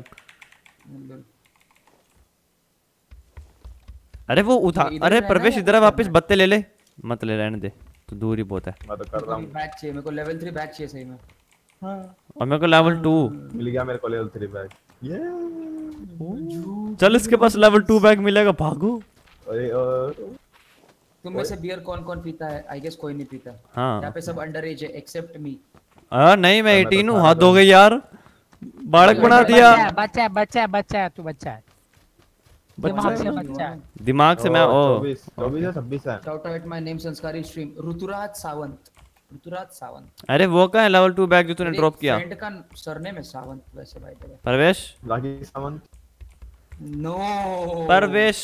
अरे वो उठा, इधर अरे रहना प्रवेश या इधर आ, ऊपर वापस रहना? बत्ते ले ले। मत ले, रहने दे, तो दूर ही बहुत है। मैं तो कर रहा हूँ। बैग चाहिए मेरे को, लेवल थ्री बैग चाहिए सही में। और मेरे को लेवल टू। मिल गया मेरे को लेवल थ्री बैग। ये चल इसके पास लेवल टू बैग मिलेगा, भागो। अरे और तुम में से बियर कौन कौन पीता है? आई गेस कोई नहीं पीता। हाँ यहाँ पे सब अंडर एज है एक्सेप्ट मी। आ, नहीं मैं मैं तो एटीन हूँ। खा हाथ रहा धो गई यार, बालक बना दिया। बच्चा है, बच्चा है, बच्चा है, बच्चा है, तू बच्चा है, दिमाग से बच्चा है। दिमाग से मैं ओ चौबीस चौबीस या छब्बीस है। Shout out my name Sanskari stream Rituraj Sawant. Rituraj Sawant अरे वो कहाँ है लेवल टू बैग जो तूने मेरे ड्रॉप किया? फ्रेंड का सरनेम है सावंत वैसे भाई तेरे। परवेश, राखी सावंत। नो परवेश,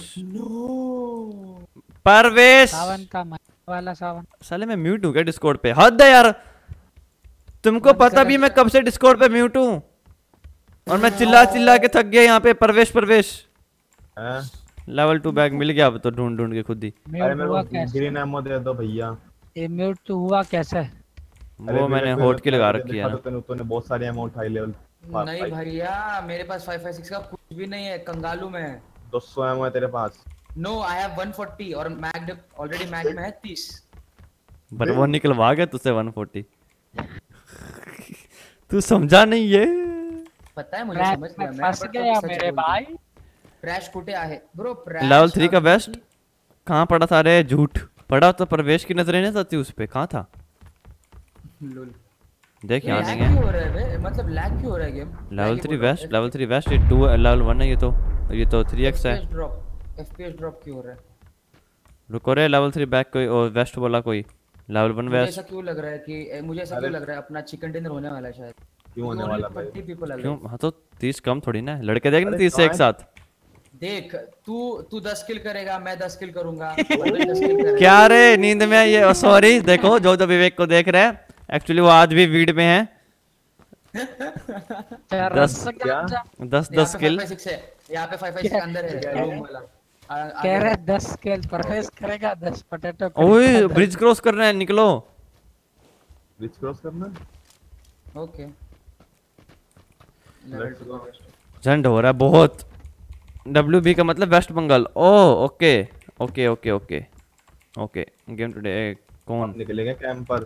परवेश। सावन का महीना वाला सावन। साले मैं म्यूट हूँ क्या डिस्कॉर्ड पे? हद है यार, तुमको पता भी मैं कब से डिस्कॉर्ड पे म्यूट हूँ और मैं चिल्ला चिल्ला के थक गया यहाँ पे। परवेश परवेश हैं? लेवल टू बैग मिल गया अब तो, ढूंढ ढूंढ के खुद ही। अरे म्यूट मेरे हुआ को कैसे? ग्रीन एमो दे दो भैया। ये म्यूट तो हुआ कैसे? अरे वो मैंने मेरे- होट की लगा मेरे- रखी है देखा ना। तो तूने तूने बहुत सारे एमो उठाई लेवल। नहीं भैया मेरे पास फाइव फाइव सिक्स का कुछ भी नहीं है, कंगालू में है। दो सौ एमो है तेरे पास। No I have one forty और मैग ऑलरेडी मैग में है तीस। पर वो निकलवा गया तुझसे वन फोर्टी। तू समझा नहीं ये? पता है मुझे, ट्रैक समझ में गया मैं, फंस but गया सच मेरे बोलता हूँ। भाई। क्रैश कुटे आहे ब्रो। लेवल थ्री का बेस्ट कहाँ पड़ा था? रे झूठ पड़ा तो प्रवेश की नजरें नहीं आती उस पे। कहाँ था? देख यहाँ नहीं है। हो रहा है बे? मतलब लैग क्यों हो रहा है game? Level three vest, level three vest, ये टू लेवल वन है ये तो, ये तो थ्री एक्स है। ड्रॉप एफपीएस ड्रॉप क्यों हो रहा है? रुको रे, लेवल थ्री बैक कोई और वेस्ट बोला कोई, लेवल वन मुझे वेस्ट। ऐसा क्यों लग रहा है कि मुझे ऐसा क्यों लग रहा है अपना चिकन डिनर होने वाला है शायद। क्यों होने वाला भाई? थर्टी पीपल क्यों? हाँ तो तीस कम थोड़ी ना है, लड़के देख ना अरे तीस से एक कहाँ है? साथ। देख तू तू दस किल करेगा, मैं दस किल करूंगा, बंदे दस किल करेगा। क्या रे नींद में ये? सॉरी देखो जो जो विवेक को देख रहे हैं, एक्चुअली वो आज भी वीड में है। तेरा दस रस्सा क्या? क्या? दस यहाँ दस पे किल। फाइव फाइव सिक्स है, यहाँ पे फाइव फाइव सिक्स अंदर है रूम वाला। आ- आगे- कह रहे दस स्केल प्रवेश करेगा, दस पोटैटो ओए ब्रिज क्रॉस कर रहे हैं, निकलो। ब्रिज क्रॉस करना है? ओके लेवल टू का झंड हो रहा है बहुत। डब्ल्यू बी का मतलब West Bengal. Oh okay okay okay okay okay. Game today कौन निकलेंगे कैंपर।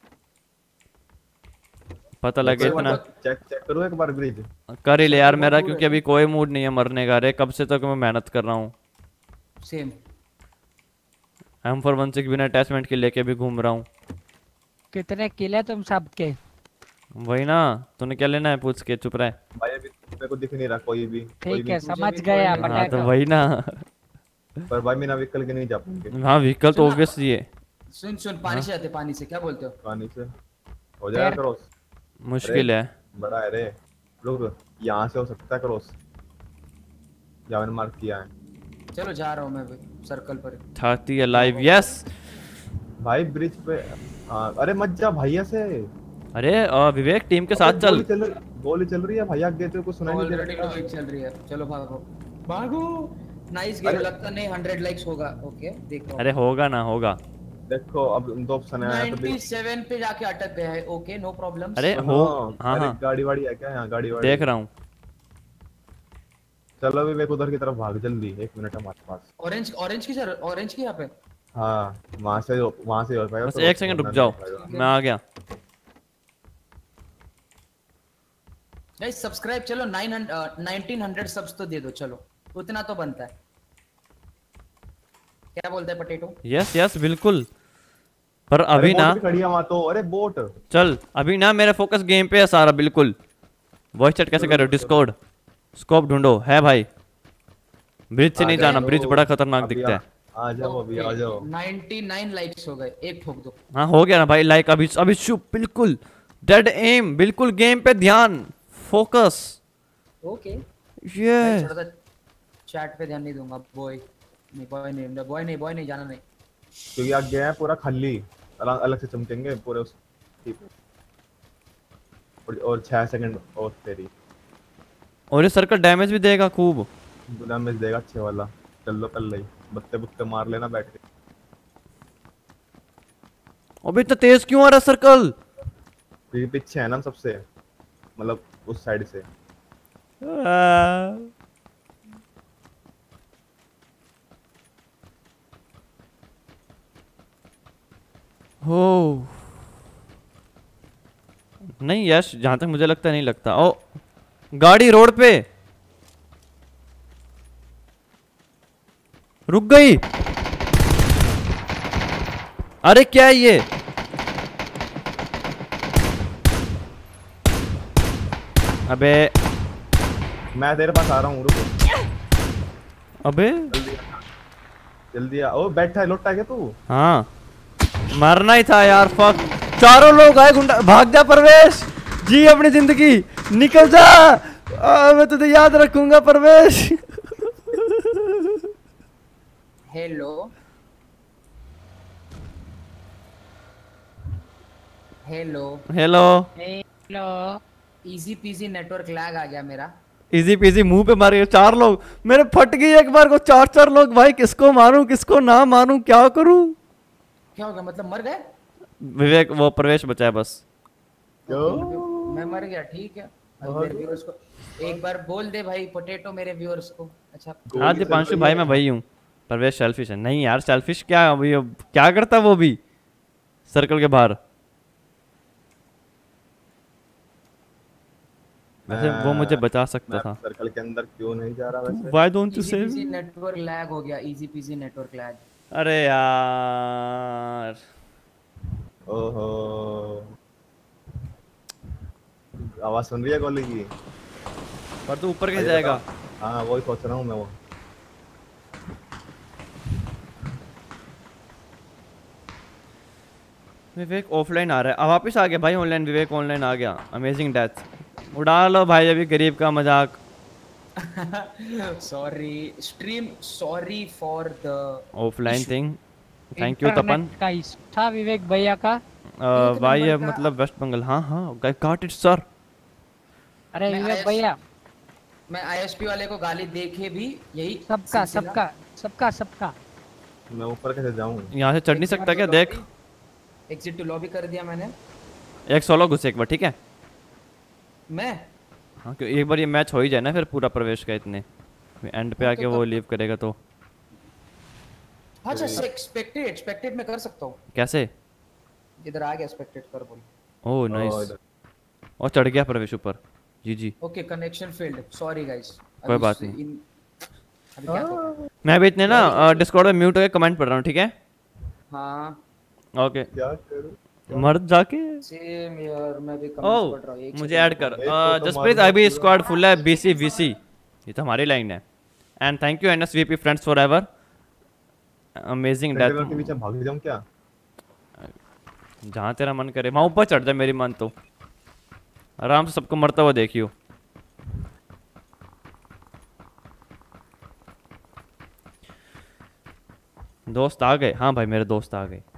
पता लगे इतना? चेक चेक करो एक बार ब्रिज। कर ही ले यार मेरा, क्योंकि अभी कोई मूड नहीं है मरने का। रे कब से तक मैं मेहनत कर रहा हूँ। Same. M four one six बिना अटैचमेंट के लेके भी घूम रहा हूँ। कितने किल है तुम सबके? वही ना, तूने क्या लेना है पूछ के चुप रहा है। भाई अभी मेरे को दिख नहीं रहा कोई भी। कोई ठीक भी। है समझ भी गए आप कोई हाँ तो पोटैटो। वही ना। पर भाई बिना व्हीकल के नहीं जा पाएंगे हाँ व्हीकल तो ऑब्वियसली है। सुन सुन पानी से जाते, पानी से क्या बोलते हो? पानी से। हो जाएगा यार- क्रॉस। मुश्किल है। बड़ा है रे। रुक रुक, यहाँ से हो सकता है क्रॉस। जहाँ मैंने मार्क किया है। चलो जा रहा हूँ मैं भी सर्कल पर। Thirty alive yes. भाई ब्रिज पे। हाँ अरे मत जा भैया से। अरे आ, विवेक टीम के साथ अबे, चल। गोली चल गोली चल रही है भैया, आगे तेरे को सुनाई नहीं दे ऑलरेडी रहा। लॉइक चल रही है, चलो भागो भागो। Nice game. लगता नहीं हंड्रेड लाइक्स होगा। ओके देख रहा हूँ। अरे होगा ना होगा। देखो अब दो ऑप्शन है यहाँ पे। सत्तानवे पे जाके अटक गया है। Okay no problem. अरे सुनो, हो हाँ अरे हाँ गाड़ी वाड़ी है क्या यहाँ? गाड़ी वाड़ी देख रहा हूँ। चलो विवेक उधर की तरफ भाग जल्दी। एक मिनट हमारे पास। ऑरेंज ऑरेंज की सर, ऑरेंज की यहाँ पे। हाँ वहाँ से वहाँ से हो पाएगा। बस तो एक सेकंड रुक जाओ, मैं आ गया। गाइस सब्सक्राइब चलो nine hundred nineteen hundred subs तो दे दो, चलो उतना तो बनता है। क्या बोलता है पटेटो? यस यस बिल्कुल। पर अरे अभी बोट ना भी खड़ी है वहाँ तो। अरे बोट। चल, अभी ना मेरा फोकस गेम पे है सारा बिल्कुल। वॉइस चैट कैसे कर रहे हो? डिस्कॉर्ड स्कोप ढूंढो है भाई। ब्रिज से नहीं जाना, ब्रिज बड़ा खतरनाक अभी दिखता है। आ जाओ अभी आ जाओ। निन्यानवे लाइक्स हो गए, एक ठोक दो। हाँ हो गया ना भाई लाइक। अभी अभी शुभ बिल्कुल डेड एम, बिल्कुल गेम पे ध्यान, फोकस। ओके ये थोड़ा सा चैट पे ध्यान नहीं दूंगा। बॉय नहीं, बॉय नहीं, बॉय नहीं, बॉय नहीं, जाना नहीं। क्योंकि आगे है पूरा खाली, अलग अलग से चमकेंगे पूरे उस ठीक। और और छह सेकंड और तेरी और ये सर्कल डैमेज भी देगा खूब। डैमेज देगा अच्छे वाला। चल लो कल ही बत्ते बुत्ते मार लेना बैठ के। अबे इतना तेज क्यों आ रहा सर्कल? क्योंकि पीछे है ना हम सबसे, मतलब उस साइड से। हो नहीं यश, जहां तक मुझे लगता नहीं लगता। ओ गाड़ी रोड पे रुक गई। अरे क्या है ये? अबे मैं तेरे पास आ रहा हूँ, रुको। अबे जल्दी आ, जल्दी आ। ओ बैठा है, लौटा है क्या तू? हाँ मरना ही था यार, फक। चारों लोग आए गुंडा। भाग जा परवेश, जी अपनी जिंदगी, निकल जा। आ, मैं तुझे याद रखूंगा Parvesh. Hello hello hello. Hello. Easy peasy network lag आ गया मेरा। इजी पीजी मुंह पे मारे चार लोग, मेरे फट गई एक बार को। चार चार लोग भाई, किसको मारूं किसको ना मारूं, क्या करूं? क्या हो गया, मतलब मर गए? विवेक वो प्रवेश बचा है बस। क्यों? मैं मर गया, ठीक है। अब मेरे व्यूअर्स को एक बार बोल दे भाई, पोटैटो मेरे व्यूअर्स को। अच्छा हाँ दीपांशु भाई मैं वही हूँ। प्रवेश सेल्फिश है। नहीं यार सेल्फिश क्या, अभी अब क्या करता वो भी सर्कल के बाहर। वैसे वो मुझे बचा सकता था। सर्कल के अंदर क्यों नहीं जा रहा वैसे? Why don't you easy save peasy me? Network lag हो गया, इजी पीजी नेटवर्क लैग। अरे यार ओहो, आवाज सुन रही है गोली की? पर तू ऊपर कैसे जाएगा? हाँ वही सोच रहा हूँ मैं। वो विवेक ऑफलाइन आ रहा है, अब वापस आ गया भाई ऑनलाइन। विवेक ऑनलाइन आ गया, अमेजिंग डेथ। उड़ा लो भाई अभी गरीब का मजाक। Sorry stream, sorry for the offline thing. Thank you Tapan. Internet का इस था विवेक भैया का। अ, भाई नंबर ये का- मतलब वेस्ट बंगाल। हाँ हाँ गॉट इट सर। अरे मैं विवेक आयस- भैया, मैं आईएसपी वाले को गाली देके भी यही सबका सिलसिला- सबका सबका सबका। मैं ऊपर कैसे जाऊँ? यहाँ से चढ़ नहीं सकता क्या? देख एग्जिट टू लॉबी कर दिया मैंने। एक सोलो घुसे एक बार, ठीक है? मैं हाँ क्यों एक बार ये मैच हो ही जाए ना फिर पूरा प्रवेश का, इतने एंड पे आके वो लीव करेगा तो अच्छा एक्सपेक्टेड एक्सपेक्टेड मैं कर सकता हूँ। कैसे? इधर आ गया, एक्सपेक्टेड कर बोल। Oh nice. और चढ़ गया प्रवेश ऊपर। G G okay connection failed, sorry guys. कोई बात नहीं। अभी क्या तो? मैं भी इतने ना डिस्कॉर्ड में म्यूट होकर कमेंट पढ़ रहा हूँ, ठीक है? हाँ ओके क्या करूँ? मर्द जाके। सेम यार, मैं भी कमेंट्स ओह पढ़ रहा हूँ। एक मुझे second ऐड रुको। कर। एक को तो जसप्रीत मारूंगा अभी पूरा। स्क्वाड फुल है। बीसी वीसी ये तो हमारी लाइन है। And thank you NSVP friends forever. Amazing sentinel के डेथ। पीछे भाग जाऊँ क्या? जहाँ तेरा मन करे वहाँ ऊपर चढ़ जा, मेरी मन तो आराम से सबको मरता हुआ देखियो। दोस्त आ गए? हाँ भाई मेरे दोस्त आ गए।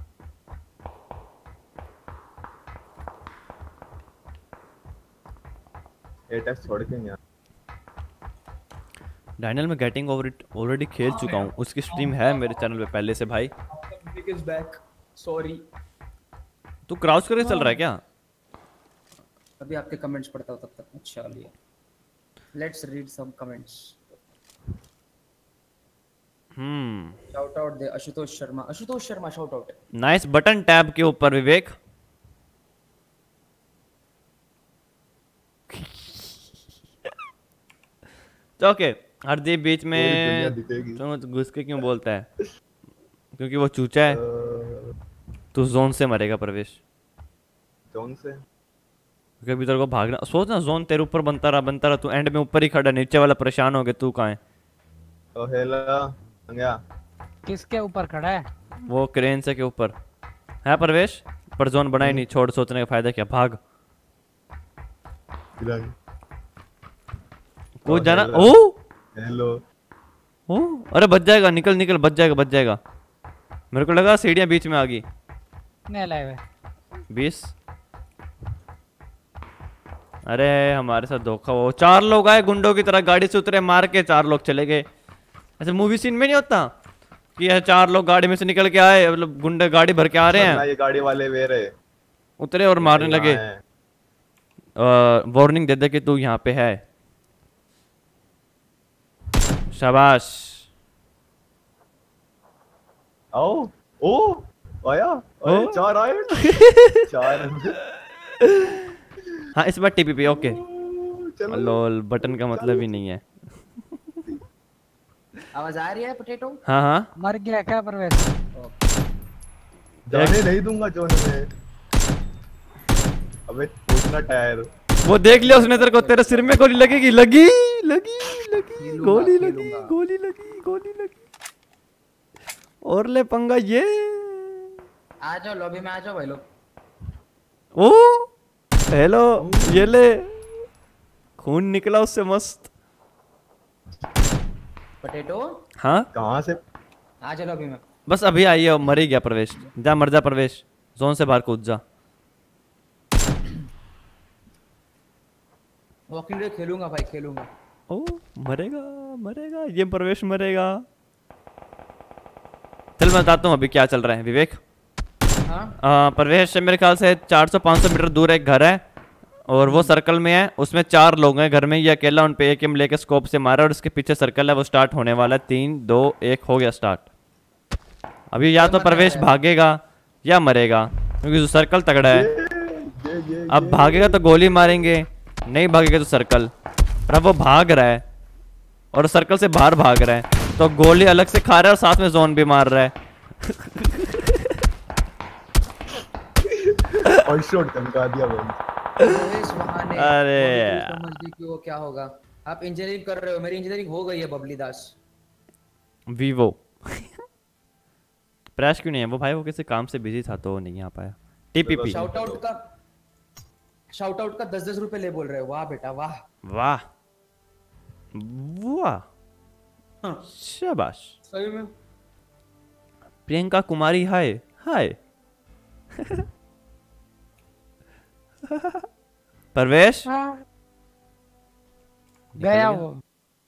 एटेक्स छोड़ के नहीं आ। Daniel I'm getting over it already खेल चुका हूँ, उसकी स्ट्रीम है मेरे चैनल पे पहले से भाई। Vic is back. Sorry. तू क्राउच करके चल रहा है क्या? अभी आपके कमेंट्स पढ़ता हूँ तब तक। अच्छा लिया। Let's read some comments. Hmm Shout out दे Ashutosh Sharma. Ashutosh Sharma shout out। Nice button tab के ऊपर विवेक। तो ओके हरदीप बीच पूरी दुनिया में दिखेगी। तो घुस के क्यों बोलता है? क्योंकि वो चूचा है। अ, तू जोन से मरेगा प्रवेश। कौन से? कभी तेरे को भागना, सोच ना जोन तेरे ऊपर बनता रहा बनता रहा, तू एंड में ऊपर ही खड़ा, नीचे वाला परेशान हो गया, तू कहाँ है? ओ हेला गया। किसके ऊपर खड़ा है? वो क्रेन से के ऊपर है प्रवेश, पर जोन बना ही नहीं। छोड़, सोचने का फायदा क्या, भाग इधर। कूद जाना। हेलो। ओ हेलो। ओ अरे बच जाएगा, निकल निकल, बच जाएगा बच जाएगा। मेरे को लगा सीढ़ियाँ बीच में आ गई। नहीं लाए हुए। बीस। अरे हमारे साथ धोखा हुआ। चार लोग आए गुंडों की तरह, गाड़ी से उतरे, मार के चार लोग चले गए। ऐसे मूवी सीन में नहीं होता, कि ये चार लोग गाड़ी में से निकल के आए, मतलब गुंडे गाड़ी भर के आ रहे ना हैं, ये गाड़ी वाले वे रहे उतरे और मारने लगे। वार्निंग दे दे कि तू यहाँ पे है। शाबाश। आओ ओ आया ओ? अरे चार आए चार हाँ इस बार टीपीपी ओके। चलो लोल बटन का मतलब ही नहीं है। आवाज आ रही है पोटैटो? हाँ हाँ मर गया क्या प्रवेश? जाने नहीं दूंगा जोन में। अबे पूछना टायर वो देख लिया उसने तेरे को, तेरे सिर में गोली लगेगी, लगी लगी लगी खेलूंगा, गोली लगी खेलूंगा। गोली लगी गोली लगी। और ले पंगा ये। आ जाओ लॉबी में आ जाओ भाई लोग। ओ हेलो ये ले, खून निकला उससे मस्त। पोटैटो हाँ कहाँ से आ जाओ लॉबी में। बस अभी आई है, मर ही गया प्रवेश। जा मर जा प्रवेश, जोन से बाहर कूद जा। वॉकिंग डेड खेलूंगा भाई खेलूंगा। ओ मरेगा मरेगा ये प्रवेश मरेगा। चल मैं बताता हूँ अभी क्या चल रहा है विवेक। हाँ आ, प्रवेश से मेरे ख्याल से चार सौ पाँच सौ मीटर दूर एक घर है और वो सर्कल में है, उसमें चार लोग हैं घर में, ये अकेला उन पे एक एम लेके स्कोप से मारा और उसके पीछे सर्कल है वो स्टार्ट होने वाला है। तीन दो एक हो गया स्टार्ट। अभी या तो प्रवेश भागेगा या मरेगा क्योंकि जो सर्कल तगड़ा है। ये ये अब भागेगा तो गोली मारेंगे, नहीं भागेगा तो सर्कल। पर अब वो भाग रहा है और सर्कल से बाहर भाग रहा है तो गोली अलग से खा रहा है और साथ में जोन भी मार रहा है। और शॉट धमका दिया वो। प्रवेश वहाँ ने अरे बबली यार। समझ ली कि वो क्या होगा। आप इंजीनियरिंग कर रहे हो, मेरी इंजीनियरिंग हो गई है बबली दास। वीवो प्रैश क्यों नहीं है वो भाई? वो किसी काम से बिजी था तो वो नहीं आ पाया। टीपीपी शाउट आउट का शाउट आउट का दस दस रुपए ले बोल रहे हो। वाह बेटा वाह। वाह वाह हाँ, शाबाश। सही में प्रियंका कुमारी हाय हाय। परवेश हाँ, निकल गया वो।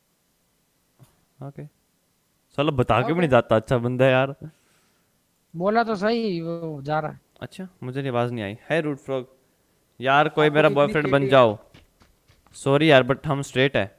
ओके चलो बता के भी नहीं जाता, अच्छा बंदा है यार। बोला तो सही वो जा रहा है। अच्छा मुझे नहीं आवाज नहीं आई है। रूट फ्रॉग यार कोई आपको मेरा कितनी बॉयफ्रेंड बन केटी- जाओ। सॉरी यार बट हम स्ट्रेट है।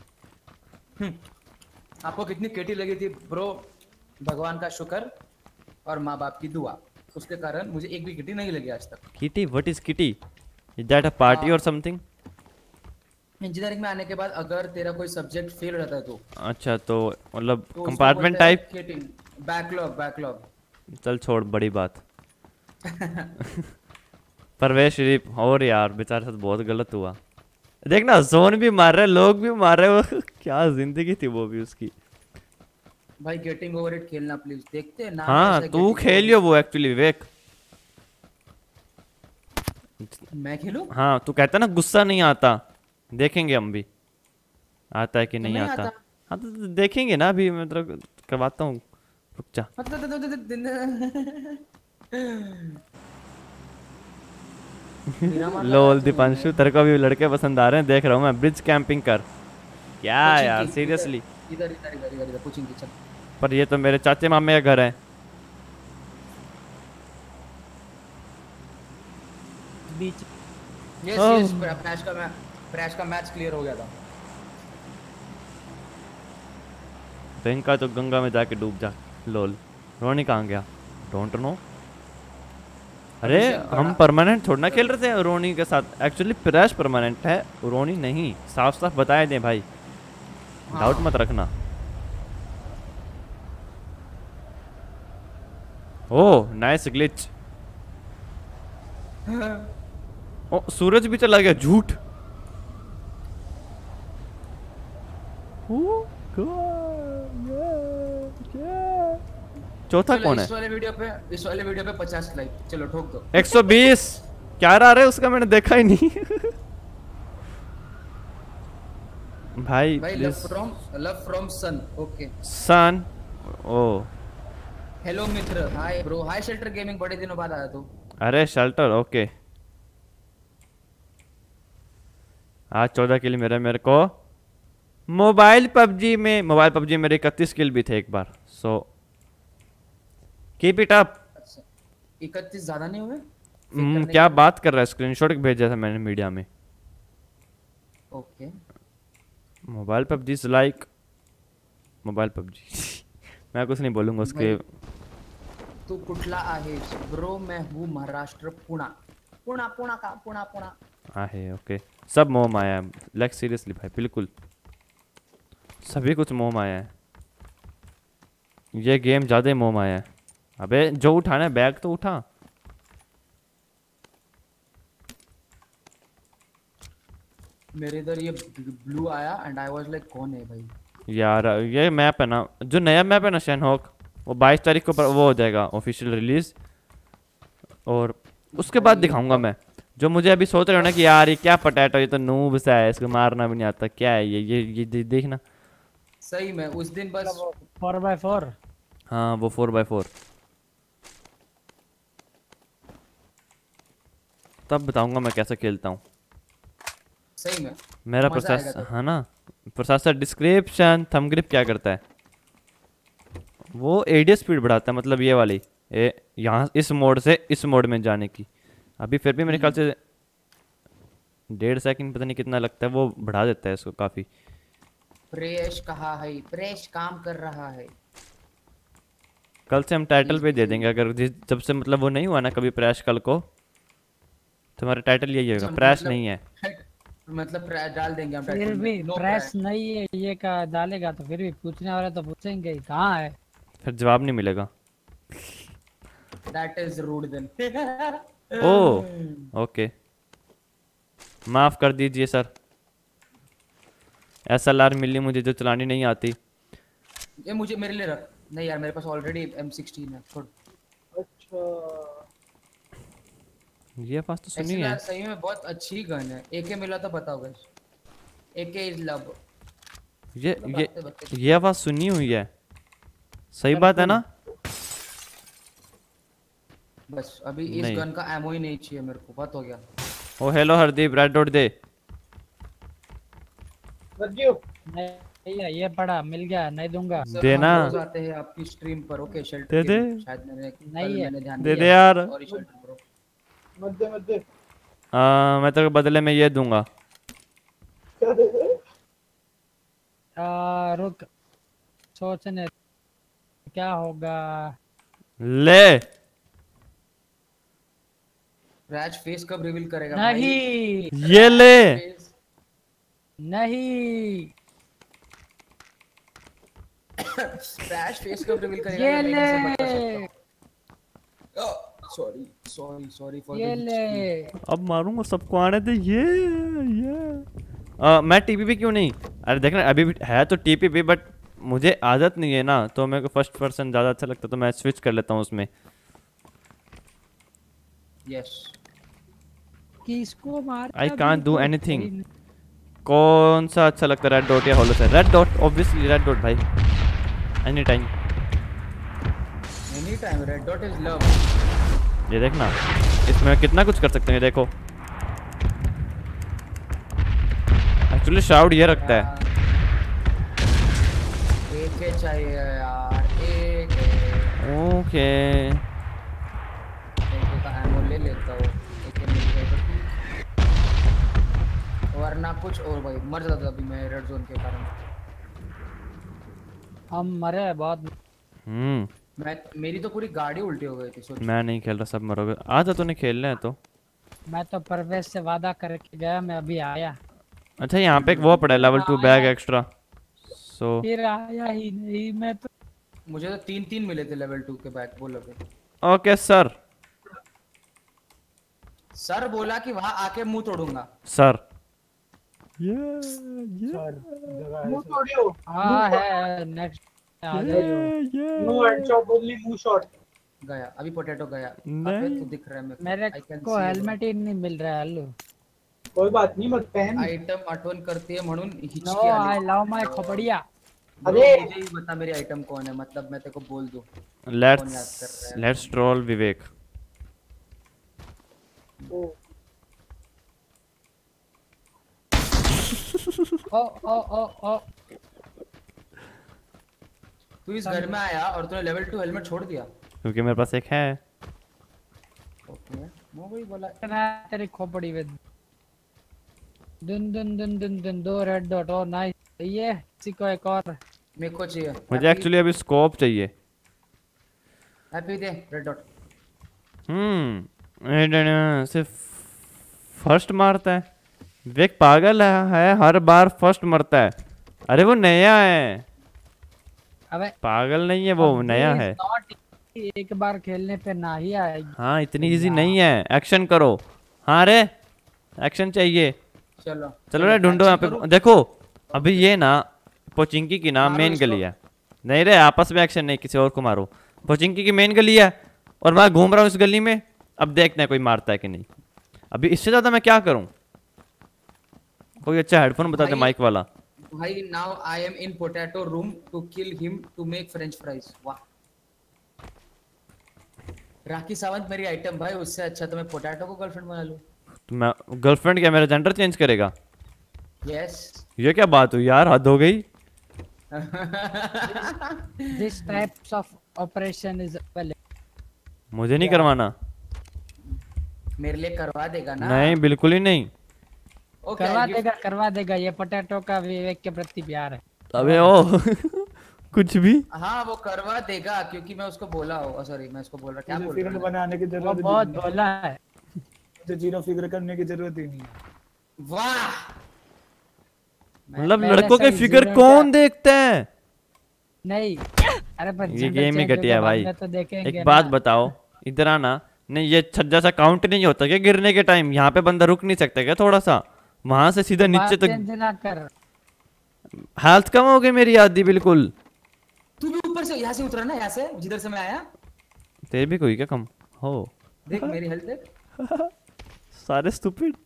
आपको कितनी केटी लगी थी ब्रो? भगवान का शुक्र और माँ बाप की दुआ, उसके कारण मुझे एक भी केटी नहीं लगी आज तक। Kitty what is kitty? Is that a party or something? Engineering में आने के बाद अगर तेरा कोई सब्जेक्ट फेल रहता है तो अच्छा तो मतलब तो उसको कंपार्टमेंट बोलते हैं टाइप। केटिंग, backlog backlog. चल छोड़ बड़ी बात। परवेश शरीफ और यार बेचारे साथ बहुत गलत हुआ। देखना जोन भी मार रहे लोग भी मार रहे वो क्या जिंदगी थी वो भी उसकी। भाई गेटिंग ओवर इट खेलना प्लीज, देखते हैं नाम हाँ कैसा है तू Getting खेलियो वो एक्चुअली विवेक। Over It। मैं खेलूं? हाँ तू कहता ना गुस्सा नहीं आता, देखेंगे हम भी आता है कि नहीं, नहीं आता। आता। हाँ तो तो देखेंगे ना अभी, मैं मतलब करवाता हूँ रुक जा। लोल दीपांशु तेरे को अभी लड़के पसंद आ रहे हैं देख रहा हूँ मैं। ब्रिज कैंपिंग कर क्या कोचिंग यार की, सीरियसली। इधर इधर इधर इधर इधर कोचिंग की चल। पर ये तो मेरे चाचे मामे का घर है। बीच यस Oh. यस प्रैश का मैं प्रैश का मैच क्लियर हो गया था। प्रियंका तो गंगा में जाके डूब जा। लोल रोनी कहाँ गया? Don't know. अरे अभिषेक हम बड़ा- परमानेंट थोड़ा ना खेल रहे थे रोनी के साथ। एक्चुअली प्रैश परमानेंट है, रोनी नहीं। साफ साफ बताए दें भाई, डाउट मत रखना। Oh nice glitch. ओ सूरज भी चला गया, झूठ। Oh, God, yeah, yeah. चौथा चलो कौन है? इस वाले वीडियो पे इस वाले वीडियो पे पचास लाइक, चलो ठोक दो। एक सौ बीस क्या रहा है उसका, मैंने देखा ही नहीं। भाई भाई love from love from son. Okay son oh hello मित्र, hi bro, hi shelter gaming, बड़े दिनों बाद आया तू। अरे शेल्टर ओके। आज चौदह किल मेरे मेरे को मोबाइल पबजी में। मोबाइल पबजी मेरे इकतीस किल भी थे एक बार। So keep it up. अच्छा इकतीस ज्यादा नहीं हुए? हम्म, क्या बात कर रहा है? स्क्रीनशॉट भेजा था मैंने मीडिया में। ओके मोबाइल पबजी से लाइक मोबाइल पबजी मैं कुछ नहीं बोलूंगा उसके। तू कुठला आहेस ब्रो? मैं हूँ महाराष्ट्र पुणा। पुणा पुणा का पुणा पुणा आहे ओके। सब मोह माया है लाइक सीरियसली भाई, बिल्कुल सभी कुछ मोह माया है। ये गेम ज्यादा ही मोह माया है। अबे जो उठाना है बैग तो उठा। मेरे इधर ये ब्लू आया एंड आई वाज लाइक कौन है भाई? यार ये मैप है ना, जो नया मैप है ना शैनहॉक, वो बाईस तारीख को पर वो हो जाएगा ऑफिशियल रिलीज। और उसके बाद दिखाऊंगा मैं। जो मुझे अभी सोच रहे हो ना कि यार ये क्या पटैटो, ये तो नूब सा है, इसको मारना भी नहीं आता, क्या है ये ये ये दे- देखना। सही में उस दिन बस फोर बाय फोर। हाँ वो फोर बाय फोर तब बताऊंगा मैं कैसे खेलता हूँ। सही में मेरा मजा आएगा प्रोसेस तब। है ना, प्रोसेसर डिस्क्रिप्शन थंब ग्रिप क्या करता है, वो एडीएस स्पीड बढ़ाता है, मतलब ये वाली ए, यहाँ इस मोड से इस मोड में जाने की। अभी फिर भी मेरे ख्याल से डेढ़ सेकंड पता नहीं कितना लगता है, वो बढ़ा देता है इसको काफ़ी। प्रेश कहाँ है? प्रेश काम कर रहा है। कल से हम टाइटल पे दे देंगे, अगर जिस जब से मतलब वो नहीं हुआ ना कभी प्रेश कल को, तुम्हारा टाइटल यही होगा, अच्छा, प्रेश मतलब- नहीं है। मतलब प्रेस डाल देंगे हम फिर टाइटल भी में, नो प्रेस नहीं है ये का डालेगा तो फिर भी पूछने वाले तो पूछेंगे ही, कहाँ है? फिर जवाब नहीं मिलेगा। That is rude then. Oh okay, माफ कर दीजिए सर। एसएलआर मिली मुझे जो चलानी नहीं आती। ये मुझे मेरे लिए रख। नहीं यार मेरे पास ऑलरेडी एम सिक्सटीन है, छोड़। अच्छा ये पास तो सुनी है। एक्चुअली सही में बहुत अच्छी गन है। एके मिला तो बताओ गाइस। AK is love. ये चलो ये बातें बातें। ये आवाज सुनी हुई है, सही बात है ना? बस अभी इस नहीं। गन का एमओ ही नहीं चाहिए मेरे को, बहुत हो गया। Oh hello Hardeep, red dot दे। रजियो नहीं है, ये पड़ा मिल गया, नहीं दूंगा। सर, देना। हम रोज आते हैं आपकी स्ट्रीम पर। ओके शेल्टर दे के दे। लिए। शायद मैंने नहीं कल है। मैंने ध्यान दे दिया। दे यार। Sorry shelter bro. मत दे मत दे। आ, मैं तेरे बदले में ये दूंगा। क्या दे दे? आ, रुक सोचने क्या होगा। ले रैज फेस कब रिवील करेगा नहीं ये ले। फेस नहीं रैज फेस कब रिवील करेगा? ये मैं ले कैसे बता सकता हूं? सॉरी सॉरी सॉरी फॉर ये ले। अब मारूंगा सबको, आने दे। ये ये आ, मैं टीपीपी क्यों नहीं? अरे देखना अभी भी है तो टीपीपी, बट मुझे आदत नहीं है ना, तो मेरे को फर्स्ट पर्सन ज़्यादा अच्छा लगता है, तो मैं स्विच कर लेता हूँ उसमें। यस किसको मार? I can't do anything. कौन सा अच्छा लगता है, रेड डॉट या होलो से? Red dot obviously, red dot भाई, any time. Any time red dot is love. ये देखना इसमें कितना कुछ कर सकते हैं, ये देखो। एक्चुअली शाउट ये रखता है। एक के चाहिए यार, एक ओके एक का एमो ले लेता हूँ। एक के मिल गए तो ठीक। वरना कुछ और भाई मर जाता अभी मैं रेड जोन के कारण। हम मरे बहुत। हम्म मैं मेरी तो पूरी गाड़ी उल्टी हो गई थी सोच। मैं नहीं खेल रहा, सब मरोगे। आज तो नहीं खेलना है तो। मैं तो परवेश से वादा करके गया, मैं अभी आया अच्छा यहाँ पे एक वो पड़ा है, level two bag extra, so फिर आया ही नहीं। मैं तो मुझे तो तीन तीन मिले थे लेवल टू के बैग बोलो पे। Okay sir. सर बोला कि वहां आके मुंह तोड़ूंगा। सर सर जगह है। मुंह तोड़ियो। हाँ है नेक्स्ट आ जाइयो। नो एंड शॉट ओनली मुंह शॉट। गया अभी पोटैटो गया। नहीं। अबे तू दिख रहा है मेरे मेरे I can को see हेलमेट ही नहीं मिल रहा है। हेलो कोई बात नहीं, मत पहन। आइटम आठवण करती है म्हणून हिचकी नो आली। आई लव माय खोपड़िया। अरे अरे! मुझे ही बता मेरी आइटम कौन है, मतलब मैं तेरे को बोल दूं। कौन याद कर लेट्स रहा है? लेट्स ट्रोल विवेक। ओ ओ ओ ओ ओ तू इस घर में आया और तूने लेवल टू हेलमेट छोड़ दिया। क्योंकि मेरे पास एक है। ओके मैं वही बोला। तेरी खोपड़ी में दुन दुन दुन दुन दुन दो रेड डॉट और नाइस। ये इसी को एक और मेरे को चाहिए। मुझे एक्चुअली अभी स्कोप चाहिए। हैप्पी दे रेड डॉट। हम्म सिर्फ फर्स्ट मारता है। वेक पागल है, है हर बार फर्स्ट मरता है। अरे वो नया है। अबे पागल नहीं है वो, नया है। एक बार खेलने पे ना ही आएगी। हाँ इतनी इजी नहीं है। एक्शन करो। हाँ रे एक्शन चाहिए। चलो चलो रे ढूंढो यहाँ पे। देखो अभी ये ना पोचिंकी की ना मारो मेन इसको। गली है। नहीं रे आपस में एक्शन नहीं, किसी और को मारो। पोचिंकी की मेन गली है और मैं घूम रहा हूँ इस गली में। अब देखते हैं कोई मारता है कि नहीं। अभी इससे ज्यादा मैं क्या करूँ? कोई अच्छा हेडफोन बता दे भाई- माइक वाला। भाई now I am in potato room to kill him to make French fries. वाह राखी सावंत मेरी आइटम भाई, उससे अच्छा तो मैं पोटैटो को गर्लफ्रेंड बना लूं। तो मैं गर्लफ्रेंड क्या मेरा जेंडर चेंज करेगा? यस ये क्या बात हुई यार, हद हो गई। This types of operation is available. मुझे नहीं करवाना। मेरे लिए करवा देगा ना? नहीं बिल्कुल ही नहीं। ओके करवा देगा करवा देगा। ये पोटैटो का विवेक के प्रति प्यार है। अबे ओ कुछ भी। हाँ वो करवा देगा क्योंकि मैं उसको बोला हो। सॉरी मैं उसको बोल रहा क्या बोल फिगर रहा हूँ? बनाने की वो जरूरत बहुत ही नहीं बोला है। है। मुझे जीरो फिगर करने की जरूरत ही नहीं है। वाह मतलब पहले लड़कों के से फिगर zero कौन का- देखते हैं? नहीं अरे पर ये gender गेम ही change हो घटिया गया, है भाई। बाद में तो देखेंगे एक ना। बात बताओ, इधर आना। नहीं ये छज्जा सा काउंट नहीं होता क्या गिरने के टाइम? यहाँ पे बंदा रुक नहीं सकता क्या थोड़ा सा? वहां से सीधा नीचे बात तक। change ना कर। हेल्थ कम हो गई मेरी आधी बिल्कुल। तू भी ऊपर से यहाँ से उतरा ना, यहाँ से जिधर से मैं आया। तेरी भी कोई क्या कम हो? देख मेरी हेल्थ देख। सारे स्टूपिड।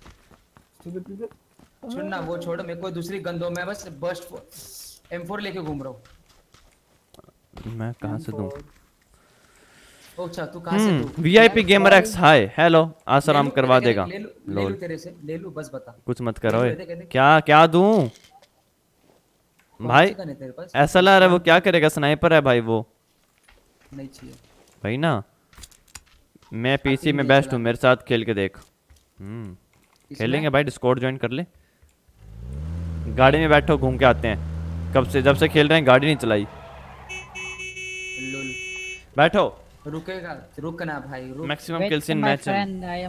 सुन ना वो छोड़, मेरे को दूसरी गंदों में बस बर्स्ट एम फोर लेके घूम रहा हूँ। मैं कहाँ से दूं? ओ अच्छा तू कहाँ से हम्म तू? VIP gamer X hi hello Asaram ले लूं, करवा तेरे देगा। ले लूं, ले लोल लूं तेरे से, ले लूं बस बता। कुछ मत करो ले ओए। दे, दे, दे। क्या क्या दूं कौन भाई? सी गन है तेरे पास? ऐसा लग रहा है वो क्या करेगा? स्नाइपर है भाई वो। नहीं चाहिए। भाई ना मैं पीसी में नहीं बेस्ट चला। हूँ, मेरे साथ खेल के देख। हम्म इसमें? खेलेंगे भाई, डिस्कॉर्ड ज्वाइन कर ले। गाड़ी में बैठो घूम के आते हैं। कब से जब से खेल रहे हैं गाड़ी नहीं चलाई। लोल बैठो। रुकेगा रुक ना भाई रुक। Maximum Wait, kills in my match. friend, I am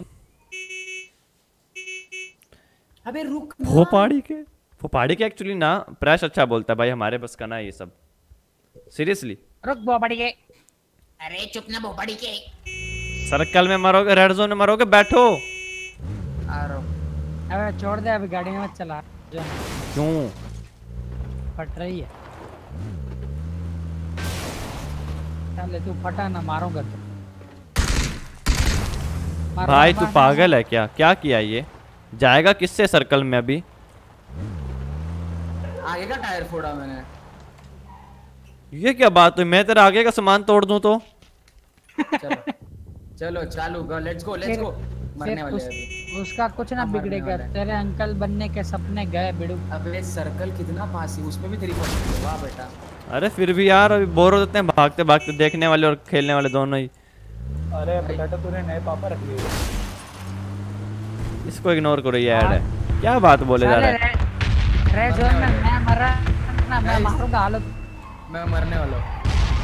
अबे रुक ना। फोपाड़ी के फोपाड़ी के एक्चुअली ना प्रैश अच्छा बोलता है भाई, हमारे बस का ना ये सब। सीरियसली रुक बोपड़ी के। अरे चुप ना भोपड़ी के। सर्कल में मरोगे, रेड जोन में मरोगे, बैठो। आ रहा हूँ। अबे छोड़ दे अभी गाड़ी में मत चला। जो क्यों? फट रही है। चल तू फटा ना, मारूंगा तो। मार, भाई मार, तू मार, पागल है क्या? क्या किया ये? जाएगा किससे सर्कल में अभी? आगे का टायर फोड़ा मैंने। ये क्या बात हुई? मैं तेरा आगे का सामान तोड़ दूं तो? चलो चलो चालू गो लेट्स गो लेट्स फिर- गो। मरने फिर वाले उस, हैं अभी। उसका कुछ ना हाँ, मरने बिगड़ेगा। वाला है। तेरे अंकल बनने के सपने गए बिड़ू। अबे सर्कल कितना पास है, उसमें भी तेरी पकड़ है। वाह बेटा। अरे फिर भी यार अभी बोर हो जाते हैं भागते भागते, देखने वाले और खेलने वाले दोनों ही। अरे बेटा तूने नए पापा रख लिए। इसको इग्नोर करो, ये ऐड है। क्या बात बोले जा रहा है? रेड जोन में मैं मरा ना, मैं मारूंगा हालत। मैं मरने वाला हूँ।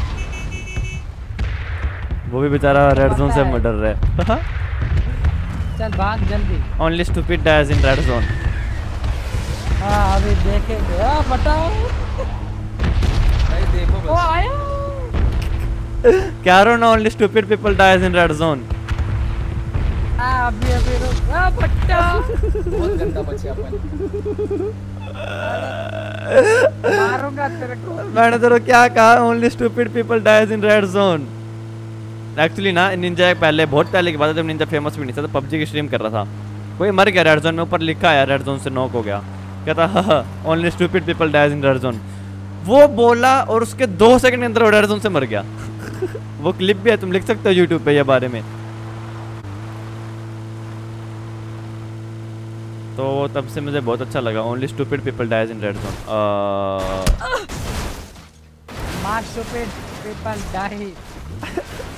वो भी बेचारा रेड जोन से डर रहा है। चल भाग जल्दी। Only stupid dies in red zone. हाँ अभी देखेंगे। आ, बताओ भाई देखो वो बस। आया। क्या रो ना, only stupid people dies in red zone. हाँ अभी अभी रुक। आ, बट्टा बहुत गंदा बचे अपन। मारूंगा तेरे को। मैंने तेरे को क्या कहा? Only stupid people dies in red zone. Actually ना निंजा पहले, बहुत पहले की बात है जब निंजा फेमस भी नहीं था, तो पबजी की स्ट्रीम कर रहा था। कोई मर गया रेड जोन में, ऊपर लिखा है रेड जोन से नॉक हो गया। कहता only stupid people dies in red zone. वो बोला और उसके दो सेकंड के अंदर रेड जोन से मर गया। वो क्लिप भी है, तुम लिख सकते हो यूट्यूब पे ये बारे में। तो तब से मुझे बहुत अच्छा लगा। Only stupid people dies in red zone. मार स्टूपिड पीपल डाई।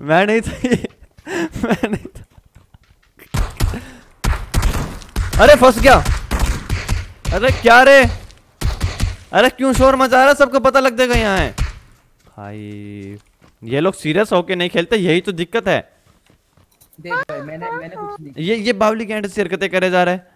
मैं नहीं था ये, मैं नहीं था। अरे फंस गया। अरे क्या रे, अरे क्यों शोर मचा रहा है, सबको पता लग जाएगा यहाँ है भाई। ये लोग सीरियस होके नहीं खेलते, यही तो दिक्कत है। देख भाई मैंने मैंने कुछ नहीं ये ये बावली कैंड से हरकतें करे जा रहा है।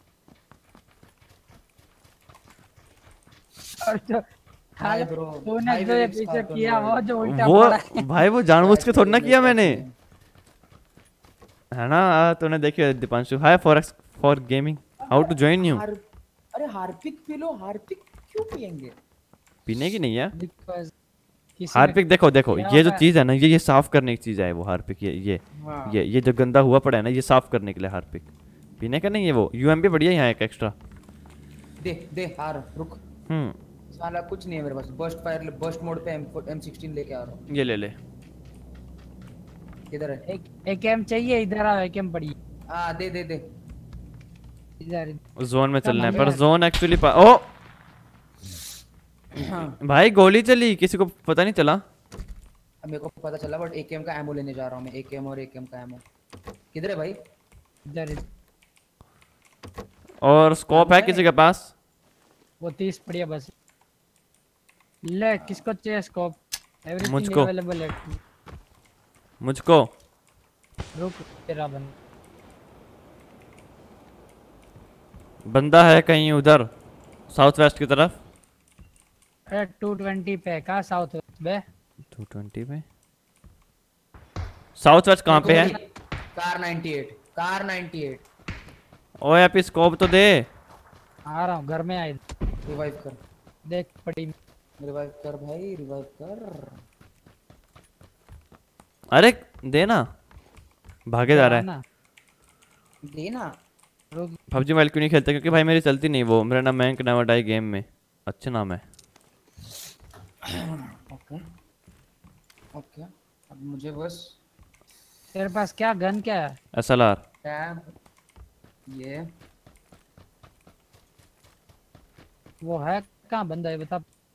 और जो भाई ब्रो तूने जो ये पीछे किया वो जो उल्टा वो पड़ा है। भाई वो जानबूझ के थोड़ी ना किया मैंने, है ना। आ, तूने देखिए Deepanshu, hi for for gaming, how to join you. हार, अरे हार्पिक पी लो, हार्पिक क्यों पियेंगे? पीने की नहीं है Because किसी ने- हार्पिक। देखो देखो क्या ये जो होता है? चीज है ना, ये ये साफ करने की चीज है वो हार्पिक। ये ये हाँ। ये ये जो गंदा हुआ पड़ा है ना, ये साफ करने के लिए हार्पिक। पीने का नहीं है वो। यूएमपी बढ़िया यहाँ एक एक्स्ट्रा। दे दे हार रुक, हम्म साला कुछ नहीं है मेरे पास। बर्स्ट फायर बर्स्ट मोड पे एम सिक्सटीन लेके आ रहा हूँ। ये ले ले। किधर है? एक एक एम चाहिए, इधर आओ, एक एम पड़ी हाँ दे दे दे। इधर। जोन में चलना है, कम पर है। जोन एक्चुअली ओ हाँ भाई गोली चली, किसी को पता नहीं चला। अब मेरे को पता चला, बट एकेएम का एमो लेने जा रहा हूँ मैं। एकेएम और एकेएम का एमो किधर है भाई? इधर और स्कोप है किसी के पास? वो तीस पड़ी है बस। ले किसको चाहिए स्कोप? एवरीथिंग मुझको। अवेलेबल है। मुझको। रुक तेरा बन। बंदा है कहीं उधर साउथ वेस्ट की तरफ। अरे टू ट्वेंटी पे कहाँ साउथ वेस्ट बे? टू ट्वेंटी पे साउथ वेस्ट कहाँ पे है? Kar ninety eight, Kar ninety eight. ओए अभी स्कोप तो दे। आ रहा हूँ, घर में आई। रिवाइव कर, देख पड़ी। रिवाइव कर भाई, रिवाइव कर। अरे दे ना, भागे जा रहा है। ना दे ना। रुक। पबजी मोबाइल क्यों नहीं खेलते? क्योंकि भाई मेरी चलती नहीं वो। मेरा नाम मैंक नेवर डाई गेम में, अच्छा नाम है। ओके ओके, अब मुझे बस तेरे पास क्या गन क्या है? एसएलआर। टैब, ये वो है कहाँ बंदा है बता।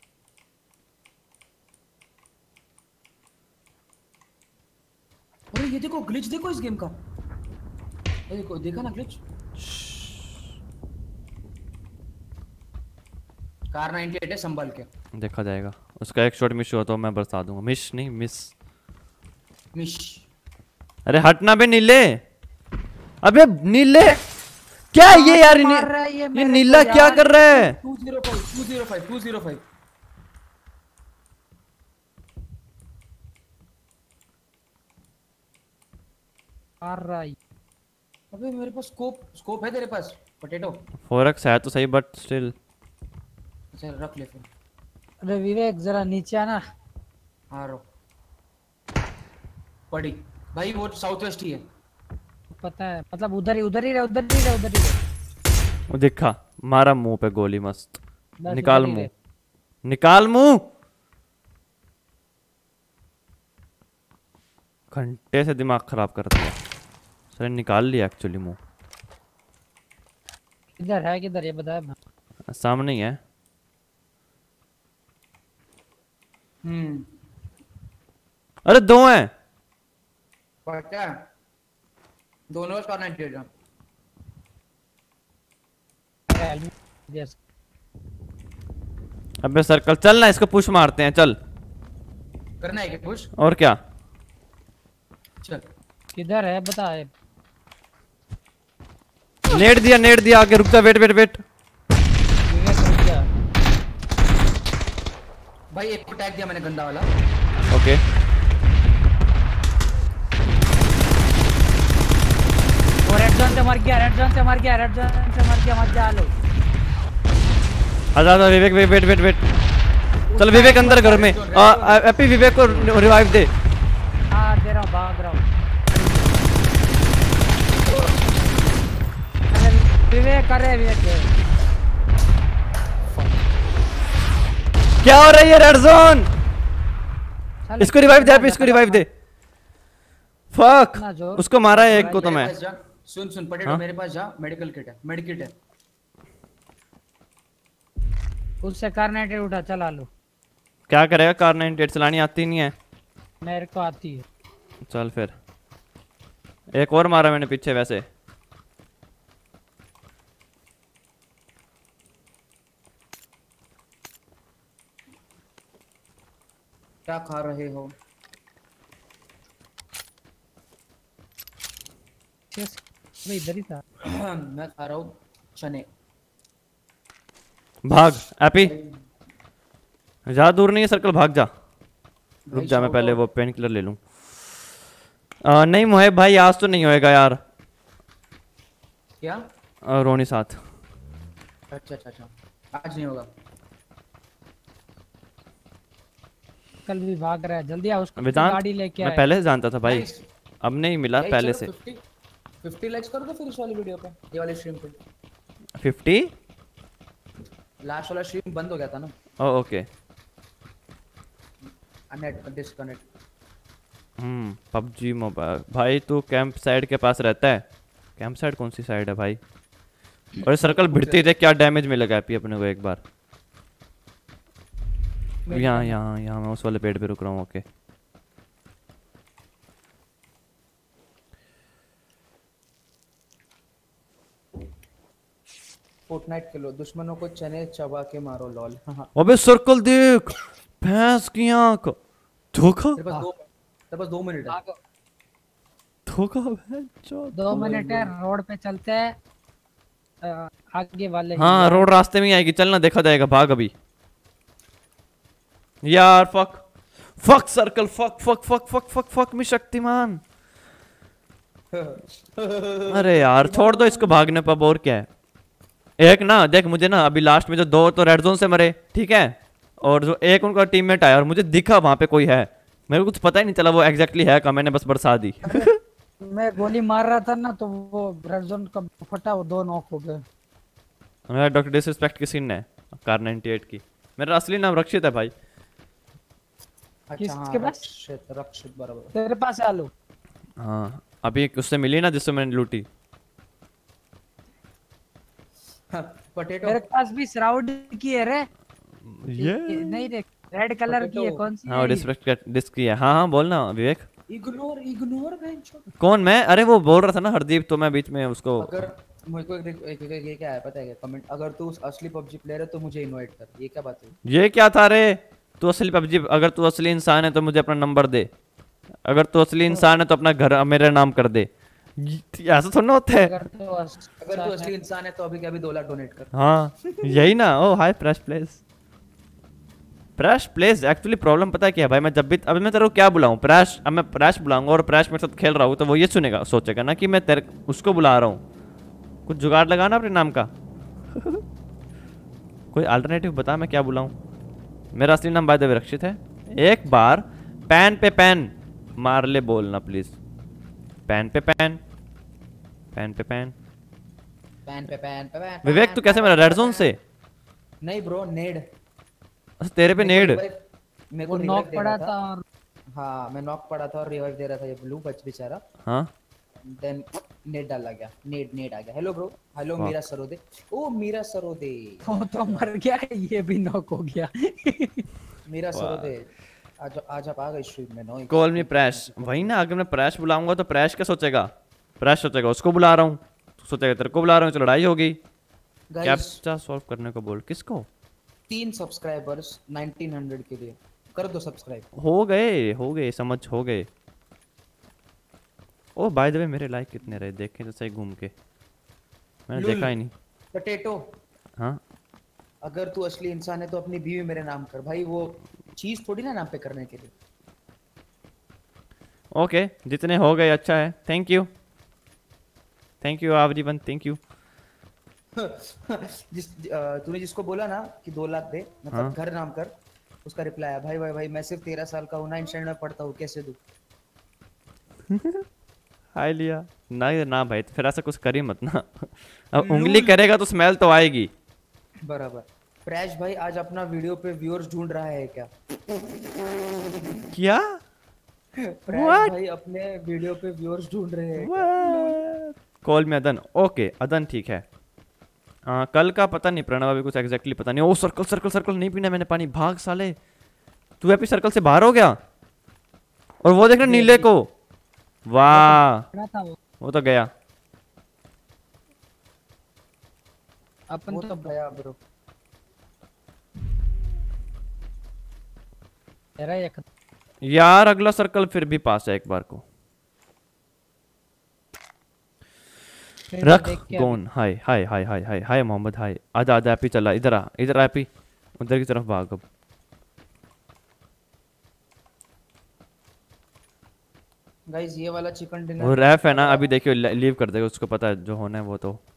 अरे ये देखो ग्लिच, देखो इस गेम का। ये देखो, देखा ना ग्लिच? कार नाइंटी एट है, संभल के। देखा जाएगा, उसका एक शॉट मिस हुआ तो मैं बरसा दूंगा। मिस नहीं मिस। मिश अरे हटना बे नीले। अबे नीले क्या है ये यार? मार रहा है ये ये मेरे नीला को क्या यार। कर रहा है? Two zero five two zero five two zero five. मार रहा है। अबे मेरे पास स्कोप स्कोप है तेरे पास? पोटैटो फोरक्स है तो सही, बट स्टिल। अच्छा रख ले फिर। अरे विवेक जरा नीचे आना। हाँ रो पड़ी भाई, वो साउथ वेस्ट ही है। पता है, मतलब उधर ही उधर ही रहे, उधर ही रहे, उधर ही रहे। वो देखा, मारा मुंह पे गोली मस्त। बस निकाल उधर ही मुंह, रहे। निकाल मुंह। घंटे से दिमाग खराब कर दिया सर। निकाल लिया एक्चुअली मुंह। किधर है, किधर ये बता। सामने ही है। हम्म अरे दो हैं। पता है दोनों कार नाइंटी एट है। अरे हेलमेट यस। अबे सर्कल चल ना, इसको पुश मारते हैं चल। करना है क्या पुश? और क्या? चल किधर है बता। नेट दिया, नेट दिया आगे। रुक जा, वेट वेट वेट। विवेक रुक जा। भाई एक को टैग दिया मैंने, गंदा वाला। ओके वो रेड जोन से मर गया, रेड जोन से मर गया, रेड जोन से मर गया। मत जा लो। आजा आजा Vivek, wait wait wait wait. चल विवेक अंदर घर में। एपी विवेक को रिवाइव दे। हाँ दे रहा हूँ, भाग रहा हूँ। अरे विवेक करे विवेक। क्या हो रही है रेड जोन? चल, इसको रिवाइव दे, एपी इसको रिवाइव दे। फक, ना जो। उसको मारा है एक को तो मैं। मेरे पास जा, सुन सुन पोटैटो हाँ? मेरे पास जा, मेडिकल किट है, मेडिकिट है। उससे कार्नेटेड उठा, चला लो। क्या करेगा? कार नाइंटी एट चलानी आती नहीं है। मेरे को आती है। चल फिर एक और मारा मैंने पीछे वैसे। क्या खा रहे हो? यस भाई इधर ही था। मैं खा रहा हूँ चने। भाग एपी, ज्यादा दूर नहीं है सर्कल, भाग जा। रुक जा मैं पहले वो पेन किलर ले लूं। आ, नहीं मोहे भाई आज तो नहीं होएगा यार। क्या? आ, रोनी साथ। अच्छा अच्छा अच्छा, आज नहीं होगा। कल भी भाग रहा है, जल्दी आ उसको वेदांत, गाड़ी लेके मैं आए। पहले से जानता था भाई, Nice. अब नहीं मिला Guys, पहले चलो से। फिफ्टी फिफ्टी लाइक्स कर दो फिर इस वाली वीडियो पे, ये वाली स्ट्रीम पे। फिफ्टी? लास्ट वाला स्ट्रीम बंद हो गया था ना, ओ ओके। Net disconnect. हम्म पबजी मोबाइल भाई, तू कैंप साइड के पास रहता है? कैंप साइड कौन सी साइड है भाई? और ये सर्कल भिड़ते ही देख क्या डैमेज मिलेगा एपी अपने को एक बार। यहाँ यहाँ यहाँ मैं उस वाले पेड़ पे रुक रहा हूँ। ओके फोर्टनाइट खेलो, दुश्मनों को चने चबा के मारो लॉल। हाँ अबे सर्कल देख, भैंस की आंख। धोखा तेरे पास दो तेरे पास दो मिनट है। भागो। धोखा भैंस। दो मिनट है, रोड पे चलते हैं। अ, आगे वाले हाँ रोड रास्ते में ही आएगी, चलना देखा जाएगा। भाग अभी यार। Fuck fuck circle, fuck fuck fuck fuck fuck fuck me Shaktimaan. अरे यार छोड़ दो इसको भागने पर, और क्या है। एक ना देख मुझे ना अभी लास्ट में जो दो तो रेड जोन से मरे, ठीक है, और जो एक उनका टीममेट आया और मुझे दिखा वहां पे कोई है, मेरे को कुछ पता ही नहीं चला वो एग्जैक्टली है का, मैंने बस बरसा दी। मैं गोली मार रहा था ना तो वो रेड जोन का फटा, वो दो नॉक हो गए। मेरा डॉक्टर डिसरिस्पेक्ट की सीन है कार अट्ठानवे की। मेरा असली नाम रक्षित है भाई। अच्छा किसके हाँ, पास? रक्षित रक्षित बराबर। तेरे पास है आलू? हाँ अभी उससे मिली ना जिससे मैंने लूटी। पोटैटो मेरे पास भी श्राउड की है रे। ये ये नहीं रे, रेड कलर की है। Potato. कौन सी हाँ है? डिसरिस्पेक्ट डिस की है। हाँ हाँ बोलना विवेक। Ignore ignore बेंचो। कौन मैं? अरे वो बोल रहा था ना हरदीप, तो मैं बीच में उसको। अगर मुझे को एक, एक, एक, एक, ये क्या है पता है क्या कमेंट, अगर तू असली पबजी प्लेयर है तो मुझे इनवाइट कर। ये क्या बात है? ये क्या था रे? तू असली पबजी, अगर तू असली इंसान है तो मुझे अपना नंबर दे। अगर तू असली इंसान है तो अपना घर मेरे नाम कर दे। ये- ऐसा थोड़ा ना होता है। अगर तो अस- अगर तू असली इंसान है तो अभी के अभी दो लाख डोनेट कर। हाँ यही ना। Oh hi press place, press place. Actually problem पता है क्या है भाई, मैं जब भी अब मैं तेरे को क्या बुलाऊं, प्रेस। अब मैं प्रेस बुलाऊंगा और प्रेस मेरे साथ खेल रहा हूँ तो वो ये सुनेगा, सोचेगा ना कि मैं तेरे उसको बुला रहा हूँ। कुछ जुगाड़ लगाना अपने नाम का। कोई अल्टरनेटिव बता, मैं क्या बुलाऊं। मेरा असली नाम बाय द वे रक्षित है। एक बार पैन पे पैन मार ले बोलना प्लीज। पैन पे पैन, पैन पे पैन। पैन पे पैन पे पैन। विवेक तू कैसे मेरा रेड जोन से? नहीं ब्रो, नेड अच्छा, तेरे पे नेड। मेरे वो को नॉक रिवाइव दे पड़ा रहा था था। और हाँ मैं नॉक पड़ा था और रिवाइव दे रहा था ये ब्लू बच बेचारा। हाँ देन नेट डाला गया, नेट नेट आ गया। हेलो ब्रो, हेलो हाँ। मीरा सरोदे। ओ मीरा सरोदे, वो तो मर गया, ये भी नॉक हो गया। मीरा सरोदे आज आज आप आ गए स्ट्रीम में। No call me Prash. वही ना, अगर मैं प्रैश बुलाऊंगा तो प्रैश क्या सोचेगा? प्रैश सोचेगा उसको बुला रहा हूँ, तो सोचेगा तेरे को बुला रहा हूँ, तो लड़ाई होगी। गाइस कैप्चा सॉल्व करने को बोल। किसको? तीन सब्सक्राइबर्स उन्नीस सौ के लिए कर दो सब्सक्राइब। हो गए हो गए समझ हो गए। ओ बाय द वे मेरे लाइक कितने रहे देखे तो सही घूम के, मैंने लुल। देखा ही नहीं। पोटैटो, हाँ अगर तू असली इंसान है तो अपनी बीवी मेरे नाम कर भाई। वो चीज थोड़ी ना नाम पे करने के लिए। ओके जितने हो गए अच्छा है। Thank you thank you everyone, thank you. जिस अ, तूने जिसको बोला ना कि दो लाख दे, मतलब हाँ। घर नाम कर, उसका रिप्लाई आया, भाई भाई भाई मैं सिर्फ तेरह साल का हूँ, नाइन स्टैंडर्ड में पढ़ता हूँ, कैसे दूँ? हाय लिया ना ना भाई, तो फिर ऐसा कुछ करी मत ना। अब उंगली करेगा तो स्मेल तो आएगी। बराबर। प्रैश भाई आज अपना वीडियो पे व्यूअर्स ढूंढ रहा है क्या? क्या? प्रैश What? भाई अपने वीडियो पे व्यूअर्स ढूंढ रहे हैं। कॉल में अदन। ओके अदन ठीक है। आ, कल का पता नहीं, प्रणव अभी कुछ एग्जैक्टली पता नहीं। ओ सर्कल सर्कल सर्कल नहीं पीना मैंने पानी, भाग साले। तू अभी सर्कल से बाहर हो गया। और वो देख रहा नीले को, वाह क्या था वो? वो तो गया। अपन वो तो तो गया ब्रो। तेरा एक यार अगला सर्कल फिर भी पास है एक बार को। फिर भी रख देख के गोन। हाय हाय हाय हाय हाय हाय मोहम्मद हाय। आजा आजा एपी चला इधर आ इधर आ एपी। उधर की तरफ भाग अब। गाइस ये वाला चिकन डिनर वो रैफ है ना अभी देखियो लीव कर देगा उसको पता है जो होना है वो तो।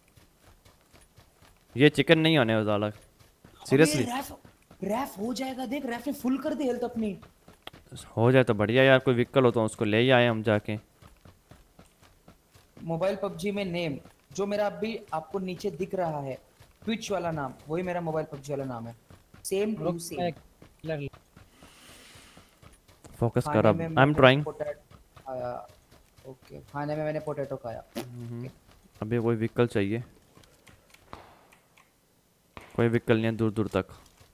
ये चिकन नहीं होने वाला सीरियसली। रैफ रैफ हो जाएगा देख, रैफ ने फुल कर दी हेल्थ अपनी। हो जाए तो बढ़िया यार। कोई व्हीकल हो तो उसको ले ही आए हम जाके। मोबाइल पबजी में नेम जो मेरा अभी आपको नीचे दिख रहा है, ट्विच वाला नाम, वही मेरा मोबाइल पबजी वाला नाम है। सेम टू रुक सेम। मैं किलर ले- फोकस कर खाने अब। में आई एम मैंने ट्राइंग। पोटैटो खाया। ओके खाने में मैंने पोटैटो खाया। अभी कोई व्हीकल चाहिए। कोई व्हीकल नहीं है दूर दूर तक।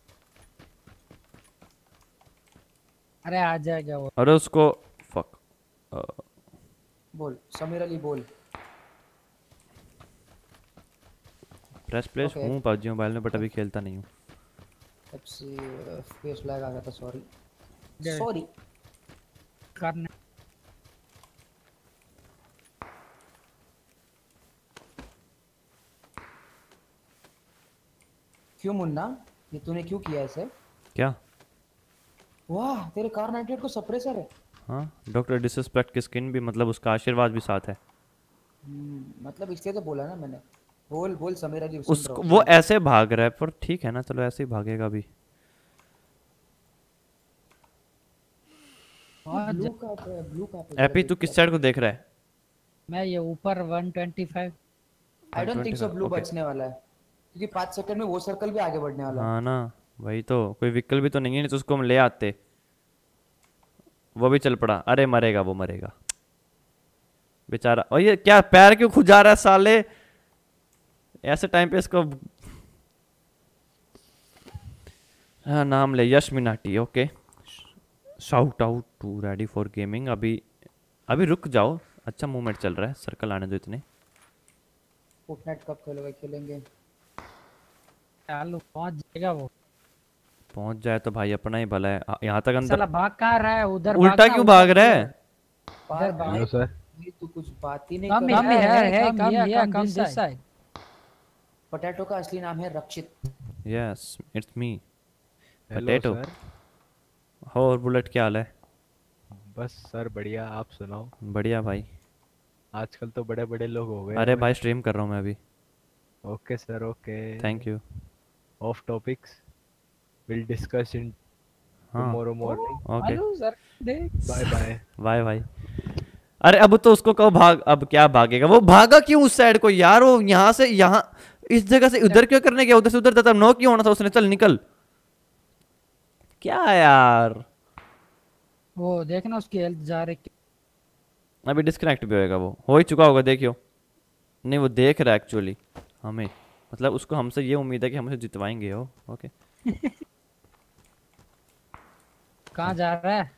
अरे आ जाएगा वो। अरे उसको फक। बोल समीर अली बोल। Press place Okay. हूँ पबजी मोबाइल में बट अभी खेलता नहीं हूँ। सबसे फेस लैग आ गया था, सॉरी दे- सॉरी। करने क्यों मुन्ना, ये तूने क्यों किया ऐसे? क्या? वाह तेरे कार नाइंटी एट को सप्रेसर है। हाँ डॉक्टर डिसरिस्पेक्ट की स्किन भी मतलब उसका आशीर्वाद भी साथ है। हम्म, मतलब इसलिए तो बोला ना मैंने। बोल बोल समीर अली सुन रहा उसको हूँ। वो ऐसे भाग रहा है पर ठीक है ना चलो ऐसे ही भागेगा भी। हाँ, ब्लू ज- कहाँ पे है? ब्लू कहाँ पे? एपी तू किस साइड को देख रहा है? मैं ये ऊपर one twenty five. I don't think so blue Okay. बचने वाला है, क्योंकि पाँच सेकंड में वो सर्कल भी आगे बढ़ने वाला है। हाँ ना वही तो। कोई व्हीकल भी तो नहीं है नहीं तो उसको हम ले आते। वो भी चल पड़ा। अरे मरेगा वो मरेगा बेचारा। और ये क्या पैर क्यों खुजा रहा है साले ऐसे टाइम पे इसको। हाँ नाम ले Yash Minati. Okay shout out to ready for gaming. अभी अभी रुक जाओ। अच्छा मूवमेंट चल रहा है। सर्कल आने दो इतने। फुटनेट कब खेलोगे? खेलेंगे। चालू पहुंच जाएगा वो। पहुंच जाए तो भाई अपना ही भला है। आ, यहाँ तक अंदर साला भाग कहाँ रहा है? उधर उल्टा भागना, क्यों उधर भाग रहा है? पार भाई, हेलो सर। भाई तू कुछ बात ही नहीं कम कर कम रहा है। है कम है कम दिस साइड। पोटैटो का असली नाम है Rakshit. Yes it's me hello potato. Sir. और बुलेट क्या हाल है? बस सर बढ़िया, आप सुनाओ। बढ़िया भाई। आजकल तो बड़े बड़े लोग हो गए। अरे भाई स्ट्रीम कर रहा हूँ मैं अभी। Okay sir okay. Thank you. Off topics will discuss in हाँ tomorrow morning. Okay hello sir देख। Bye bye. बाय भाई। अरे अब तो उसको कहो भाग। अब क्या भागेगा वो? भागा क्यों उस साइड को यार? वो यहाँ से यहाँ इस जगह से उधर क्यों करने गया? उधर से उधर तब नो क्यों होना था उसने? चल निकल। क्या यार वो देखना उसकी हेल्थ जा रही। अभी डिस्कनेक्ट भी होएगा। वो हो ही चुका होगा देखियो। नहीं वो देख रहा है एक्चुअली हमें। मतलब उसको हमसे ये उम्मीद है कि हम उसे जितवाएंगे। हो ओके। कहाँ जा रहा है?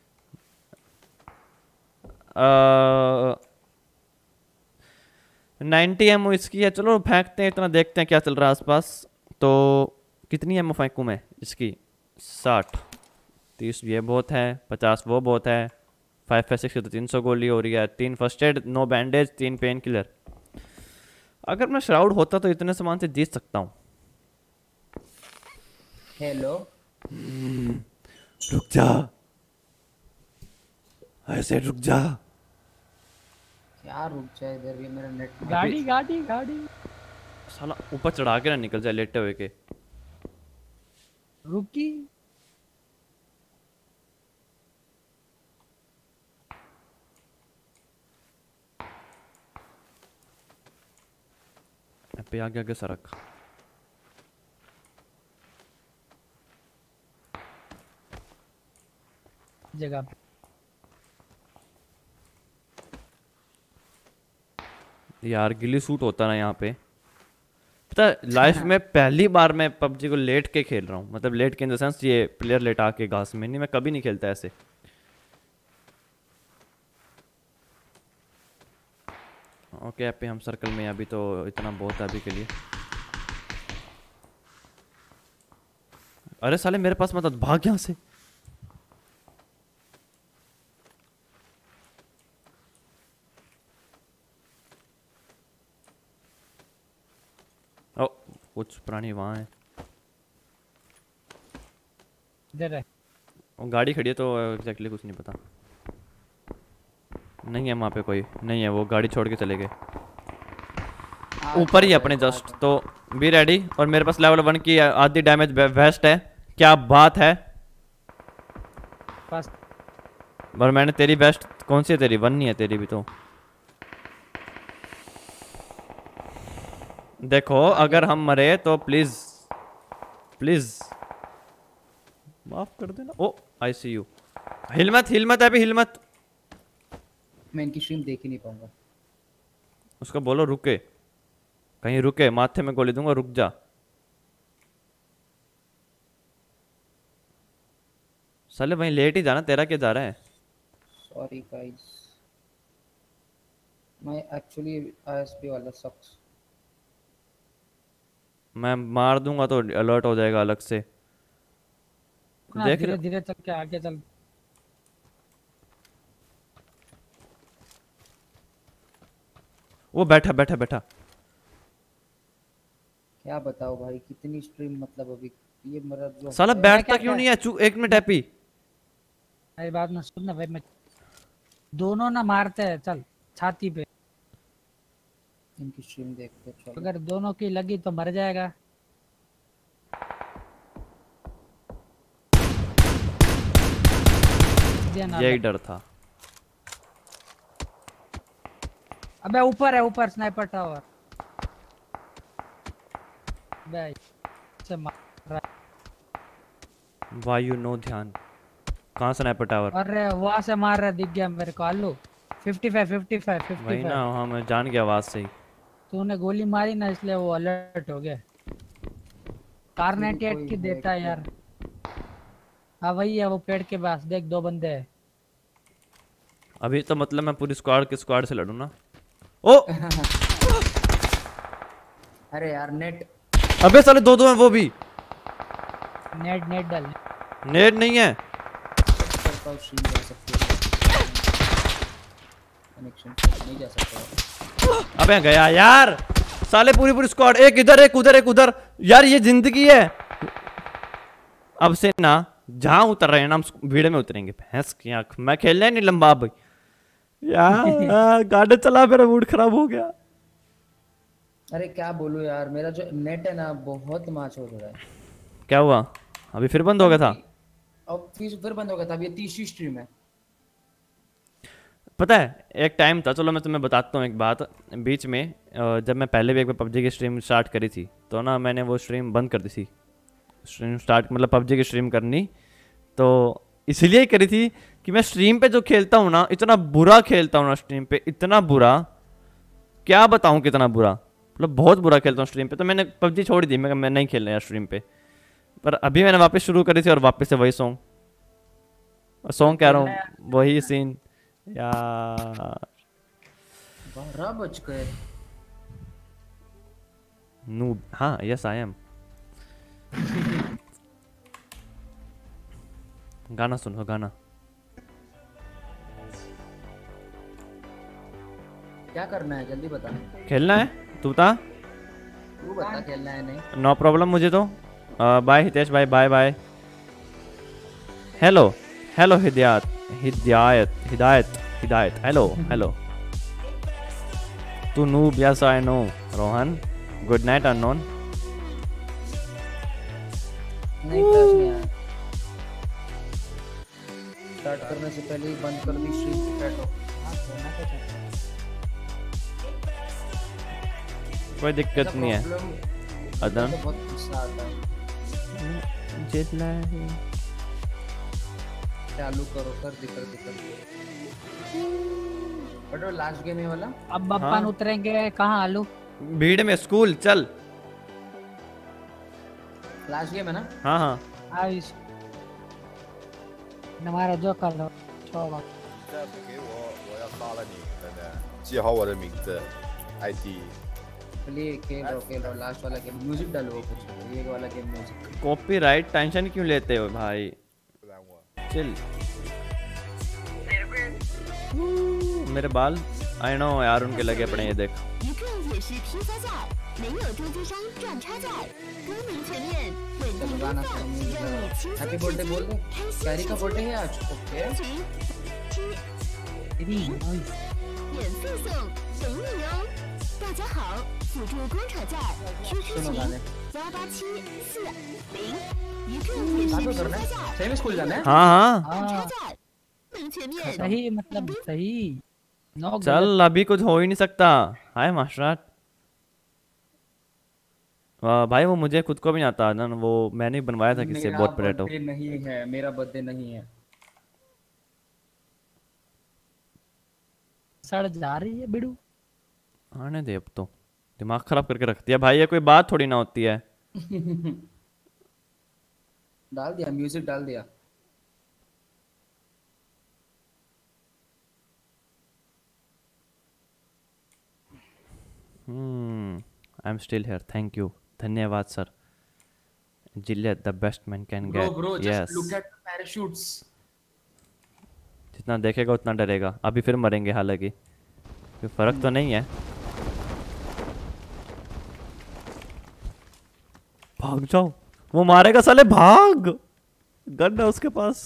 नाइन्टी एमओ इसकी है। चलो फेंकते हैं इतना देखते हैं क्या चल रहा है आसपास। तो कितनी एमओ फेंकूँ मैं इसकी? साठ तीस ये बहुत है। पचास वो बहुत है। फाइव फाइव सिक्स तो तीन सौ गोली हो रही है। तीन फर्स्ट एड नो बैंडेज तीन पेन किलर। अगर मैं श्राउड होता तो इतने सामान से जीत सकता हूँ। हेलो रुक जा ऐसे रुक जा। क्या रुक जाए इधर भी मेरा नेट। गाड़ी गाड़ी गाड़ी साला ऊपर चढ़ा के ना निकल जाए लेटे हुए के। रुकी। पे आगे आगे सड़क। जगह पे यार गिली सूट होता ना यहाँ पे। पता लाइफ में पहली बार मैं पबजी को लेट के खेल रहा हूँ। मतलब लेट के इन द सेंस ये प्लेयर लेटा के घास में। नहीं मैं कभी नहीं खेलता ऐसे। ओके हैप्पी हम सर्कल में हैं अभी, तो इतना बहुत है अभी के लिए। अरे साले मेरे पास मत भाग यहाँ से। ओ कुछ प्राणी वहाँ है। इधर है। वो गाड़ी खड़ी है तो एग्जैक्टली कुछ नहीं पता। नहीं है वहाँ पे कोई नहीं है, वो गाड़ी छोड़ के चले गए। ऊपर ही है अपने जस्ट, तो बी रेडी। और मेरे पास लेवल वन की आधी डैमेज वेस्ट है। क्या बात है। बस पर मैंने तेरी बेस्ट कौन सी है तेरी? वन नहीं है तेरी भी तो। देखो अगर हम मरे तो प्लीज प्लीज माफ कर देना। ओ आई सी यू। हिल मत हिल मत अभी हिल मत। मैं इनकी स्ट्रीम देख ही नहीं पाऊंगा। उसको बोलो रुके, कहीं रुके, माथे में गोली दूंगा, रुक जा। साले वहीं लेट ही जाना, तेरा क्या जा रहा है? सॉरी गाइस, मैं एक्चुअली आईएसपी वाला सक्स। मैं मार दूंगा तो अलर्ट हो जाएगा अलग से। देख धीरे धीरे चल के आगे चल। वो बैठा बैठा बैठा। क्या बताओ भाई, कितनी स्ट्रीम मतलब अभी ये मेरा जो साला है- बैठता क्यों नहीं है? चू एक मिनट हैप्पी। मेरी बात ना सुन ना भाई, मैं दोनों ना मारते हैं, चल छाती पे। इनकी स्ट्रीम देखते चलो। अगर दोनों की लगी तो मर जाएगा। यही डर था। अबे ऊपर है, ऊपर स्नाइपर टावर। भाई से मार रहा है। वायु नो ध्यान। कहाँ स्नाइपर टावर? अरे वहां से मार रहा, दिख गया मेरे को। आलू पचपन पचपन वही पचपन। ना, हाँ मैं जान गया आवाज से ही। तूने गोली मारी ना इसलिए वो अलर्ट हो गया। कार अट्ठानवे की देता है यार। हाँ वही है, वो पेड़ के पास देख, दो बंदे हैं। अभी तो मतलब मैं पूरी स्क्वाड के स्क्वाड से लड़ूं ना। ओ अरे यार नेट। अबे साले दो दो हैं वो भी। नेट नेट डाल। नेट नहीं है। करता हूं, स्ट्रीम कर सकते हो। कनेक्शन नहीं जा सकता। अबे गया यार। साले पूरी पूरी स्क्वाड, एक इधर एक उधर एक उधर। यार ये जिंदगी है। अब से ना जहां उतर रहे हैं ना हम भीड़ में उतरेंगे। भैंस की आंख, मैं खेलने नहीं लंबा भाई। यार गाड़ी चला मेरा मूड खराब हो गया। अरे क्या बोलूं यार, मेरा जो नेट है ना बहुत माच हो रहा है। क्या हुआ? अभी फिर बंद हो गया था? अब फिर फिर बंद हो गया था। अब ये तीसरी स्ट्रीम है। पता है एक टाइम था, चलो मैं तुम्हें बताता हूँ एक बात। बीच में अ, जब मैं पहले भी एक बार पबजी की स्ट्रीम स्टार्ट करी थी तो ना मैंने वो स्ट्रीम बंद कर दी थी। स्ट्रीम स्टार्ट मतलब पबजी की स्ट्रीम करनी तो इसलिए करी थी कि मैं स्ट्रीम पे जो खेलता हूँ ना, इतना बुरा खेलता हूँ ना स्ट्रीम पे, इतना बुरा क्या बताऊँ कितना बुरा, मतलब बहुत बुरा खेलता हूँ स्ट्रीम पे। तो मैंने पबजी छोड़ दी, मैं मैं नहीं खेलना यार स्ट्रीम पे। पर अभी मैंने वापस शुरू करी थी और वापस से वही सॉन्ग सॉन्ग कह रहा हूँ, वही सीन यार। बारह बज गए। नूब, हाँ यस आई एम। गाना सुनो गाना। क्या करना है जल्दी बता। खेलना है तू बता। तू बता खेलना है नहीं। नो प्रॉब्लम मुझे तो। बाय हितेश भाई, बाय बाय। हेलो हेलो हिदायत हिदायत हिदायत हिदायत हेलो हेलो। तू noob, yes I know. Rohan good night unknown. नहीं क्रैश नहीं आया। स्टार्ट करने से पहले ही बंद कर दी स्ट्रीम। Chat off. कोई दिक्कत नहीं है। अदम तो बहुत गुस्सा आता है। चालू करो, कर दे कर दे कर दे। बट वो लास्ट गेम है वाला। अब अपन उतरेंगे कहाँ आलू? भीड़ में स्कूल चल। लास्ट गेम है ना? हाँ हाँ आयुष हमारा जो कर लो छोड़ो। 再不给我，我要杀了你！真的，记好我的名字。 आई सी। प्ले खेल लो खेल लो लास्ट वाला गेम म्यूजिक डालो कुछ ये वाला गेम म्यूजिक। कॉपीराइट टेंशन क्यों लेते हो भाई? चिल। मेरे बाल आई नो यार उनके लगे पड़े ये देख। 一个也是批发价，没有中间商赚差价，功能全面，稳定优 गाना 惠，让你轻松 हैप्पी बर्थडे बोल दे। कैरी का बर्थडे है आज। ओके 免费送，等你哦！大家好，辅助工厂价 ，Q Q 群幺八七四零，一个也是批发价， सही में स्कूल जाना है। हाँ हाँ 差价，功能全面。 सही मतलब सही। नो चल अभी कुछ हो ही नहीं सकता। Hi master. वाह भाई वो मुझे खुद को भी नहीं आता ना वो मैंने बनवाया था किससे मेरा बोट पोटैटो। बर्थडे नहीं है मेरा बर्थडे नहीं है। सड़ जा रही है बिड़ू। आने दे अब तो दिमाग खराब करके रख दिया भाई ये कोई बात थोड़ी ना होती है। डाल दिया म्यूजिक डाल दिया। Hmm I am still here thank you धन्यवाद sir. Gillette the best man can bro get bro yes. Just look at the parachutes. जितना देखेगा उतना डरेगा। अभी फिर मरेंगे हालांकि कोई फर्क तो नहीं है। भाग जाओ वो मारेगा साले भाग। गन है उसके पास।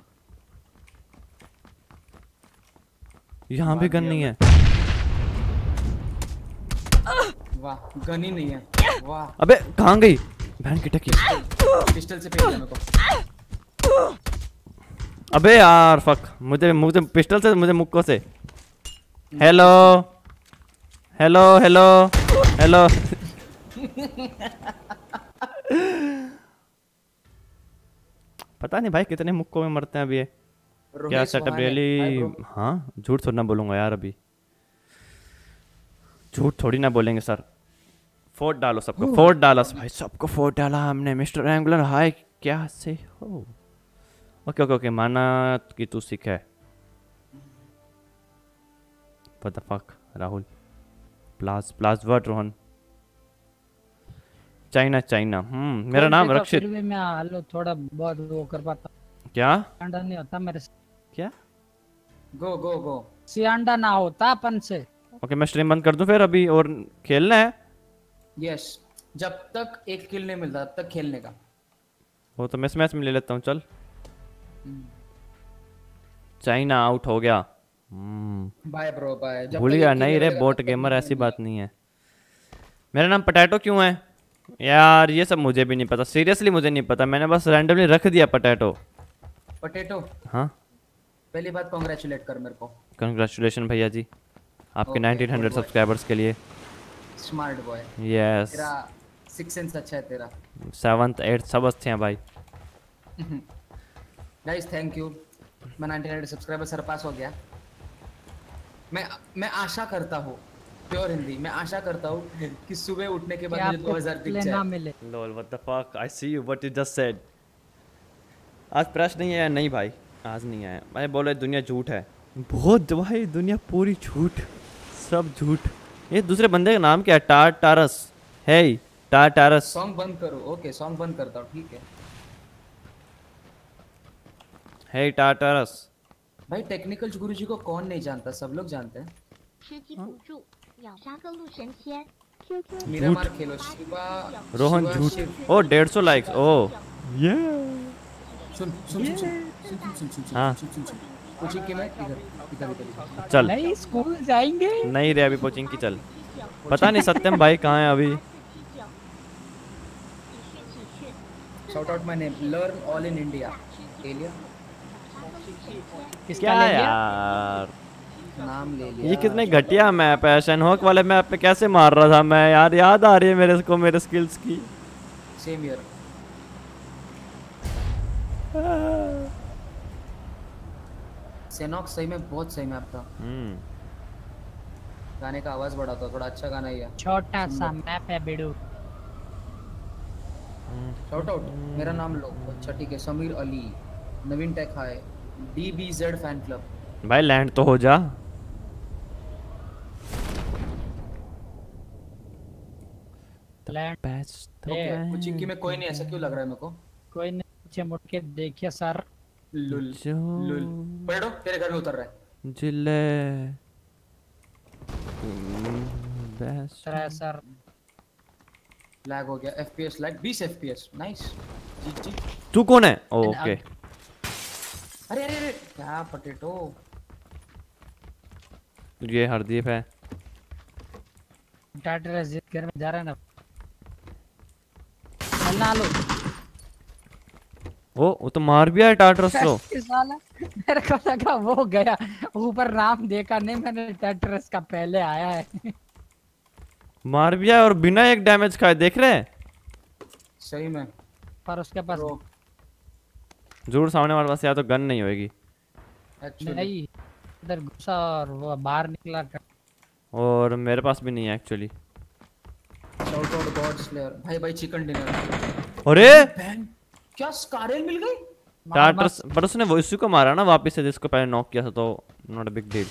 यहाँ भी गन नहीं है। वाह गन ही नहीं है। वाह अबे कहाँ गई बहन की टकी। पिस्टल से फेंक दिया मेरे को। अबे यार फक मुझे मुझे पिस्टल से मुझे मुक्को से। Hello hello hello hello. पता नहीं भाई कितने मुक्कों में मरते हैं अभी ये। क्या सेटअप रियली। हाँ झूठ थोड़ी ना बोलूंगा यार अभी। झूठ थोड़ी ना बोलेंगे सर। फोर्ट डालो सबको फोर्ट डाला भाई सबको फोर्ट डाला हमने। मिस्टर एंगुलर हाय क्या से हो। ओके ओके ओके माना कि तू सिख है। व्हाट द फक राहुल प्लास प्लास वर्ड रोहन चाइना चाइना। हम्म मेरा नाम रक्षित। फिर भी मैं हेलो थोड़ा बहुत वो कर पाता। क्या अंडा नहीं होता मेरे से। क्या गो गो गो सी अंडा ना होता अपन से। ओके मैं स्ट्रीम बंद कर दूं फिर अभी और खेलना है। यस जब तक एक किल नहीं मिलता तब तक खेलने का। वो तो मैं मैच में ले लेता हूँ चल। चाइना आउट हो गया। Bye bro bye. भूल गया नहीं रे बोट गेमर ऐसी बात नहीं है। मेरा नाम पोटैटो क्यों है यार ये सब मुझे भी नहीं पता सीरियसली मुझे नहीं पता। मैंने बस रैंडमली रख दिया पोटैटो। पोटैटो हाँ पहली बात कांग्रेचुलेट कर मेरे को। कंग्रेचुलेशन भैया जी आपके नाइनटीन हंड्रेड सब्सक्राइबर्स के लिए। Smart boy. यस तेरा सिक्स सेंस अच्छा है तेरा। सेवंथ एट्थ सब अच्छे हैं भाई। गाइस थैंक यू मैं नाइनटीन हंड्रेड सब्सक्राइबर सरपास हो गया। मैं मैं आशा करता हूँ प्योर हिंदी में आशा करता हूँ कि सुबह उठने के बाद मुझे दो हज़ार दिख जाए। Lol what the fuck I see you what you just said. आज प्रश्न नहीं आया नहीं भाई आज नहीं आया। मैं बोला दुनिया झूठ है बहुत भाई दुनिया पूरी झूठ सब झूठ। ये दूसरे बंदे का नाम क्या है टार टारस है टार टारस। सॉन्ग बंद करो। ओके सॉन्ग बंद करता हूँ ठीक है। है टार टारस। भाई टेक्निकल गुरुजी को कौन नहीं जानता सब लोग जानते हैं। मेरा मार खेलो शिवा रोहन झूठ ओ डेढ़ सौ लाइक्स ओ ये सुन सुन सुन सुन सुन सुन हाँ कोचिंग के मैं इधर इधर इधर चल नहीं स्कूल जाएंगे नहीं रे अभी कोचिंग की चल। पता नहीं सत्यम भाई कहाँ है अभी। Shout out my name learn all in India एलिया। क्या यार नाम ले लिया। ये कितने घटिया मैप है। शनहोक वाले मैप पे कैसे मार रहा था मैं यार याद आ रही है मेरे को मेरे स्किल्स की। सेम ईयर सेनॉक सही में बहुत सही मैप था। हम्म गाने का आवाज बढ़ा था थोड़ा अच्छा गाना ही है। छोटा सा मैप है बिडू। शाउट आउट मेरा नाम लो अच्छा ठीक है Sameer Ali Naveen tech hi DBZ fan club. भाई लैंड तो हो जा। लैंड बेस्ट ए, वो चिक्की में कोई नहीं, ऐसा क्यों लग रहा है मेरे को? कोई नहीं, नीचे मुड़ के देखिए सर। लुल जो लुल पलटो, तेरे घर में उतर रहा है। जिले बेस्ट सर सर लैग हो गया, एफपीएस लैग, बीस एफपीएस, नाइस। G G. तू कौन है? ओके अरे अरे अरे क्या पोटैटो। ये हरदीप है। टाटर जिद घर में जा रहा है ना, चलना लो। ओ वो तो मार भी आया टाटरस को। साला मेरे को लगा वो गया ऊपर, नाम देखा नहीं मैंने, टाटरस का पहले आया है। मार भी आया और बिना एक डैमेज खाए, देख रहे हैं? सही में। पर उसके पास जरूर सामने वाले पास या तो गन नहीं होगी, नहीं, इधर घुसा और वो बाहर निकला कर। और मेरे पास भी नहीं है actually. Shout out God Slayer. भाई भाई चिकन डिनर। अरे क्या स्कारल मिल गई? टाटरस, पर उसने वो इसी को मारा ना वापस से जिसको पहले नॉक किया था, तो नॉट अ बिग डील।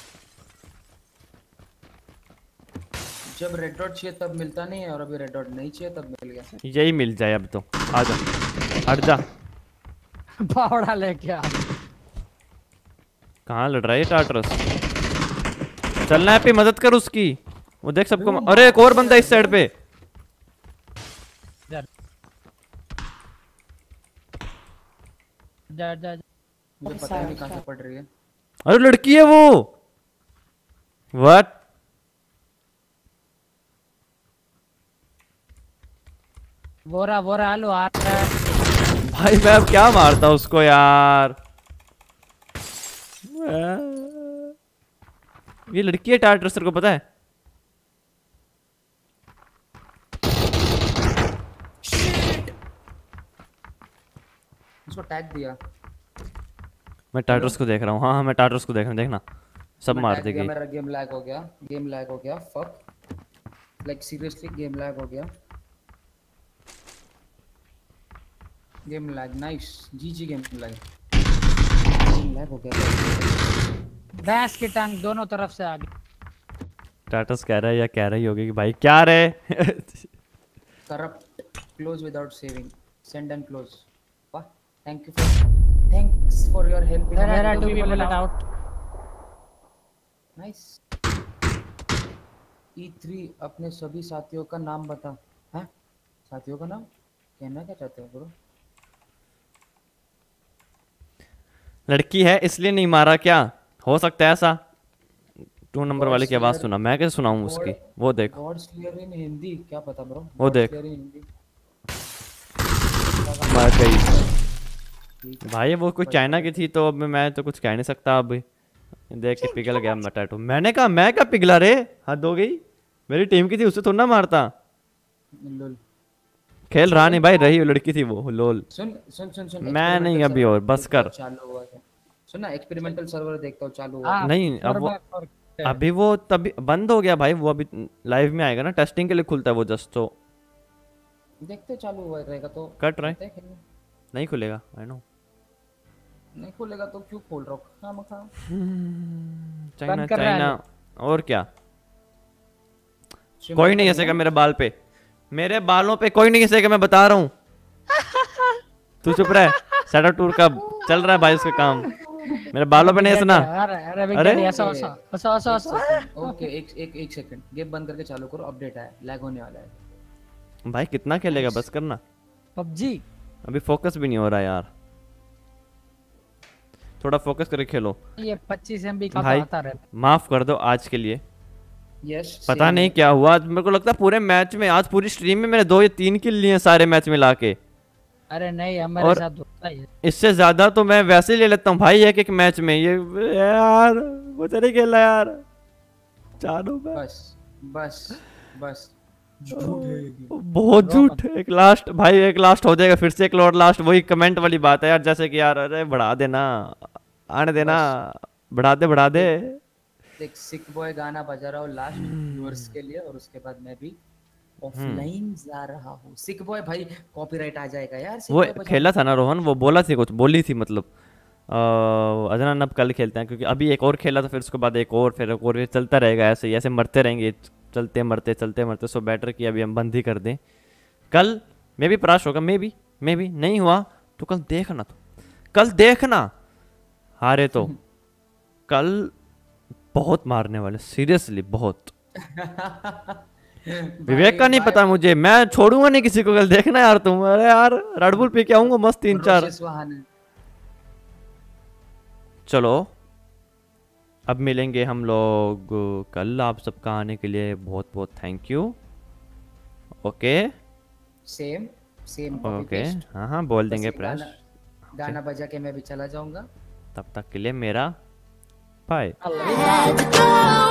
जब रेड डॉट चाहिए तब मिलता नहीं है, और अभी रेड डॉट नहीं चाहिए तब मिल गया। यही मिल जाए अब तो। आ जा, हट जा। बावड़ा लेके आ। कहाँ लड़ रहा है टाटरस? चलना है पे, मदद कर उसकी। वो देख सबको। अरे एक और बंदा इस साइड पे। जा जा जा। मुझे पता ही नहीं कहाँ से पड़ रही है। अरे लड़की है वो। व्हाट? बोरा बोरा आलू आ रहा है। भाई मैं अब क्या मारता उसको यार। ये लड़की है टाटरस, तेरे को पता है? उसको टैग दिया। मैं टाटरस को देख रहा हूँ। हाँ हाँ मैं टाटरस को देख रहा हूँ, देखना सब मैं मार tag दिया, देगी। मेरा गेम लैग हो गया, गेम लैग हो गया, fuck like seriously game lag हो गया, game lag. Nice GG game lag, game lag हो गया। भैंस की टांग दोनों तरफ से आ गई। टाटरस कह रहा है या कह रही होगी कि भाई क्या रे। Corrupt close without saving, send and close. वाह, thank you for thanks for your help. मेरा two people out. Nice. E three अपने सभी साथियों का नाम बता। हैं? साथियों का नाम कहना क्या चाहते हो ब्रो? लड़की है इसलिए नहीं मारा क्या? हो सकता है ऐसा। टू नंबर वाले की आवाज सुना, मैं कैसे सुनाऊं उसकी? वो देख, गॉड स्लेयर इन हिंदी, क्या पता ब्रो। वो देख। God Slayer in Hindi. मर गई भाई। वो कोई चाइना की थी तो अब मैं तो कुछ कह नहीं सकता। अब देख के पिघल गया मटैटो। मैंने कहा मैं क्या पिघला रे, हद हो गई। मेरी टीम की थी, उससे थोड़ा ना मारता। लोल खेल रहा नहीं भाई, रही वो लड़की थी वो। लोल सुन सुन सुन सुन मैं नहीं अभी, और बस कर। चालू हुआ है, सुन ना, एक्सपेरिमेंटल सर्वर देखता हूँ चालू हुआ। नहीं अब वो अभी वो तभी बंद हो गया भाई। वो अभी लाइव में आएगा ना, टेस्टिंग के लिए खुलता है वो जस्ट। तो देखते चालू हुआ रहेगा तो कट रहे नहीं खुलेगा। आई नो नहीं खुलेगा तो क्यों खोल रहा हूँ खामखा। चाइना चाइना और क्या। कोई नहीं हंसेगा मेरे बाल पे, मेरे बालों पे कोई नहीं हंसेगा, मैं बता रहा हूँ। तू चुप रह। सेटा टूर का चल रहा है भाई उसका काम, मेरे बालों पे नहीं हंसना। अरे ऐसा ऐसा ऐसा ऐसा ऐसा। ओके एक एक एक सेकंड, गेम बंद करके चालू करो, अपडेट आया, लैग होने वाला है। भाई कितना खेलेगा, बस करना। पबजी अभी फोकस भी नहीं हो रहा यार, थोड़ा फोकस करके खेलो। ये पच्चीस एमबी का भाई आता रहता। माफ कर दो आज के लिए। यस पता नहीं क्या हुआ आज, मेरे को लगता है पूरे मैच में, आज पूरी स्ट्रीम में मैंने दो या तीन किल लिए सारे मैच में लाके। अरे नहीं हमारे साथ होता ही है। इससे ज्यादा तो मैं वैसे ही ले लेता हूँ भाई एक एक मैच में। ये यार वो तो नहीं खेला यार। चारों बस बस बस बहुत झूठ। एक लास्ट भाई, एक लास्ट हो जाएगा फिर से, एक और लास्ट। वही कमेंट वाली बात है यार, जैसे कि यार अरे बढ़ा देना, आने देना, बढ़ा दे बढ़ा दे। एक सिक बॉय गाना बजा रहा हूँ लास्ट व्यूअर्स के लिए, और उसके बाद मैं भी ऑफलाइन जा रहा हूँ। सिक बॉय भाई कॉपीराइट आ जाएगा यार। वो खेला था ना रोहन, वो बोला थी कुछ, बोली थी मतलब अजनान अब कल खेलते हैं, क्योंकि अभी एक और खेला था, फिर उसके बाद एक और, फिर एक और, चलता रहेगा ऐसे ही, ऐसे मरते रहेंगे, चलते मरते चलते मरते। सो बेटर कि अभी हम बंद ही कर दें, कल मे भी प्राश होगा, मे भी मे भी नहीं हुआ तो कल देखना, तो कल देखना हारे तो कल बहुत मारने वाले, सीरियसली बहुत। विवेक का नहीं पता मुझे, मैं छोड़ूंगा नहीं किसी को, कल देखना यार तुम। अरे यार रेड बुल पी के आऊंगा मस्त तीन चार। चलो अब मिलेंगे हम लोग कल। आप सबका आने के लिए बहुत बहुत thank you. Okay same same okay हाँ हाँ बोल देंगे प्रेस। गाना, गाना बजा के मैं भी चला जाऊंगा। तब तक के लिए मेरा बाय। Let's go.